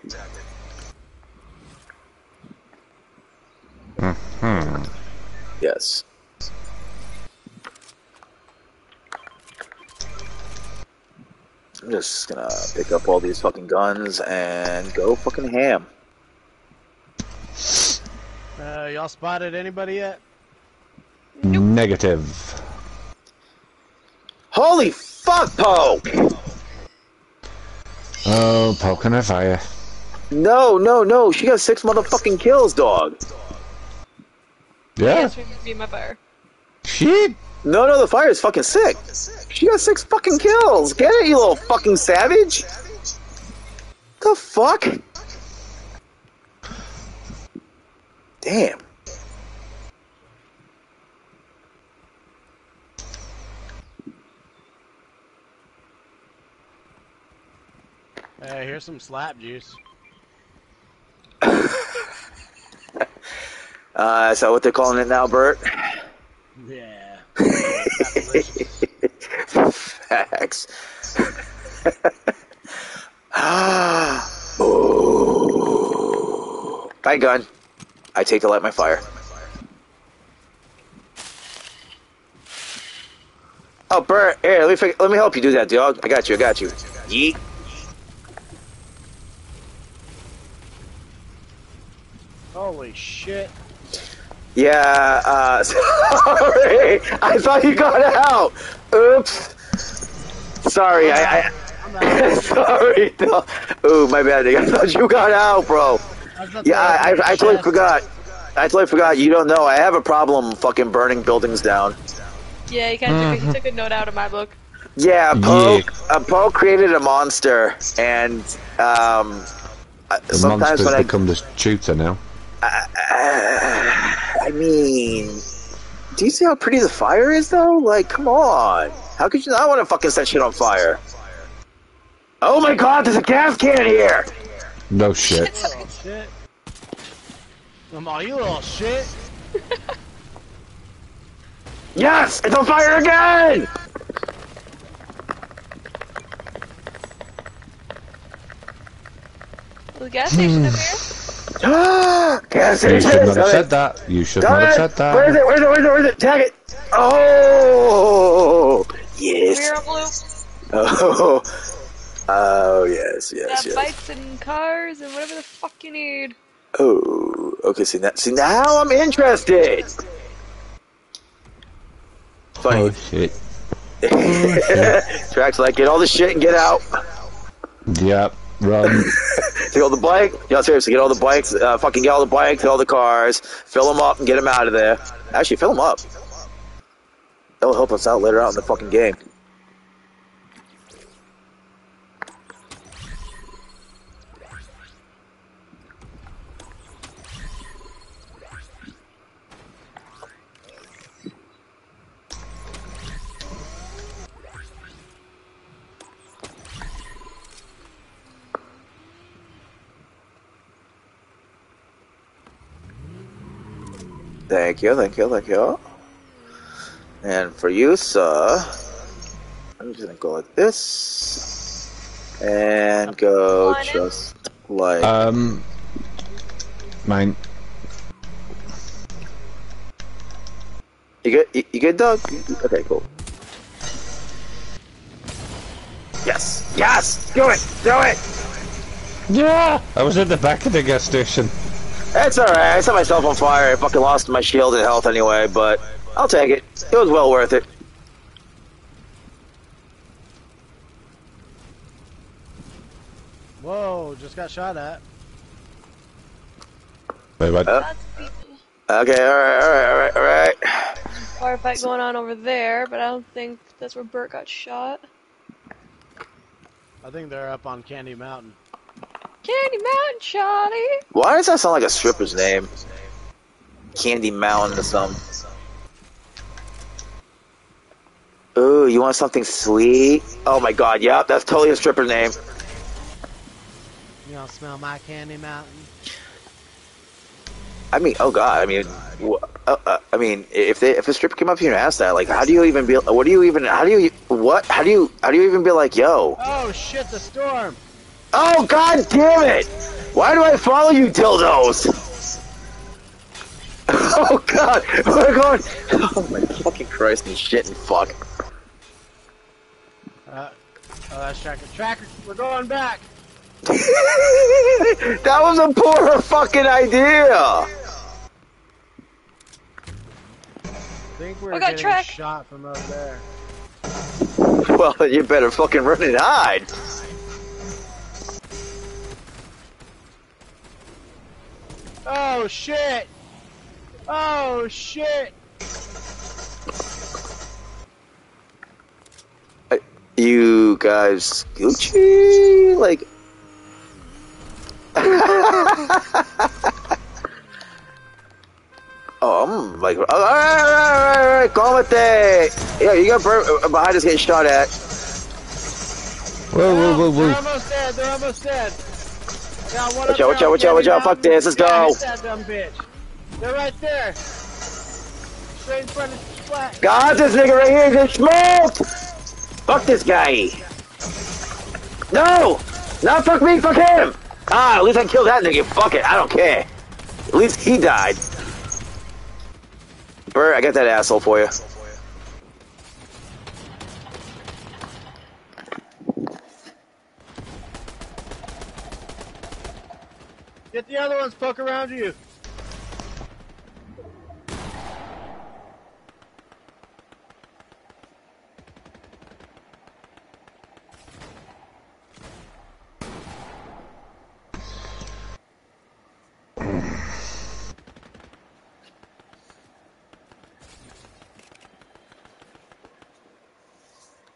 Hmm. Yes. I'm just gonna pick up all these fucking guns and go fucking ham. Uh, y'all spotted anybody yet? Negative. Holy fuck, Poke! Oh, poking her fire. No, no, no. She got six motherfucking kills, dog. Yeah. Yes, we be my fire. Shit. No, no, the fire is fucking sick. She got six fucking kills. Get it, you little fucking savage. The fuck? Damn. Hey, here's some slap juice. Uh, is that what they're calling it now, Bert? Yeah. Facts. Ah. Oh. My gun. I take to light my fire. Oh, Bert, here, let me fig- let me help you do that, dog. I got you. I got you. Yeet. Holy shit. Yeah, uh, sorry. I thought you got out. Oops. Sorry, I, I sorry. No. Ooh, my bad. I thought you got out, bro. Yeah, I, I, I totally forgot. I totally forgot. You don't know. I have a problem fucking burning buildings down. Yeah, he kind of took, a- he took a note out of my book. Yeah, Poe. Uh, Poe created a monster, and um, I, The sometimes monster's when I, become the tutor now. I, I, I mean, do you see how pretty the fire is though? Like, come on, how could you not want to fucking set shit on fire? Oh my god, there's a gas can here! No shit. Oh shit. Come on, you little shit. Yes, it's on fire again! The gas station up here? Gas You station! should not have Okay. said that. You should Got not have it. said that. Where is it? Where is it? Where is it? Where is it? Tag it! Oh! Yes! Mirror blue. Oh, oh yes, yes, Got yes. bikes and cars and whatever the fuck you need. Oh, okay. See now, see now I'm interested. Funny. Oh shit. Oh shit. Tracks like get all the shit and get out. Yep. Run. Take all the bike. You know, seriously, get all the bikes. Uh, fucking get all the bikes, get all the cars, fill them up, and get them out of there. Actually, fill them up. That'll help us out later out in the fucking game. Thank you, thank you, thank you. And for you, sir, I'm just gonna go like this, and go Line in. just like. Um. Mine. You good? You, you good, dog? Okay, cool. Yes, yes, do it, do it. Yeah. I was at the back of the gas station. It's alright. I set myself on fire. I fucking lost my shield and health anyway, but I'll take it. It was well worth it. Whoa, just got shot at. Wait, what? Uh, Lots of people. okay, alright, alright, alright, alright. Firefight going on over there, but I don't think that's where Bert got shot. I think they're up on Candy Mountain. Candy Mountain, Charlie. Why does that sound like a stripper's name? Candy Mountain or something. Ooh, you want something sweet? Oh my god, yep, that's totally a stripper name. You don't smell my Candy Mountain? I mean, oh god, I mean, wh- uh, uh, I mean, if they, if a stripper came up here and asked that, like, how do you even be, what do you even, how do you, what, how do you, how do you even be like, yo? Oh shit, the storm! Oh god damn it! Why do I follow you, dildos? Oh god, we're going, oh my fucking Christ and shit and fuck. Uh, oh, that's Tracker. Tracker, we're going back! That was a poor fucking idea! I think we're We got getting track. shot from up there. Well, you better fucking run and hide. Oh shit! Oh shit! Uh, You guys Gucci? Like... Oh, I'm like, alright, alright, alright, alright, calmate. Yeah, you got Bert uh, behind us getting shot at. Whoa, whoa, whoa, They're whoa. almost dead, they're almost dead. Got one Watch up out, watch there out, on watch out, watch Candy out, fuck Mountain. this, let's Yeah, go. hit that dumb bitch. They're right there. Straight in front of the flat. God, this nigga right here is getting smoked! Fuck this guy. No! Not fuck me, fuck him! Ah, at least I killed that nigga, fuck it, I don't care. At least he died. Bert, I got that asshole for you. Get the other ones, poke around you.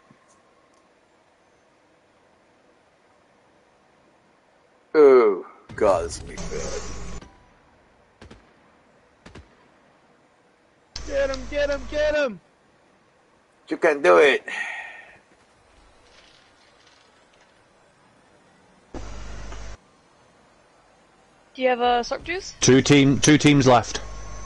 Ooh. god, this is gonna be good. Get him, get him, get him! You can do it. Do you have a slurp juice? Two team, two teams left.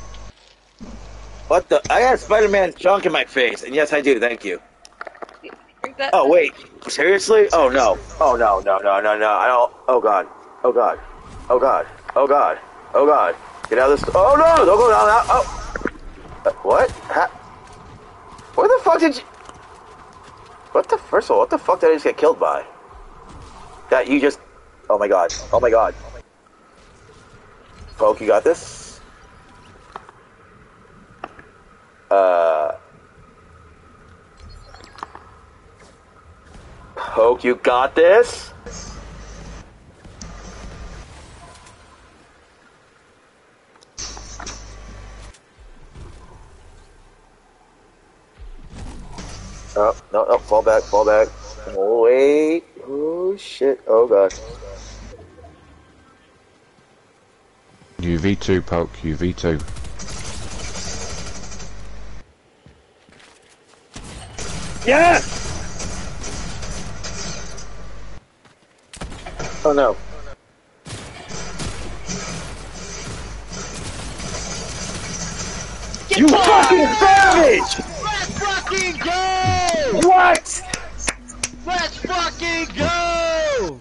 What the? I got Spider-Man's junk in my face, and yes, I do. Thank you. Drink that. Oh wait, seriously? Oh no! Oh no! No! No! No! No! I don't. Oh god! Oh god! Oh god! Oh god! Oh god! Get out of this! Oh no! Don't go down that! Oh! Uh, what? Ha Where the fuck did you? What the? First of all, what the fuck did I just get killed by? That you just? Oh my god! Oh my god! Poke, you got this? Uh. Poke, you got this? Oh, no, no, fall back, fall back. Oh, wait. Oh, shit. Oh, God. U V two, Poke, U V two. Yeah! Oh, no. Get You fucked! fucking savage! Let's fucking go! What? Let's fucking go!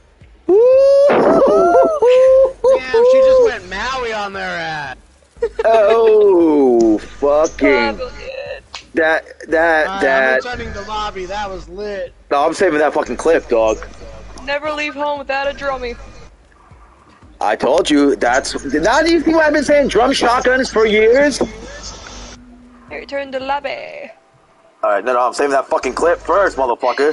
Woo! Damn, she just went Maui on their ass. Oh, fucking. Oh, good. That, that, Alright, I'm that. returning the lobby. That was lit. No, I'm saving that fucking clip, dog. Never leave home without a drummy. I told you, that's. Now do you see why I've been saying drum shotguns for years? Return to lobby. Alright, no, no, I'm saving that fucking clip first, motherfucker.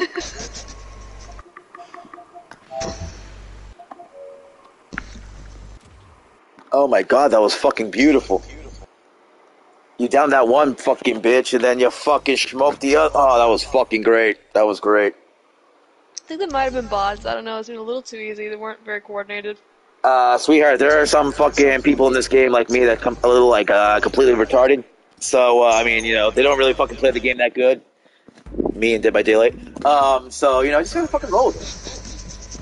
Oh my god, that was fucking beautiful. You downed that one fucking bitch, and then you fucking smoked the other. Oh, that was fucking great. That was great. I think they might have been bots. I don't know. It's been a little too easy. They weren't very coordinated. Uh, sweetheart, there are some fucking people in this game like me that come a little, like, uh, completely retarded. So, uh, I mean, you know, they don't really fucking play the game that good. Me and Dead by Daylight. Um, so, you know, just gotta fucking roll with it.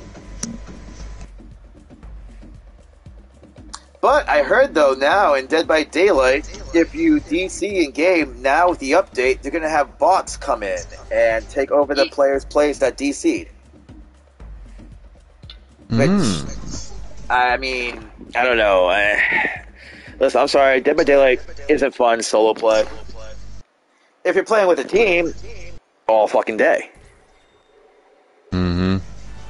But I heard, though, now in Dead by Daylight, if you D C in game, now with the update, they're gonna have bots come in and take over the player's place that D C'd. Which, Mm. I mean, I don't know. I, listen, I'm sorry, Dead by Daylight isn't fun solo play. If you're playing with a team, all fucking day. Mm-hmm.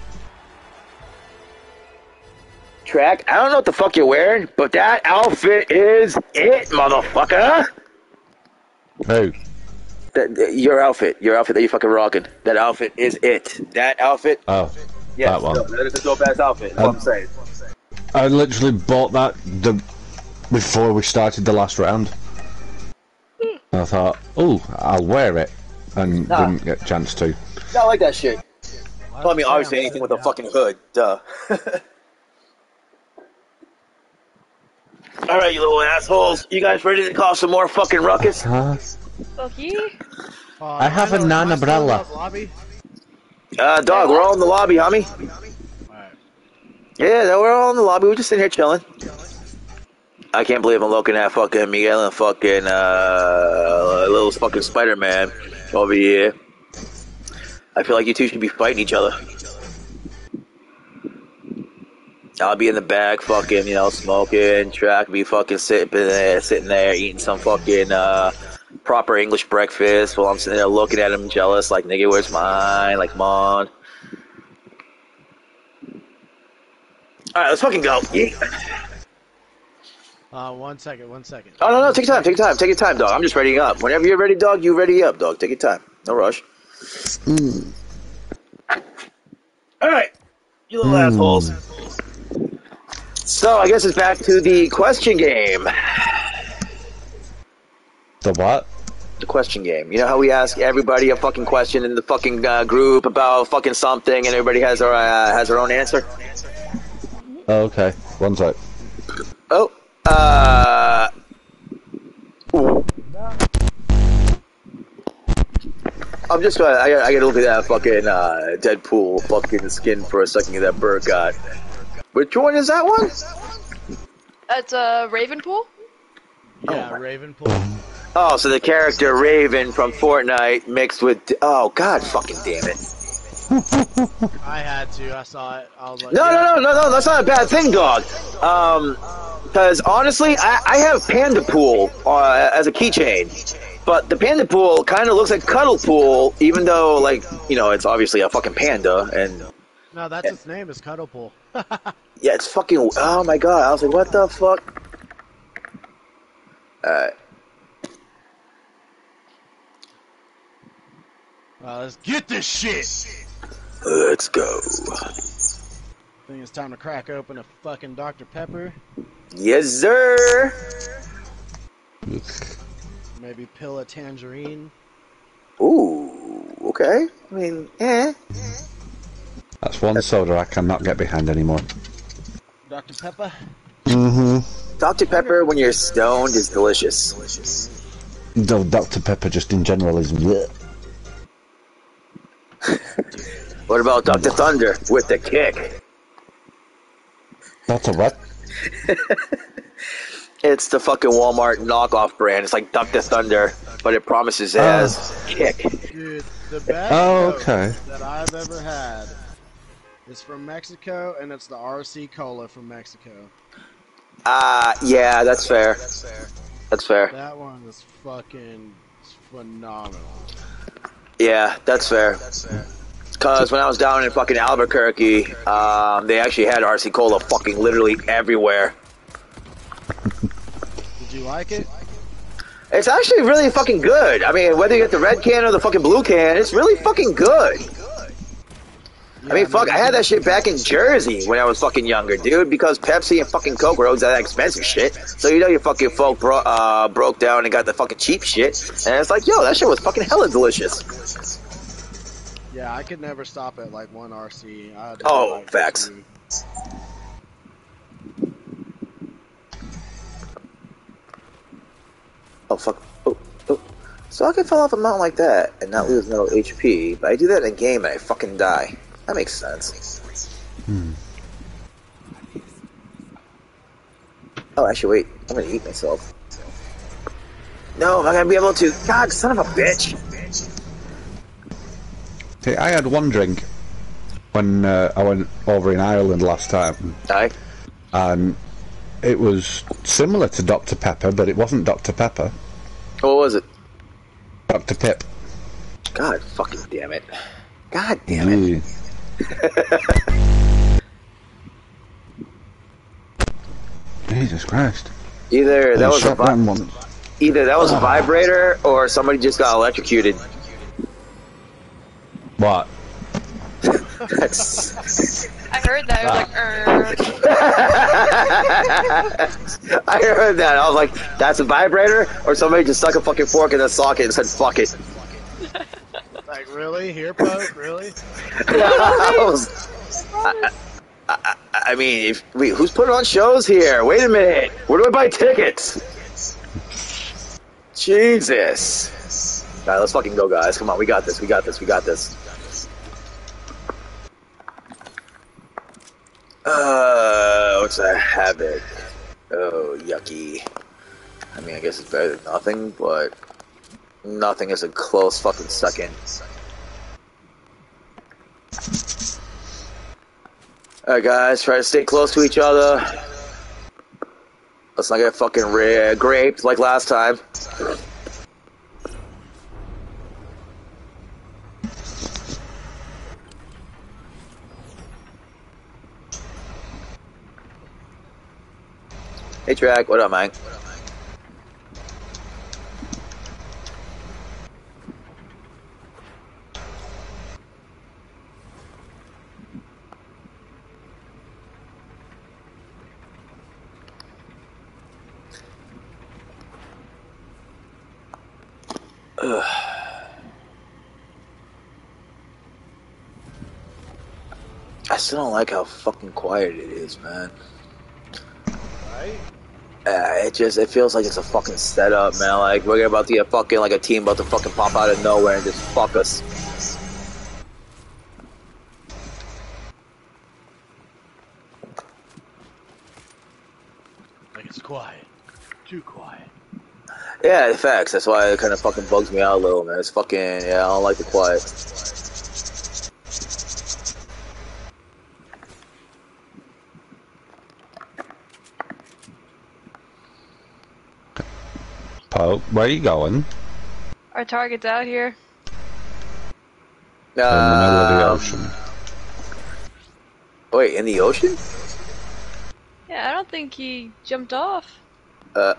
Track, I don't know what the fuck you're wearing, but that outfit is it, motherfucker. Who? That, that- your outfit, your outfit that you fucking rocking. That outfit is it. That outfit, Oh, yes, that one. no, that is a dope ass outfit. That's what Um, I'm saying. I literally bought that the before we started the last round. And I thought, oh, I'll wear it, and Nah. didn't get a chance to. I like that shit. Well, I mean, obviously anything with a fucking hood, duh. Alright, you little assholes. You guys ready to cause some more fucking ruckus? Huh? Fuck you. Uh, I have a Rhino, am I still in non-umbrella. the lobby? Uh, dog, we're all in the lobby, homie. Alright. Yeah, we're all in the lobby. We're just sitting here chilling. I can't believe I'm looking at fucking Miguel and fucking, uh, little fucking Spider-Man over here. I feel like you two should be fighting each other. I'll be in the back, fucking, you know, smoking. Track be fucking sitting there, sitting there eating some fucking uh, proper English breakfast while I'm sitting there looking at him, jealous, like, nigga, where's mine? Like, come on. All right, let's fucking go. Yeah. Uh, one second, one second. Oh no, no, take your time, take your time, take your time, dog. I'm just readying up. Whenever you're ready, dog, you ready up, dog. Take your time, no rush. Mm. All right, you little Mm. assholes. So I guess it's back to the question game. The what? The question game. You know how we ask everybody a fucking question in the fucking uh, group about fucking something, and everybody has their uh, has their own answer. Oh, okay. One sec. Oh, uh... I'm just trying. I, I gotta look at that fucking uh, Deadpool fucking skin for a second that Bert got. Which one is that one? That's a uh, Ravenpool. Yeah, Oh. Ravenpool. Oh, so the character Raven from Fortnite mixed with. Oh God, fucking damn it! I had to. I saw it. I was like, No, yeah. no, no, no, no. That's not a bad thing, dog. Um, because honestly, I, I have Panda Pool uh, as a keychain. But the Panda Pool kind of looks like Cuddle Pool, even though, like, you know, it's obviously a fucking panda, and... No, that's its name, is Cuddlepool. Yeah, it's fucking... Oh, my God. I was like, what the fuck? Alright. Uh, let's get this shit! Let's go. I think it's time to crack open a fucking Doctor Pepper. Yes, sir! Maybe pill a tangerine. Ooh, okay. I mean, eh. That's one soda I cannot get behind anymore. Doctor Pepper? Mm-hmm. Doctor Pepper, when you're stoned, is delicious. No, Doctor Pepper just in general is bleh. What about Doctor Thunder with the kick? That's a what? It's the fucking Walmart knockoff brand. It's like Doctor Thunder, but it promises it has Oh. kick. Dude, the best Oh, Coke okay. that I've ever had is from Mexico, and it's the R C Cola from Mexico. Ah, uh, yeah, that's fair. That's fair. That one is fucking phenomenal. Yeah, that's fair. Because when I was down in fucking Albuquerque, um, they actually had R C Cola fucking literally everywhere. Did you like it? It's actually really fucking good. I mean, whether you get the red can or the fucking blue can, it's really fucking good. Yeah, I mean, fuck, I had that shit back in Jersey when I was fucking younger, dude, because Pepsi and fucking Coke were always that expensive shit. So you know your fucking folk bro uh, broke down and got the fucking cheap shit. And it's like, yo, that shit was fucking hella delicious. Yeah, I could never stop at like one R C. I had to Oh, do, like, facts. two. Oh, fuck. Oh, oh. So I can fall off a mountain like that and not lose no H P, but I do that in a game and I fucking die. That makes sense. Hmm. Oh, actually, wait. I'm gonna eat myself. No, am I gonna be able to? God, son of a bitch! See, I had one drink when uh, I went over in Ireland last time. Aye. And it was similar to Doctor Pepper, but it wasn't Doctor Pepper. What was it? Doctor Pip. God fucking damn it. God damn it. Yeah. Jesus Christ. Either that I was a shot vi round one. either that was a vibrator or somebody just got electrocuted. What? That's I heard that. I was like, er. I heard that. I was like, that's a vibrator, or somebody just stuck a fucking fork in a socket and said, fuck it. Like, really? Here, Pope? Really? I, was, I, I, I mean, if, wait, who's putting on shows here? Wait a minute. Where do I buy tickets? Jesus. Alright, let's fucking go, guys. Come on, we got this, we got this, we got this. Uh, what's a habit? Oh, yucky. I mean, I guess it's better than nothing, but nothing is a close fucking second. Alright, guys, try to stay close to each other. Let's not get fucking ra graped like last time. Hey, Track, what up, man? I still don't like how fucking quiet it is, man. Right? Uh, it just it feels like it's a fucking setup, man. Like we're about to get fucking like a team about to fucking pop out of nowhere and just fuck us. Like it's quiet. Too quiet. Yeah, the facts. That's why it kind of fucking bugs me out a little, man. It's fucking yeah. I don't like the quiet. Pope, where are you going? Our target's out here. In the middle of the Um, ocean. Wait, in the ocean? Yeah, I don't think he jumped off. Uh.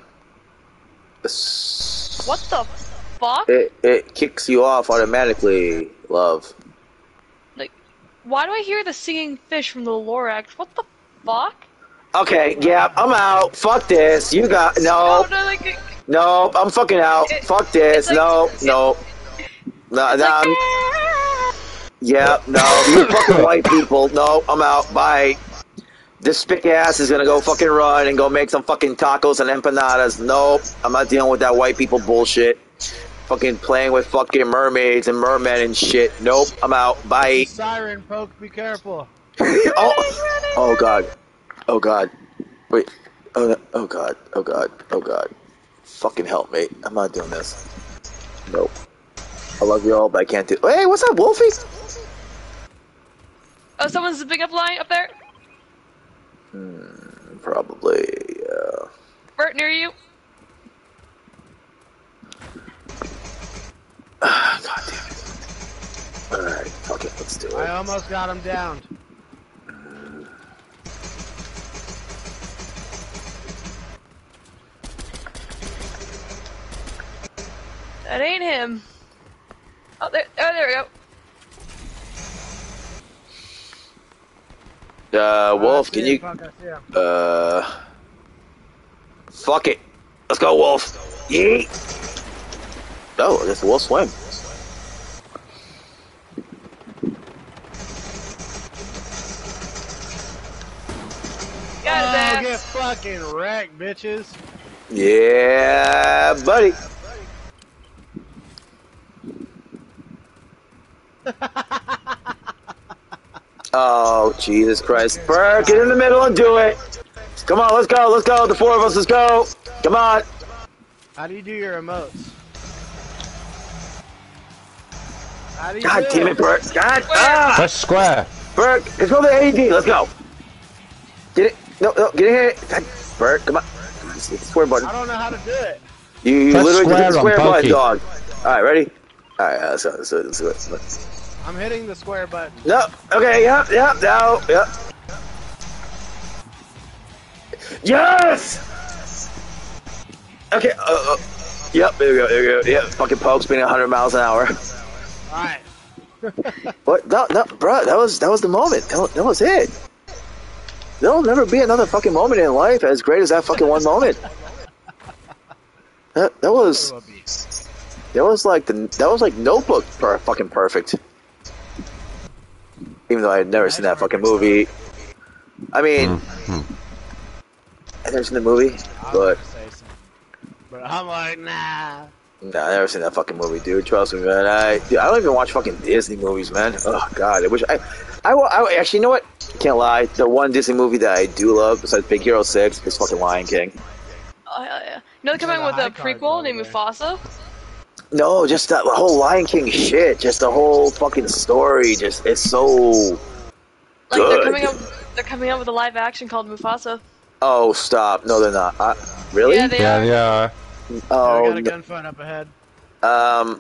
s- What the fuck? It it kicks you off automatically, love. Like, why do I hear the singing fish from the Lorax? What the fuck? Okay, yeah, I'm out. Fuck this. You got no, Oh, no, like, it- no. I'm fucking out. It- Fuck this. it's like- no, it- no, no, it's no. like, I'm- Yeah, no. You fucking white people. No, I'm out. Bye. This spick ass is gonna go fucking run and go make some fucking tacos and empanadas. Nope, I'm not dealing with that white people bullshit. Fucking playing with fucking mermaids and mermen and shit. Nope, I'm out. Bye. Siren, Poke, be careful. oh, oh god, oh god. Wait. Oh, no. Oh god. Oh god. Oh god. Fucking help me. I'm not doing this. Nope. I love you all, but I can't do. Hey, what's up, Wolfie? oh, someone's big up line up there. Hmm, probably. Yeah. Bert, near you. Ah, god damn it. All right. Fuck it. Let's do I it. almost got him down. That ain't him. Oh, there, oh, there we go. Uh, Wolf, I can see you? him, Poke, I see him. Uh. Fuck it. Let's go, Wolf. Yeet. Oh, I guess Wolf swim. Got his Oh, ass. get fucking wrecked, bitches. Yeah, buddy. Oh, Jesus Christ. Bert, get in the middle and do it. Come on, let's go, let's go. The four of us, let's go. Come on. How do you do your emotes? How do you God do damn it, Bert. God. Ah! Press square. Bert, control the A D. Let's go. Get it. No, no, get in here. God, Bert, come on. It's the square button. I don't know how to do it. You, you Press literally square hit the on square button, Pokey. dog. Alright, ready? Alright, let's go, let's go, let's go, let's go. I'm hitting the square button. No, okay, yep, yep, no, yep. Yes! Okay, uh, uh, yep, there we go, there we go, yep, fucking Poke spinning one hundred miles an hour. Alright. What? No, no, bro, that was, that was the moment, that, that was it. There'll never be another fucking moment in life as great as that fucking one moment. That, that was, that was like the, that was like Notebook per fucking perfect. Even though I had never seen that fucking movie. I mean, I've never seen the movie, I but was gonna say something. But I'm like, nah. nah, I never seen that fucking movie, dude. Trust me, man. I, dude, I don't even watch fucking Disney movies, man. Oh god, I wish I, I, I actually, you know what? Can't lie. The one Disney movie that I do love, besides Big Hero Six, is fucking Lion King. Oh, hell yeah. You know they're coming There's a with a high card prequel over named there. Mufasa? No, just that whole Lion King shit. Just the whole fucking story. Just it's so. Like, Good. they're coming up they're coming up with a live action called Mufasa. Oh, stop! No, they're not. Uh, really? Yeah, they Yeah, are. yeah. oh, I got a no. gunfight up ahead. um.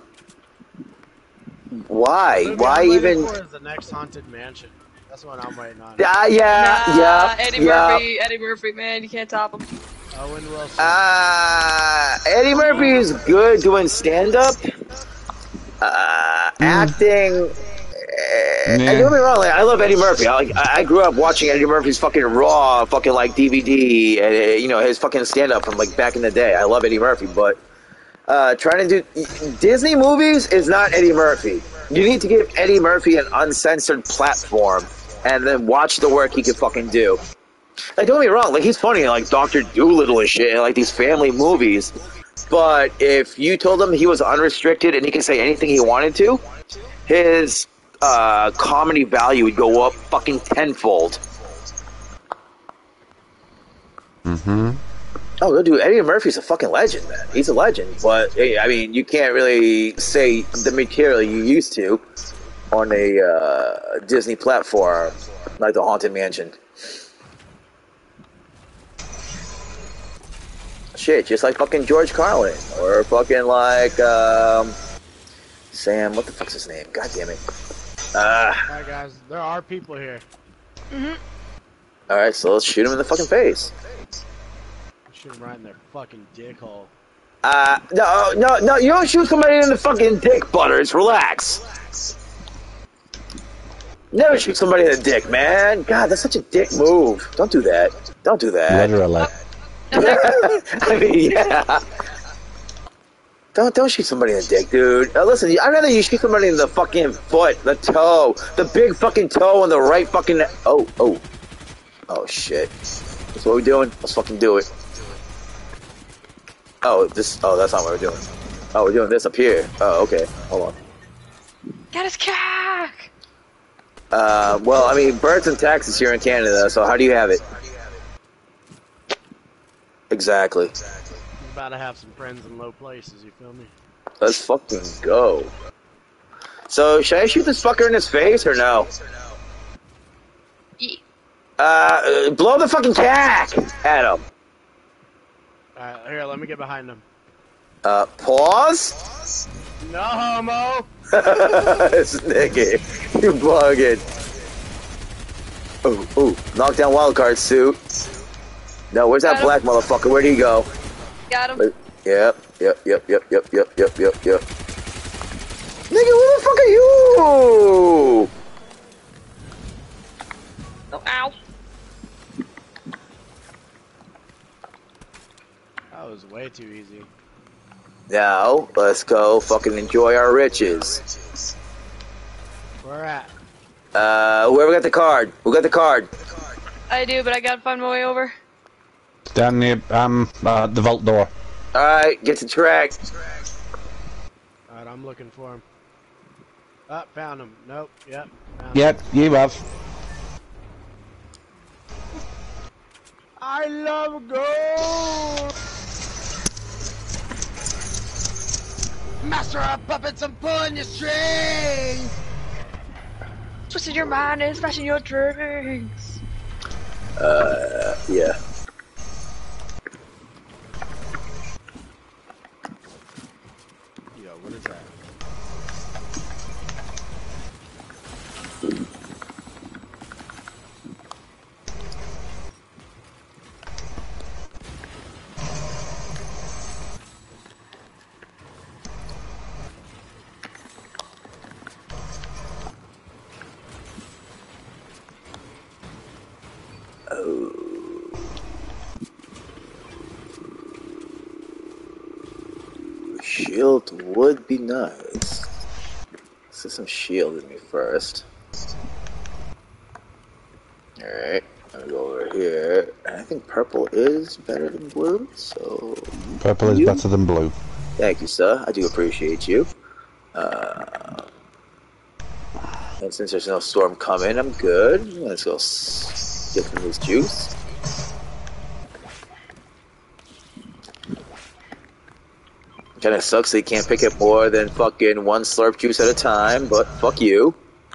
Why? The movie Why I'm waiting even? for is the next Haunted Mansion. That's what I'm waiting on. Yeah, yeah, Nah, yeah, Eddie yeah. Murphy, Eddie Murphy, man, you can't top him. Owen Wilson. Uh, Eddie Murphy is good doing stand-up. Uh, acting. Uh, Yeah. Don't get me wrong, like, I love Eddie Murphy. I, like, I I grew up watching Eddie Murphy's fucking Raw, fucking like D V D, and uh, you know his fucking stand-up from like back in the day. I love Eddie Murphy, but uh, trying to do Disney movies is not Eddie Murphy. You need to give Eddie Murphy an uncensored platform and then watch the work he could fucking do. Like, don't get me wrong, like, he's funny in, like, Doctor Dolittle and shit, and, like, these family movies. But if you told him he was unrestricted and he could say anything he wanted to, his uh, comedy value would go up fucking tenfold. Mm-hmm. Oh, dude, Eddie Murphy's a fucking legend, man. He's a legend. But, hey, I mean, you can't really say the material you used to on a uh, Disney platform like the Haunted Mansion. Shit, just like fucking George Carlin, or fucking like, um, Sam, what the fuck's his name? God damn it. Uh, Alright, guys, there are people here. Mm-hmm. Alright, so let's shoot him in the fucking face. Shoot them right in their fucking dick hole. Uh, no, no, no, you don't shoot somebody in the fucking dick, Butters. Relax. Never shoot somebody in the dick, man. God, that's such a dick move. Don't do that. Don't do that. Literally. I mean, yeah. Don't don't shoot somebody in the dick, dude. Uh, listen, I'd rather you shoot somebody in the fucking foot, the toe, the big fucking toe on the right fucking. Oh, oh, oh shit. That's what we're doing. Let's fucking do it. Oh, this. Oh, that's not what we're doing. Oh, we're doing this up here. Oh, okay. Hold on. Get his cack! Uh, well, I mean, Bert's in Texas here in Canada, so how do you have it? Exactly. He's about to have some friends in low places, you feel me? Let's fucking go. So, should I shoot this fucker in his face or no? Yeah. Uh, blow the fucking cack at him. Alright, here, let me get behind him. Uh, pause? No homo! This nigga, you bugging. Ooh, ooh, knock down wildcard suit. No, where's that Got him. black motherfucker? Where'd he go? Got him. Wait, Yep, yep, yep, yep, yep, yep, yep, yep, yep. Nigga, who the fuck are you? Oh, ow. That was way too easy. Now, let's go fucking enjoy our riches. Where at? Uh, whoever got the card? Who got the card? I do, but I gotta find my way over. Down near um uh, the vault door. Alright, get the track. Alright, I'm looking for him. Oh, found him. Nope, yep. Found him. Yep, you have. I love gold! Master of puppets, I'm pulling your strings! Twisting your mind and smashing your drinks. Uh, yeah. Yo, what is that? Shield would be nice. Let's get some shield in me first. Alright, I'm gonna go over here. And I think purple is better than blue, so... Purple is You? better than blue. Thank you, sir. I do appreciate you. Uh, and since there's no storm coming, I'm good. Let's go s- get some of this juice. Kinda sucks that you can't pick up more than fucking one slurp juice at a time, but fuck you.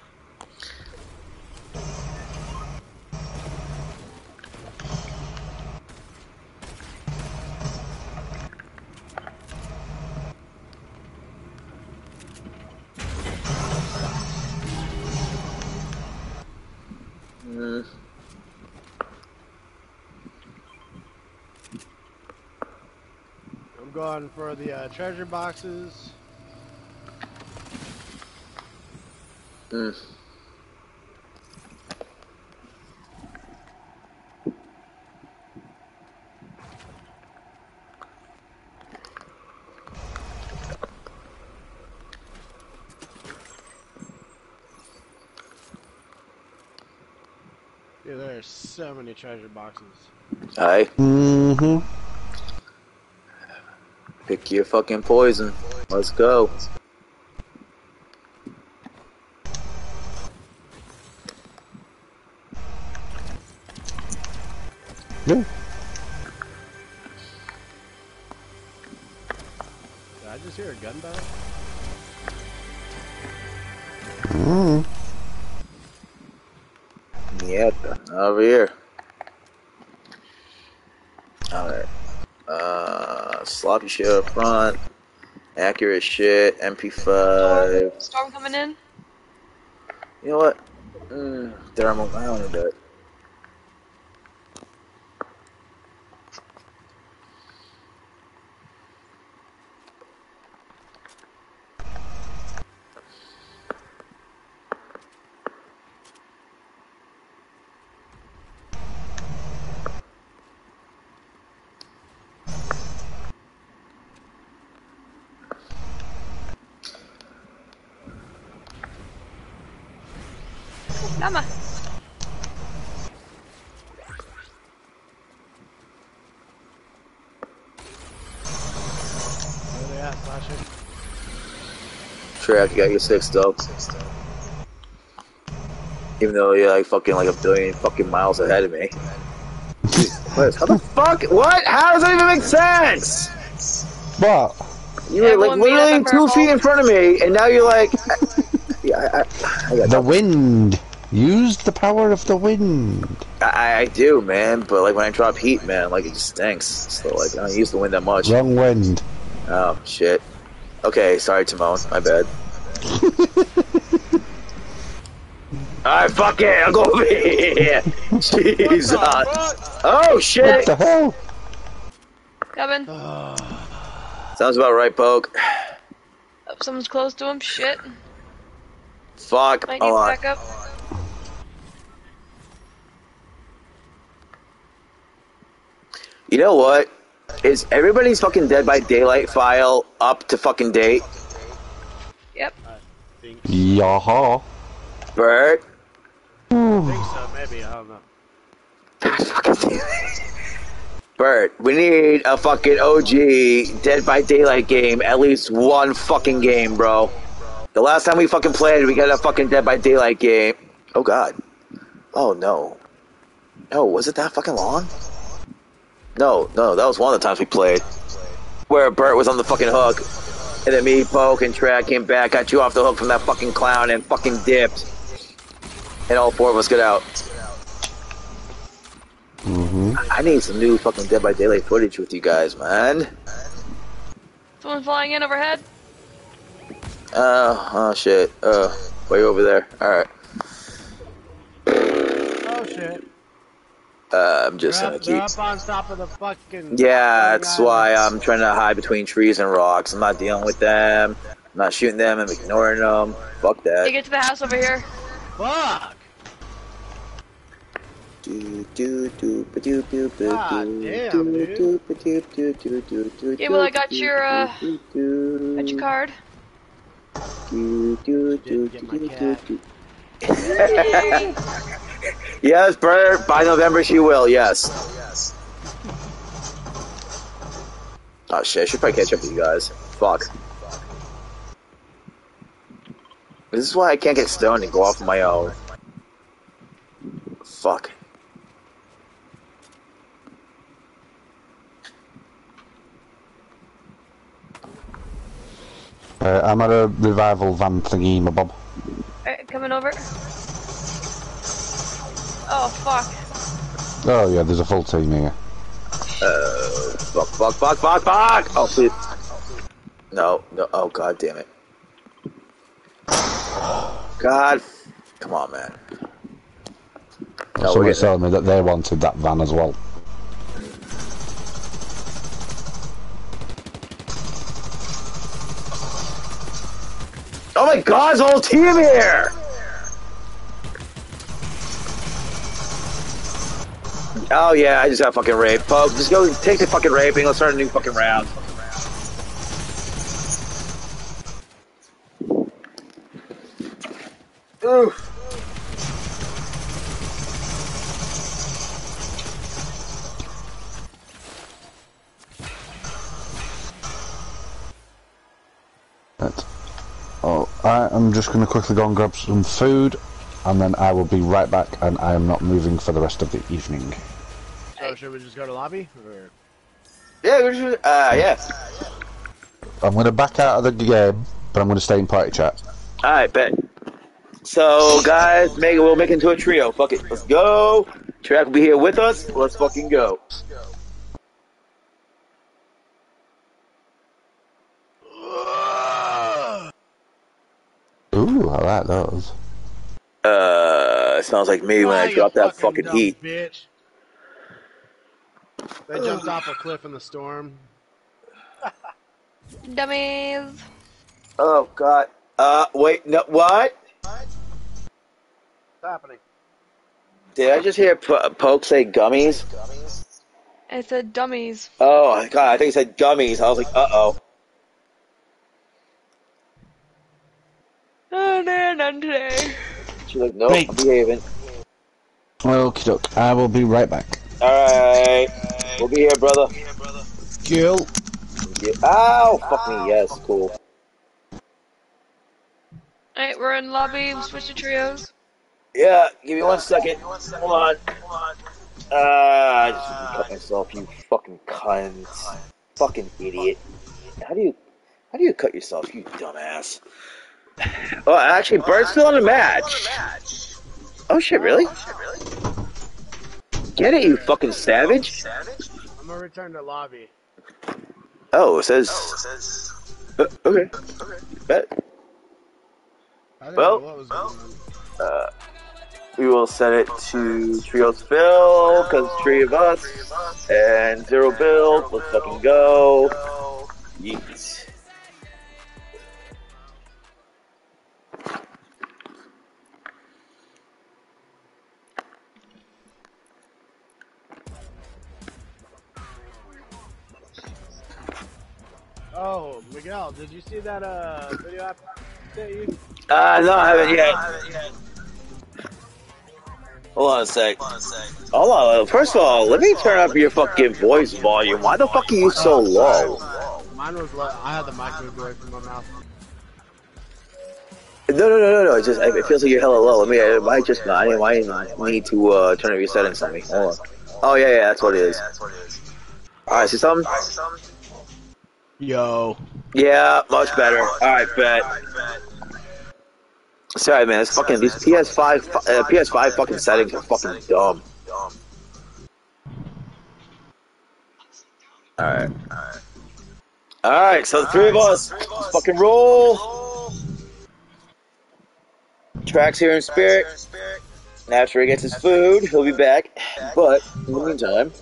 Mm. I'm going for the uh, treasure boxes. Mm. Dude, there's so many treasure boxes. Hi. Mm-hmm. Pick your fucking poison. Let's go. Yeah. Did I just hear a gun battle? Mm. Yep, over here. Alright. Uh, sloppy shit up front. Accurate shit. M P five. Storm, storm coming in. You know what? Mm, thermal. I don't need that. Llama. Where they at, Slasher? Track, you got your six though. Even though you're like fucking like a billion fucking miles ahead of me. What? How the fuck? What? How does that even make sense? What? You were like Everyone meet up literally at two purple. feet in front of me, and now you're like, yeah, I, I, I got The nothing. wind. Use the power of the wind. I, I do, man, but like when I drop heat, man, like it just stinks. So like I don't use the wind that much. Wrong wind. Oh shit. Okay, sorry, Timon. My bad. Alright, fuck it. I'll go over here. Jesus. Oh What shit. the hell? Coming. Sounds about right, Poke. Oh, someone's close to him. Shit. Fuck. Might need Hold on. backup. You know what? Is everybody's fucking Dead by Daylight file up to fucking date? Yep. I think, Yaha. Bert? I think so, maybe. I don't know. Bert, we need a fucking O G Dead by Daylight game, at least one fucking game, bro. The last time we fucking played, we got a fucking Dead by Daylight game. Oh god. Oh no. No, was it that fucking long? No, no, that was one of the times we played. Where Bert was on the fucking hook, and then me, Poke, and Track came back, got you off the hook from that fucking clown, and fucking dipped. And all four of us got out. Mm-hmm. I need some new fucking Dead by Daylight footage with you guys, man. Someone flying in overhead. Uh, oh shit. Uh, way over there. Alright. Oh shit. Uh, I'm just They're gonna up, they're keep... up on top of the fucking. Yeah, that's floating why island. I'm trying to hide between trees and rocks. I'm not dealing with them. I'm not shooting them. I'm ignoring them. Fuck They that. get to the house over here. Fuck! Do, do, do, ba, do, do, ba, God do, damn, do, dude. do, ba, do, do, do, do, do, Yeah, well, I do, got do, your, uh, do, do, got your card. do, do, do, Didn't get my do, cat. do, do. Yes, Bert, by November she will, yes. Oh shit, I should probably catch up with you guys. Fuck. This is why I can't get stoned and go off on my own. Fuck. Uh, I'm at a revival van thingy, my bob. Alright, coming over. Oh, fuck. Oh yeah, there's a full team here. Uh, fuck, fuck, fuck, fuck, fuck! Oh, please. No, no, oh, god damn it. God. Come on, man. No, we're Someone's getting... telling me that they wanted that van as well. Oh my god, there's a whole team here! Oh yeah, I just got fucking raped. Pope, just go take the fucking raping, let's start a new fucking round. Oof. Alright, I'm just going to quickly go and grab some food, and then I will be right back, and I am not moving for the rest of the evening. So should we just go to lobby? Or... Yeah, we should, uh, yeah. I'm going to back out of the game, but I'm going to stay in party chat. Alright, bet. So, guys, make, we'll make it into a trio. Fuck it. Let's go. Track will be here with us. Let's fucking go. Ooh, I like those. Uh, sounds like me when Ah, I you drop that fucking fucking dumb heat. bitch. They jumped off a cliff in the storm. Dummies. Oh, God. Uh, wait, no, what? What's happening? Did I just hear P Poke say gummies? I said dummies. Oh, God, I think he said gummies. I was like, uh-oh. Oh, no, none today. She's like, nope, Wait. I'm behaving. Okie doke, I will be right back. Alright. We'll be here, brother. Kill. Yeah. Ow! Fuck me, yes, cool. Alright, we're in lobby. Switch to trios. Yeah, give me one second. Hold on. Uh, I just cut myself, you fucking cunt. Fucking idiot. How do you, how do you cut yourself, you dumbass? Oh, actually, Bert's still in the match. Oh shit, really? Get it, you fucking savage. I'm gonna return to lobby. Oh, it says... Uh, okay. Bet. I didn't Well, know what was going on. Uh, we will set it to Trios Phil, because three of us, and zero build. Let's fucking go. Yeet. Oh, Miguel, did you see that uh video I sent you? Uh, no, I haven't yet. Hold on a sec. Hold on. First of all, let me turn up your fucking voice volume. Why the fuck are you so low? Mine was low. I had the mic moved away from my mouth. No, no, no, no, no. It just it feels like you're hella low. Let me. I might just. I might need to uh, turn up your settings on me. Hold on. Oh yeah, yeah. That's what it is. All right. See something? Yo. Yeah, much better. All right, bet. Sorry, man. It's fucking these P S five uh, P S five fucking settings are fucking dumb. All right, all right, all right. So the three of us, let's fucking roll. Track's here in spirit. After he gets his food, he'll be back. But in the meantime.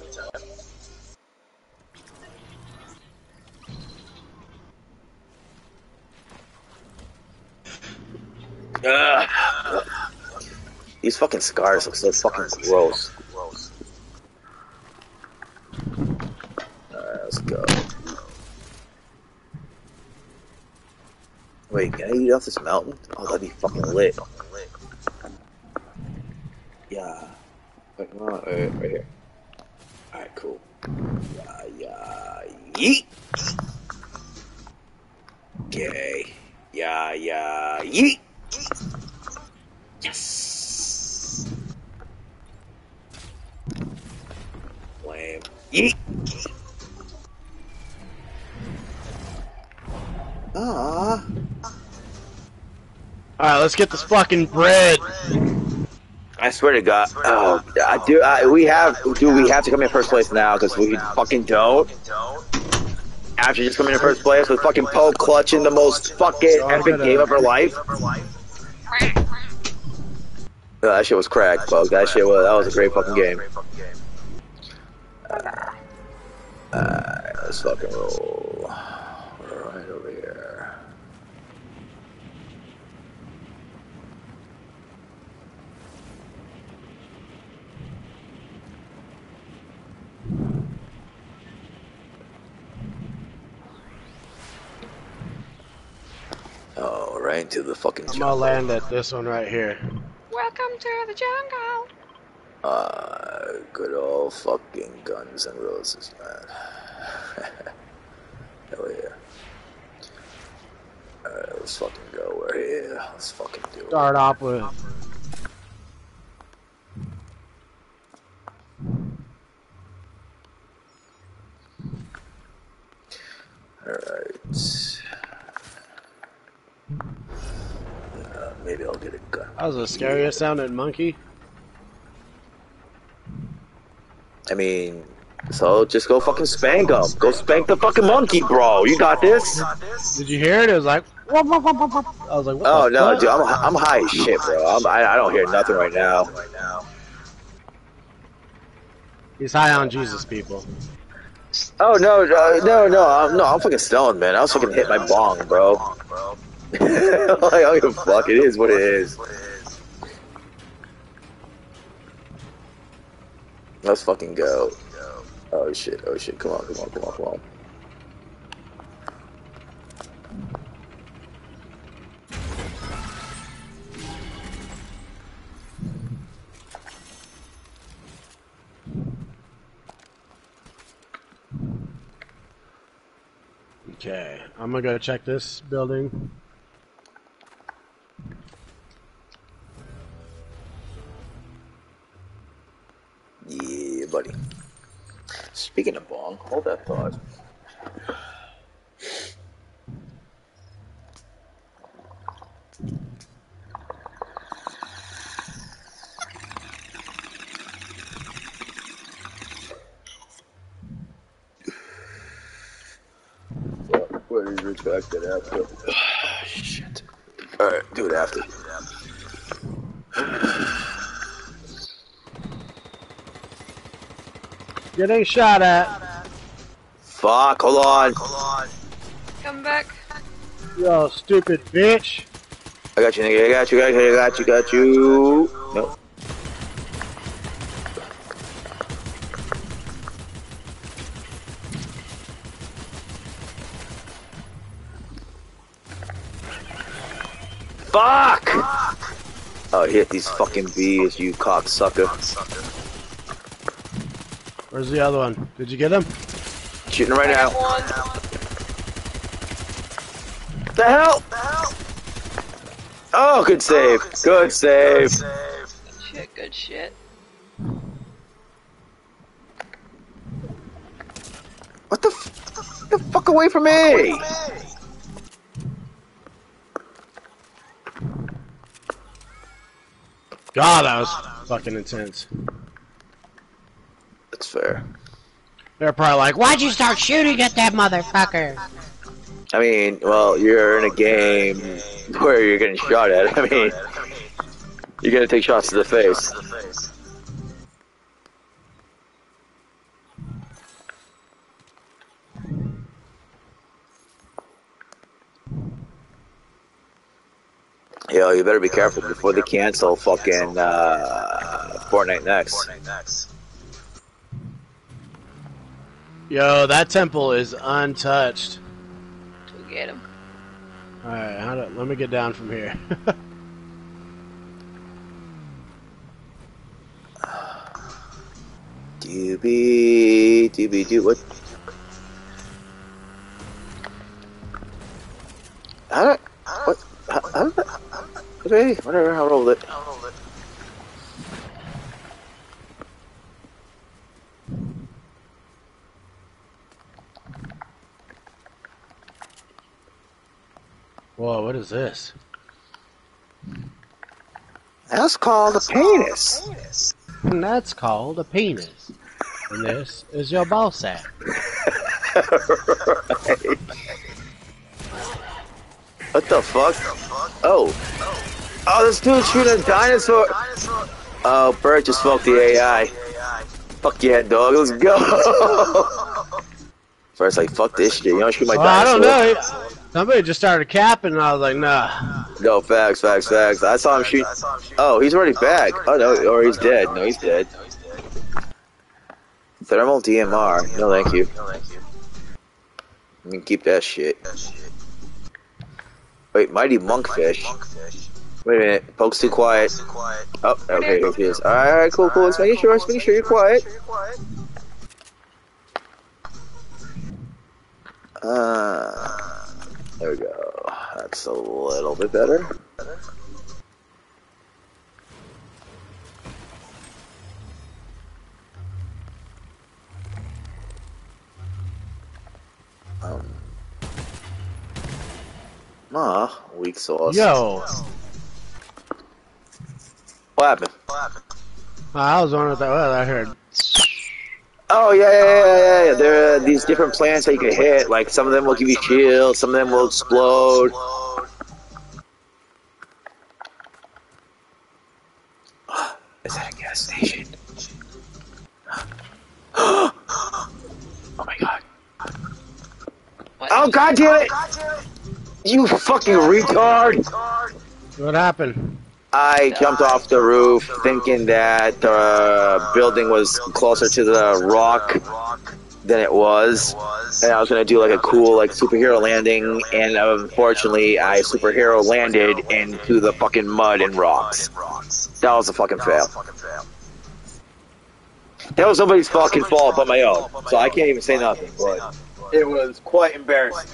Ugh. These fucking scars look so fucking gross. Alright, let's go. Wait, can I eat off this mountain? Oh, that'd be fucking lit. Yeah. Wait, come on, right, right here. Alright, cool. Yeah, yeah, yeet! Okay. Yeah, yeah, yeet! Yes! Lame. Yeet! Ah. Alright, let's get this fucking bread. I swear to God. Oh, I do. I, we have, do we have to come in first place now? Because we fucking don't. After just coming in first place with fucking Poe clutching the most fucking epic game of her life. Oh, that shit was cracked, Poe. That shit was. That was a great fucking game. Uh, uh, let's fucking roll. Right over here. Oh, right into the fucking I'm jungle. gonna land at this one right here. Welcome to the jungle. Uh, good old fucking Guns and Roses, man. Hell yeah. Alright, let's fucking go. Where Yeah, let's fucking do it. Start off with. Alright. Uh, maybe I'll get a gun. That was the scariest sounding monkey. I mean, so just go fucking spank him. Go spank the fucking monkey, bro. You got this? Did you hear it? It was like. I was like, what Oh the no, fuck? dude, I'm I'm high as shit, bro. I'm, I I don't hear nothing right now. He's high on Jesus, people. Oh no, uh, no, no, I'm, no, I'm fucking stoned, man. I was fucking hit my bong, bro. Like, I don't give a fuck. It is what it is. Let's fucking go. Oh shit, oh shit, come on, come on, come on, come on. Okay, I'm gonna go check this building. Yeah, buddy. Speaking of bong, hold that thought. What is retracted after? Shit. Alright, do it after. Getting shot at. Fuck, hold on. Come back. Yo, stupid bitch. I got you, nigga. I got you, I got you, I got you, got you. Nope. Fuck! Oh, hit these fucking bees, you cocksucker. Where's the other one? Did you get him? Shooting right I now. got one. What the hell? Oh, good save. Good save. Good shit, good shit. What the f- Get the fuck away from me! God, that was fucking intense. That's fair. They're probably like, why'd you start shooting at that motherfucker? I mean, well, you're in a game where you're getting shot at. I mean, you're gonna take shots to the face. Yo, you better be careful before they cancel fucking uh, Fortnite next. Yo, that temple is untouched. Go get him. Alright, how do, let me get down from here. Doobie, doobie, doo, what? How did, what, how, how did that, okay, whatever, I'll roll it. Whoa, what is this? That's called a penis. And that's called a penis. And this is your ball sack. Right. What the fuck? Oh. Oh, this dude's shooting a dinosaur. Oh, Bert just smoked the A I. Fuck yeah, dog. Let's go. First, like, fuck this shit. You don't shoot my Well, I dinosaur. don't know. Somebody just started capping, and I was like, nah. No, facts, facts, facts. I saw him shoot. Oh, he's already back. Oh, no, or he's dead. No, he's dead. Thermal D M R. No, thank you. You can keep that shit. Wait, Mighty Monkfish. Wait a minute. Poke's too quiet. Oh, okay, here he is. Alright, cool, cool. Let's make sure, let's make sure you're quiet. Uh, There we go. That's a little bit better. Um. Ah, weak sauce. Yo. What happened? I was wondering what that was. I heard. Oh yeah, yeah, yeah, yeah, yeah. There are these different plants that you can hit. Like some of them will give you shield, some of them will explode. Is that a gas station? Oh my god. What? Oh god damn it! You fucking retard! What happened? I jumped off the roof thinking that the building was closer to the rock than it was. And I was gonna do like a cool like superhero landing, and unfortunately I superhero landed into the fucking mud and rocks. That was a fucking fail. That was somebody's fucking fault but my own, so I can't even say nothing, but it was quite embarrassing.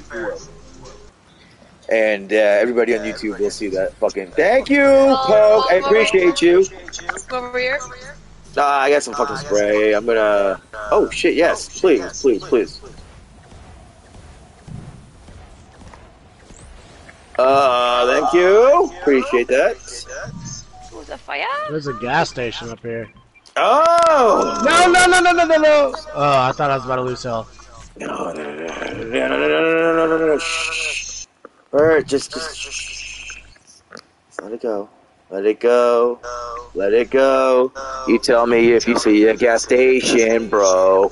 And uh, everybody on YouTube will see that fucking. Thank you, Poke. I appreciate you. Over here. Uh, I got some fucking spray. I'm gonna. Oh shit! Yes, please, please, please. Uh, thank you. Appreciate that. Was a fire? There's a gas station up here. Oh No, no, no, no, no, no, no. Oh, I thought I was about to lose health. no, no, no, no, no, no, no, no, no, no, no. Shh. Bert, just, just, shh. Let it go. Let it go. Let it go. You tell me if you see a gas station, bro.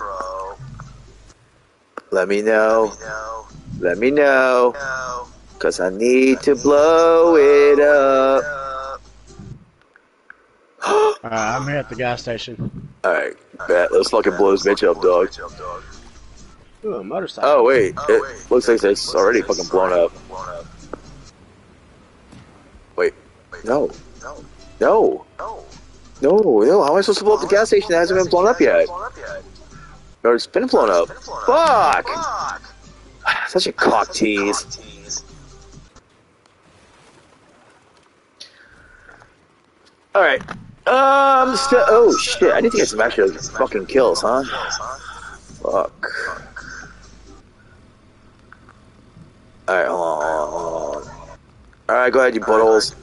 Let me know. Let me know. Cause I need to blow it up. Alright, I'm here at the gas station. Alright, bet. Let's fucking blow this bitch up, dog. Ooh, a motorcycle. Oh, wait. It looks like it's already fucking blown up. Wait. No. No. No, no. How am I supposed to blow up the gas station that hasn't been blown up yet? Or it's been blown up. Fuck! Such a cock tease. Alright. Um, still. Oh, shit. I need to get some actual fucking kills, huh? Fuck. Alright, hold on, hold on. Alright, go ahead, you buttholes.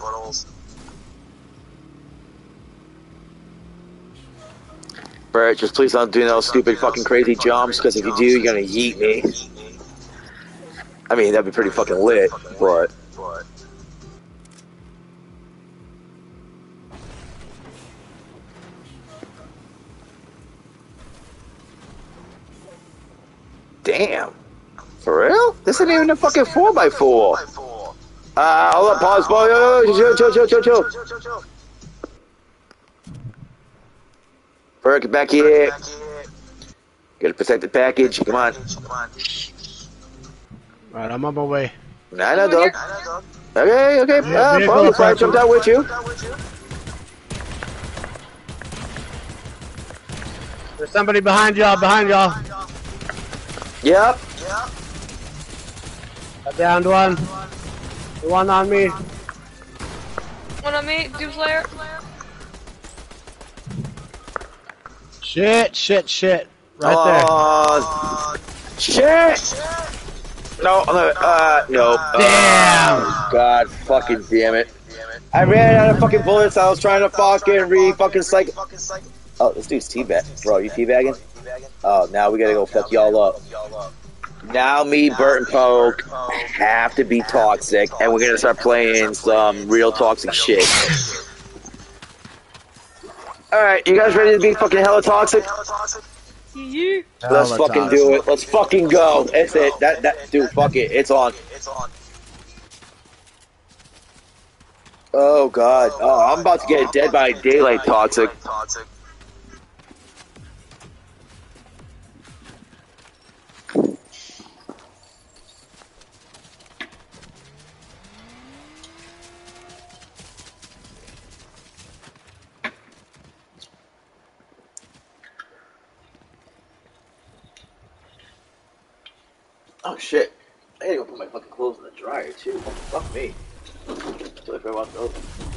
Bert, just please don't do no stupid fucking crazy jumps, because if you do, you're gonna yeet me. I mean, that'd be pretty fucking lit, but... Damn. For real? This ain't even a fucking four by four. Uh, hold up, pause, boy. Chill, chill, chill, chill, chill. Bert, get back here. Gotta protect the package. Come on. Alright, I'm on my way. Nah, no, dog. Okay, okay. Uh, probably I jumped out with you. There's somebody behind y'all, behind y'all. Yep. I downed one. The one on me. One on me, do flare. Shit, shit, shit. Right uh, there. Shit! No, no, uh, no. Damn! Oh, God fucking damn it. I ran out of fucking bullets. I was trying to fucking re fucking psych. Oh, this dude's teabag. Bro, you teabagging? Oh, now we gotta go fuck y'all up. Now me, Bert, and Poke have to be toxic, and we're gonna start playing some real toxic shit. Alright, you guys ready to be fucking hella toxic? Yeah. Let's Hella fucking toxic. do it. Let's fucking go. That's it. That, that, dude, fuck it. It's on. Oh, God. Oh, I'm about to get dead by daylight toxic. Oh shit! I gotta go put my fucking clothes in the dryer too. Fuck me. Until I figure out those.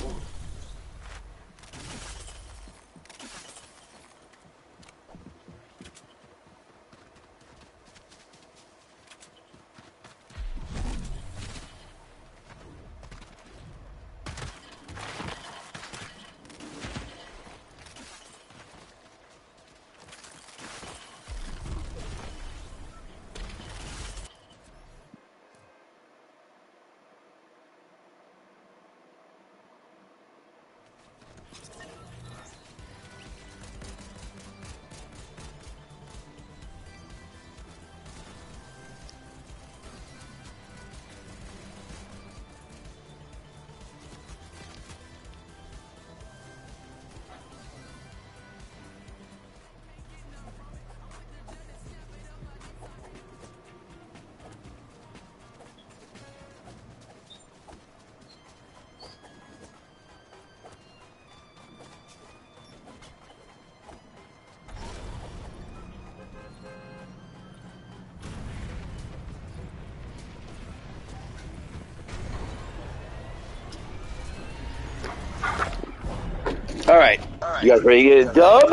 All right, you guys ready to get a dub?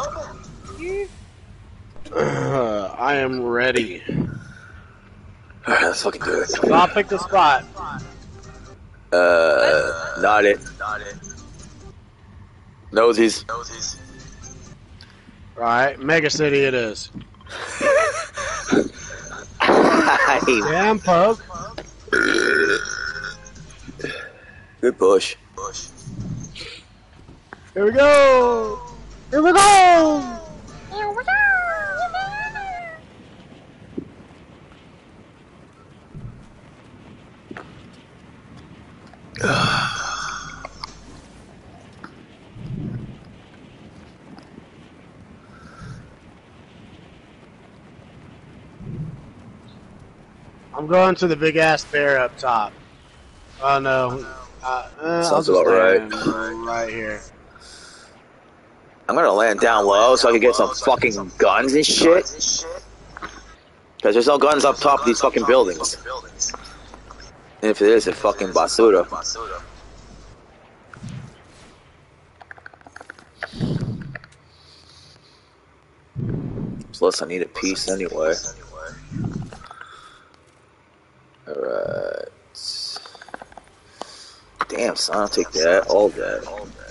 Uh, I am ready. All right, let's fucking do it. So I'll pick the spot. Uh, not it. Nosies. Right, Mega City it is. Damn, poke. Good push. Here we go. Here we go. I'm going to the big ass bear up top. Oh no. Uh, uh, I'll Sounds just about right. stand right here. I'm gonna land down low so I can get some fucking guns and shit. Cause there's no guns up top of these fucking buildings. And if it is, it's fucking basura. Plus, I need a piece anyway. Alright. Damn, son, I'll take that. All that.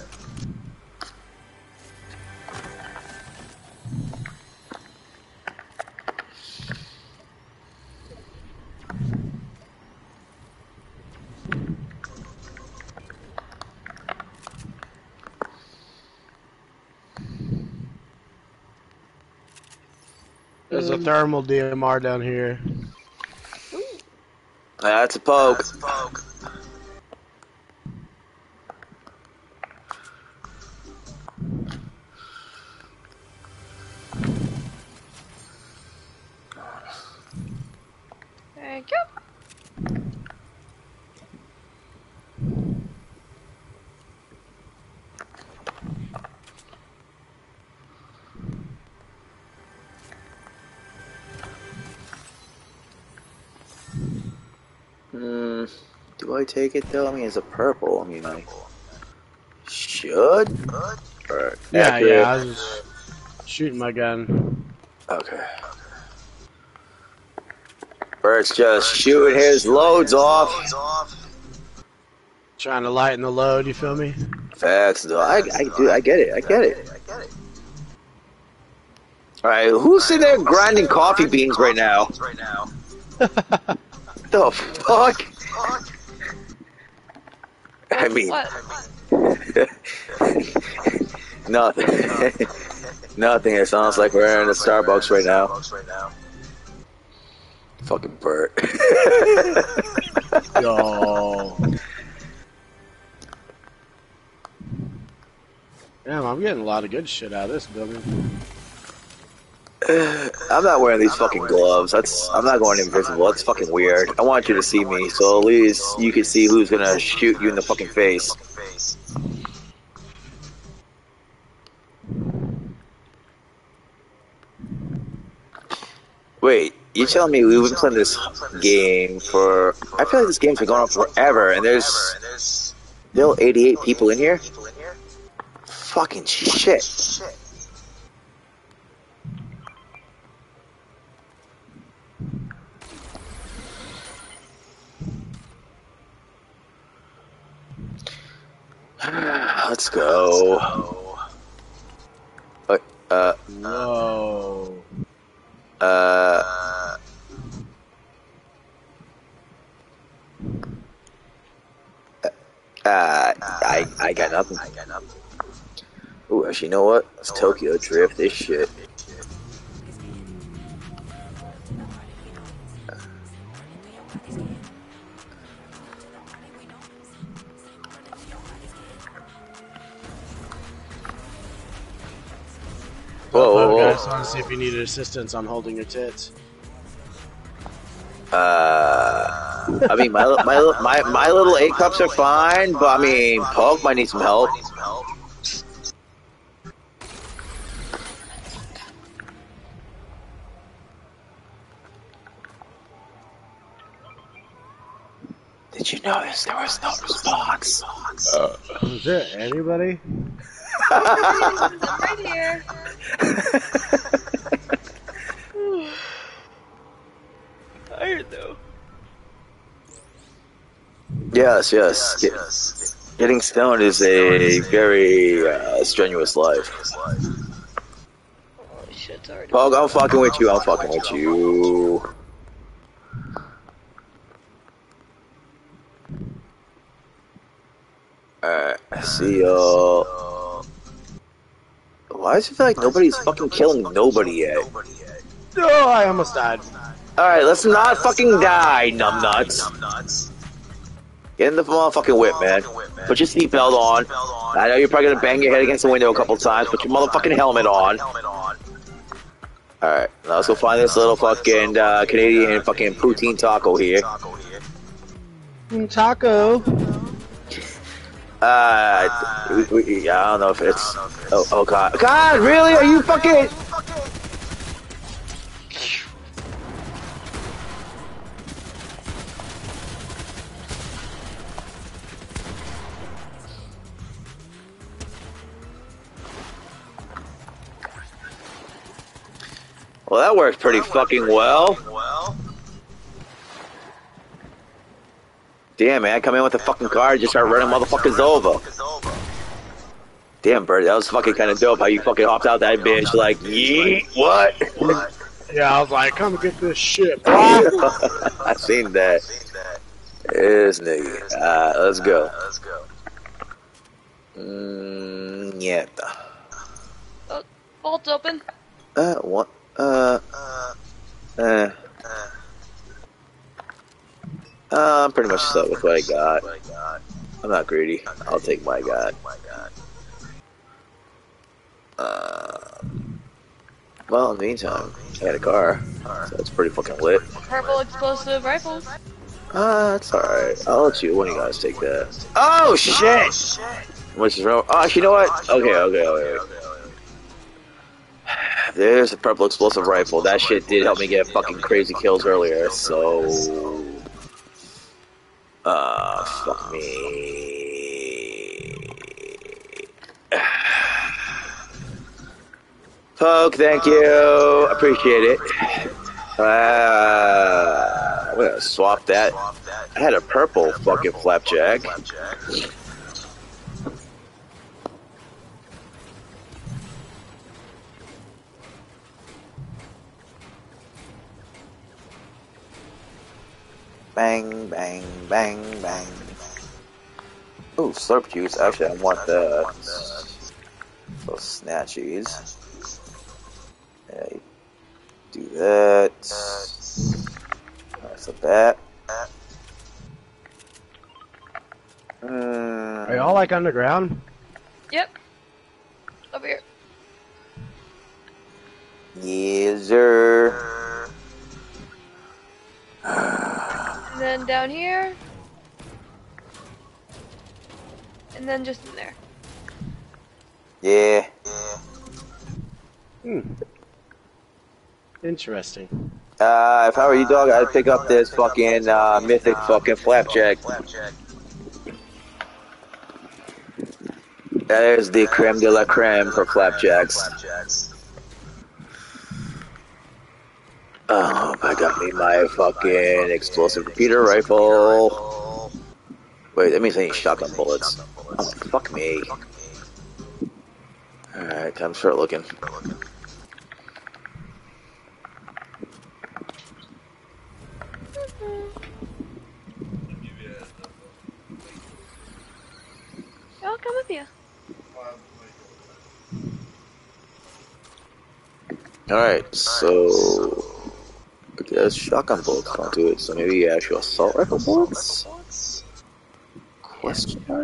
There's a thermal D M R down here. That's a poke. Thank you. Hmm. Do I take it though? I mean, it's a purple. I mean, I should. Or Yeah, accurate. yeah, I was just shooting my gun. Okay. Bert's just shooting his loads off. Trying to lighten the load, you feel me? Facts, though. I, I do. I get it. I get it. All right, who's sitting there grinding coffee beans right now? The fuck? I mean, What? nothing. Nothing. It sounds like we're in a Starbucks right now. Fucking Bert. Yo. Damn, I'm getting a lot of good shit out of this building. I'm not wearing these fucking gloves. That's I'm not going invisible. That's fucking weird. I want you to see me, so at least you can see who's gonna shoot you in the fucking face. Wait, you're telling me we've been playing this game for... I feel like this game's been going on forever, and there's still eighty-eight people in here? Fucking shit. Let's go. Uh, uh, Whoa. uh, uh, I, I got nothing. Ooh, actually, you know what? It's Tokyo Drift, this shit. Whoa, whoa, whoa. I just want to see if you needed assistance on holding your tits. Uh, I mean, my my my my little A cups are fine, but I mean, Poke might need some help. Did you notice there was no response? Uh. Is there anybody? I'm right here. Tired though. Yes, yes. Get, getting stoned is a very uh, strenuous life. Holy shit, it's already. Pog, I'm fucking with you. I'm fucking with you. Alright, see y'all. Why does it feel like nobody's fucking killing nobody yet? Oh, I almost died. Alright, let's not fucking die, numbnuts. Get in the motherfucking whip, man. Put your seatbelt on. I know you're probably gonna bang your head against the window a couple times. Put your motherfucking helmet on. Alright, now let's go find this little fucking uh, Canadian fucking poutine taco here. Taco. Uh, we, we, I don't know if it's. Oh, oh god. God, really? Are you fucking. Well, that works pretty fucking well. Damn, man, I come in with a fucking car and just start running motherfuckers over. Damn, Bert, that was fucking kind of dope how you fucking hopped out that bitch like, yeet, what? Yeah, I was like, come get this shit, bro. I seen that. This nigga. Uh, let's go. Mm, yeah. Oh, vault's open. Uh, what? Uh, uh. Uh, I'm pretty much stuck with what I got. I'm not greedy. I'll take my god. Uh, well, in the meantime, I got a car, so that's pretty fucking lit. Purple explosive rifles. Uh, that's alright. I'll let you, one of you guys take that. Oh, shit! Which is wrong? Oh, you know what? Okay, okay, okay. There's a purple explosive rifle. That shit did help me get fucking crazy kills earlier, so... Uh, fuck me. Poke, thank you. Appreciate it. Uh, I'm gonna swap that. I had a purple fucking flapjack. Bang, bang, bang, bang. Ooh, slurp juice. Actually, I want the those snatchies. Yeah, do that. That's a bat. Mm. Are y'all like underground? Yep. Over here. Yes, sir. And then down here. And then just in there. Yeah. Hmm. Interesting. Uh, if I were you, dog, I'd pick up this fucking uh, mythic fucking flapjack. That is the creme de la creme for flapjacks. Oh, I got me my fucking explosive repeater rifle. Wait, that means I need shotgun bullets. Oh, fuck me. Alright, time to start looking. I'll come with you. Alright, so I guess shotgun bullets don't do it, so maybe actual assault rifle bullets? Question mark?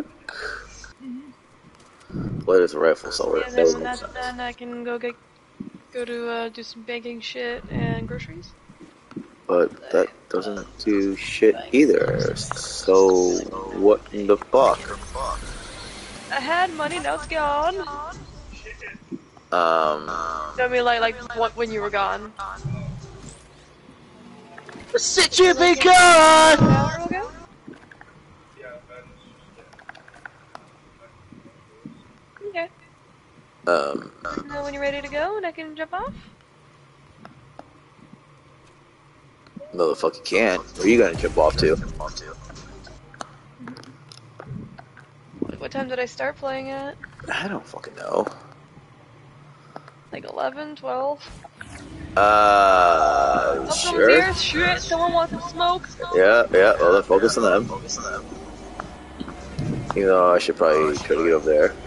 What is a rifle assault Yeah, rifle? then, that, then I can go get go to uh, do some banking shit and groceries. But that doesn't do shit either, so what in the fuck? I had money, now it's gone. Um, I mean, like, like what when you were gone? Sit you be gone! An hour ago? Okay. um, Let me know when you're ready to go and I can jump off. motherfucker can't. Where are you gonna jump off to? What, what time did I start playing at? I don't fucking know. Like eleven, twelve? Uh, Oh, someone's sure. here? Shit, someone wants some smoke. Yeah, yeah, well then focus on them. Even though I should probably try to get over there.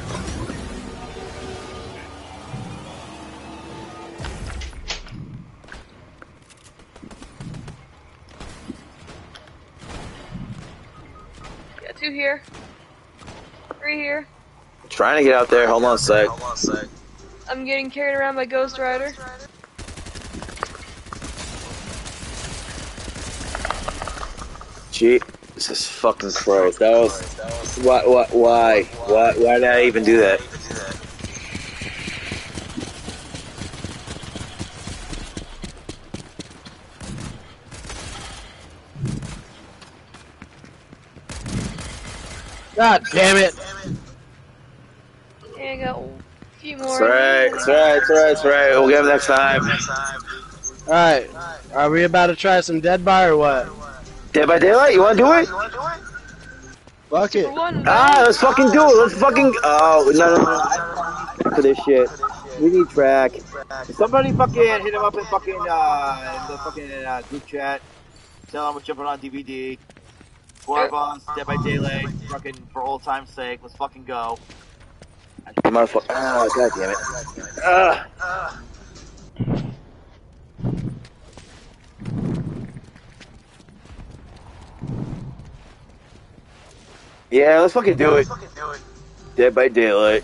Yeah, two here. Three here. Trying to get out there, hold on a sec. I'm getting carried around by Ghost Rider. Jesus fucking Christ, that was... Why, why, why, why, why did I even do that? God damn it! Yeah, I got a few more. It's alright, it's alright, it's alright, it's alright, we'll get him next time. Alright, are we about to try some Dead by or what? Dead by Daylight, you wanna do it? Fuck it. For one, Ah, let's fucking do it, let's fucking... Oh, no, no, no. For this shit. We need track. Somebody fucking hit him up in fucking, uh, in the fucking uh, group chat. Tell him we're jumping on D V D. Four of us, Dead by Daylight, fucking for old time's sake, let's fucking go. Motherfucker. Oh, god damn it. Ah. Yeah, let's fucking do it. Dead by Daylight.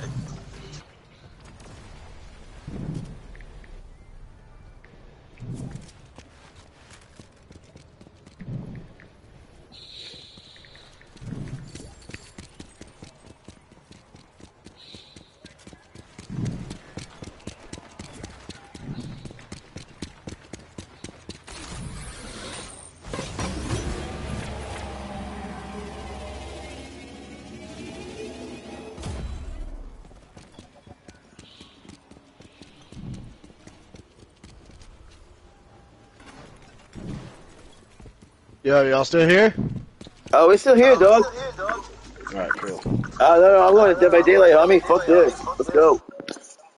Yo, y'all still here? Oh, we're still here, dog. Alright, cool. Oh, no, no, I'm going to Dead by Daylight, homie. Fuck this. Let's go.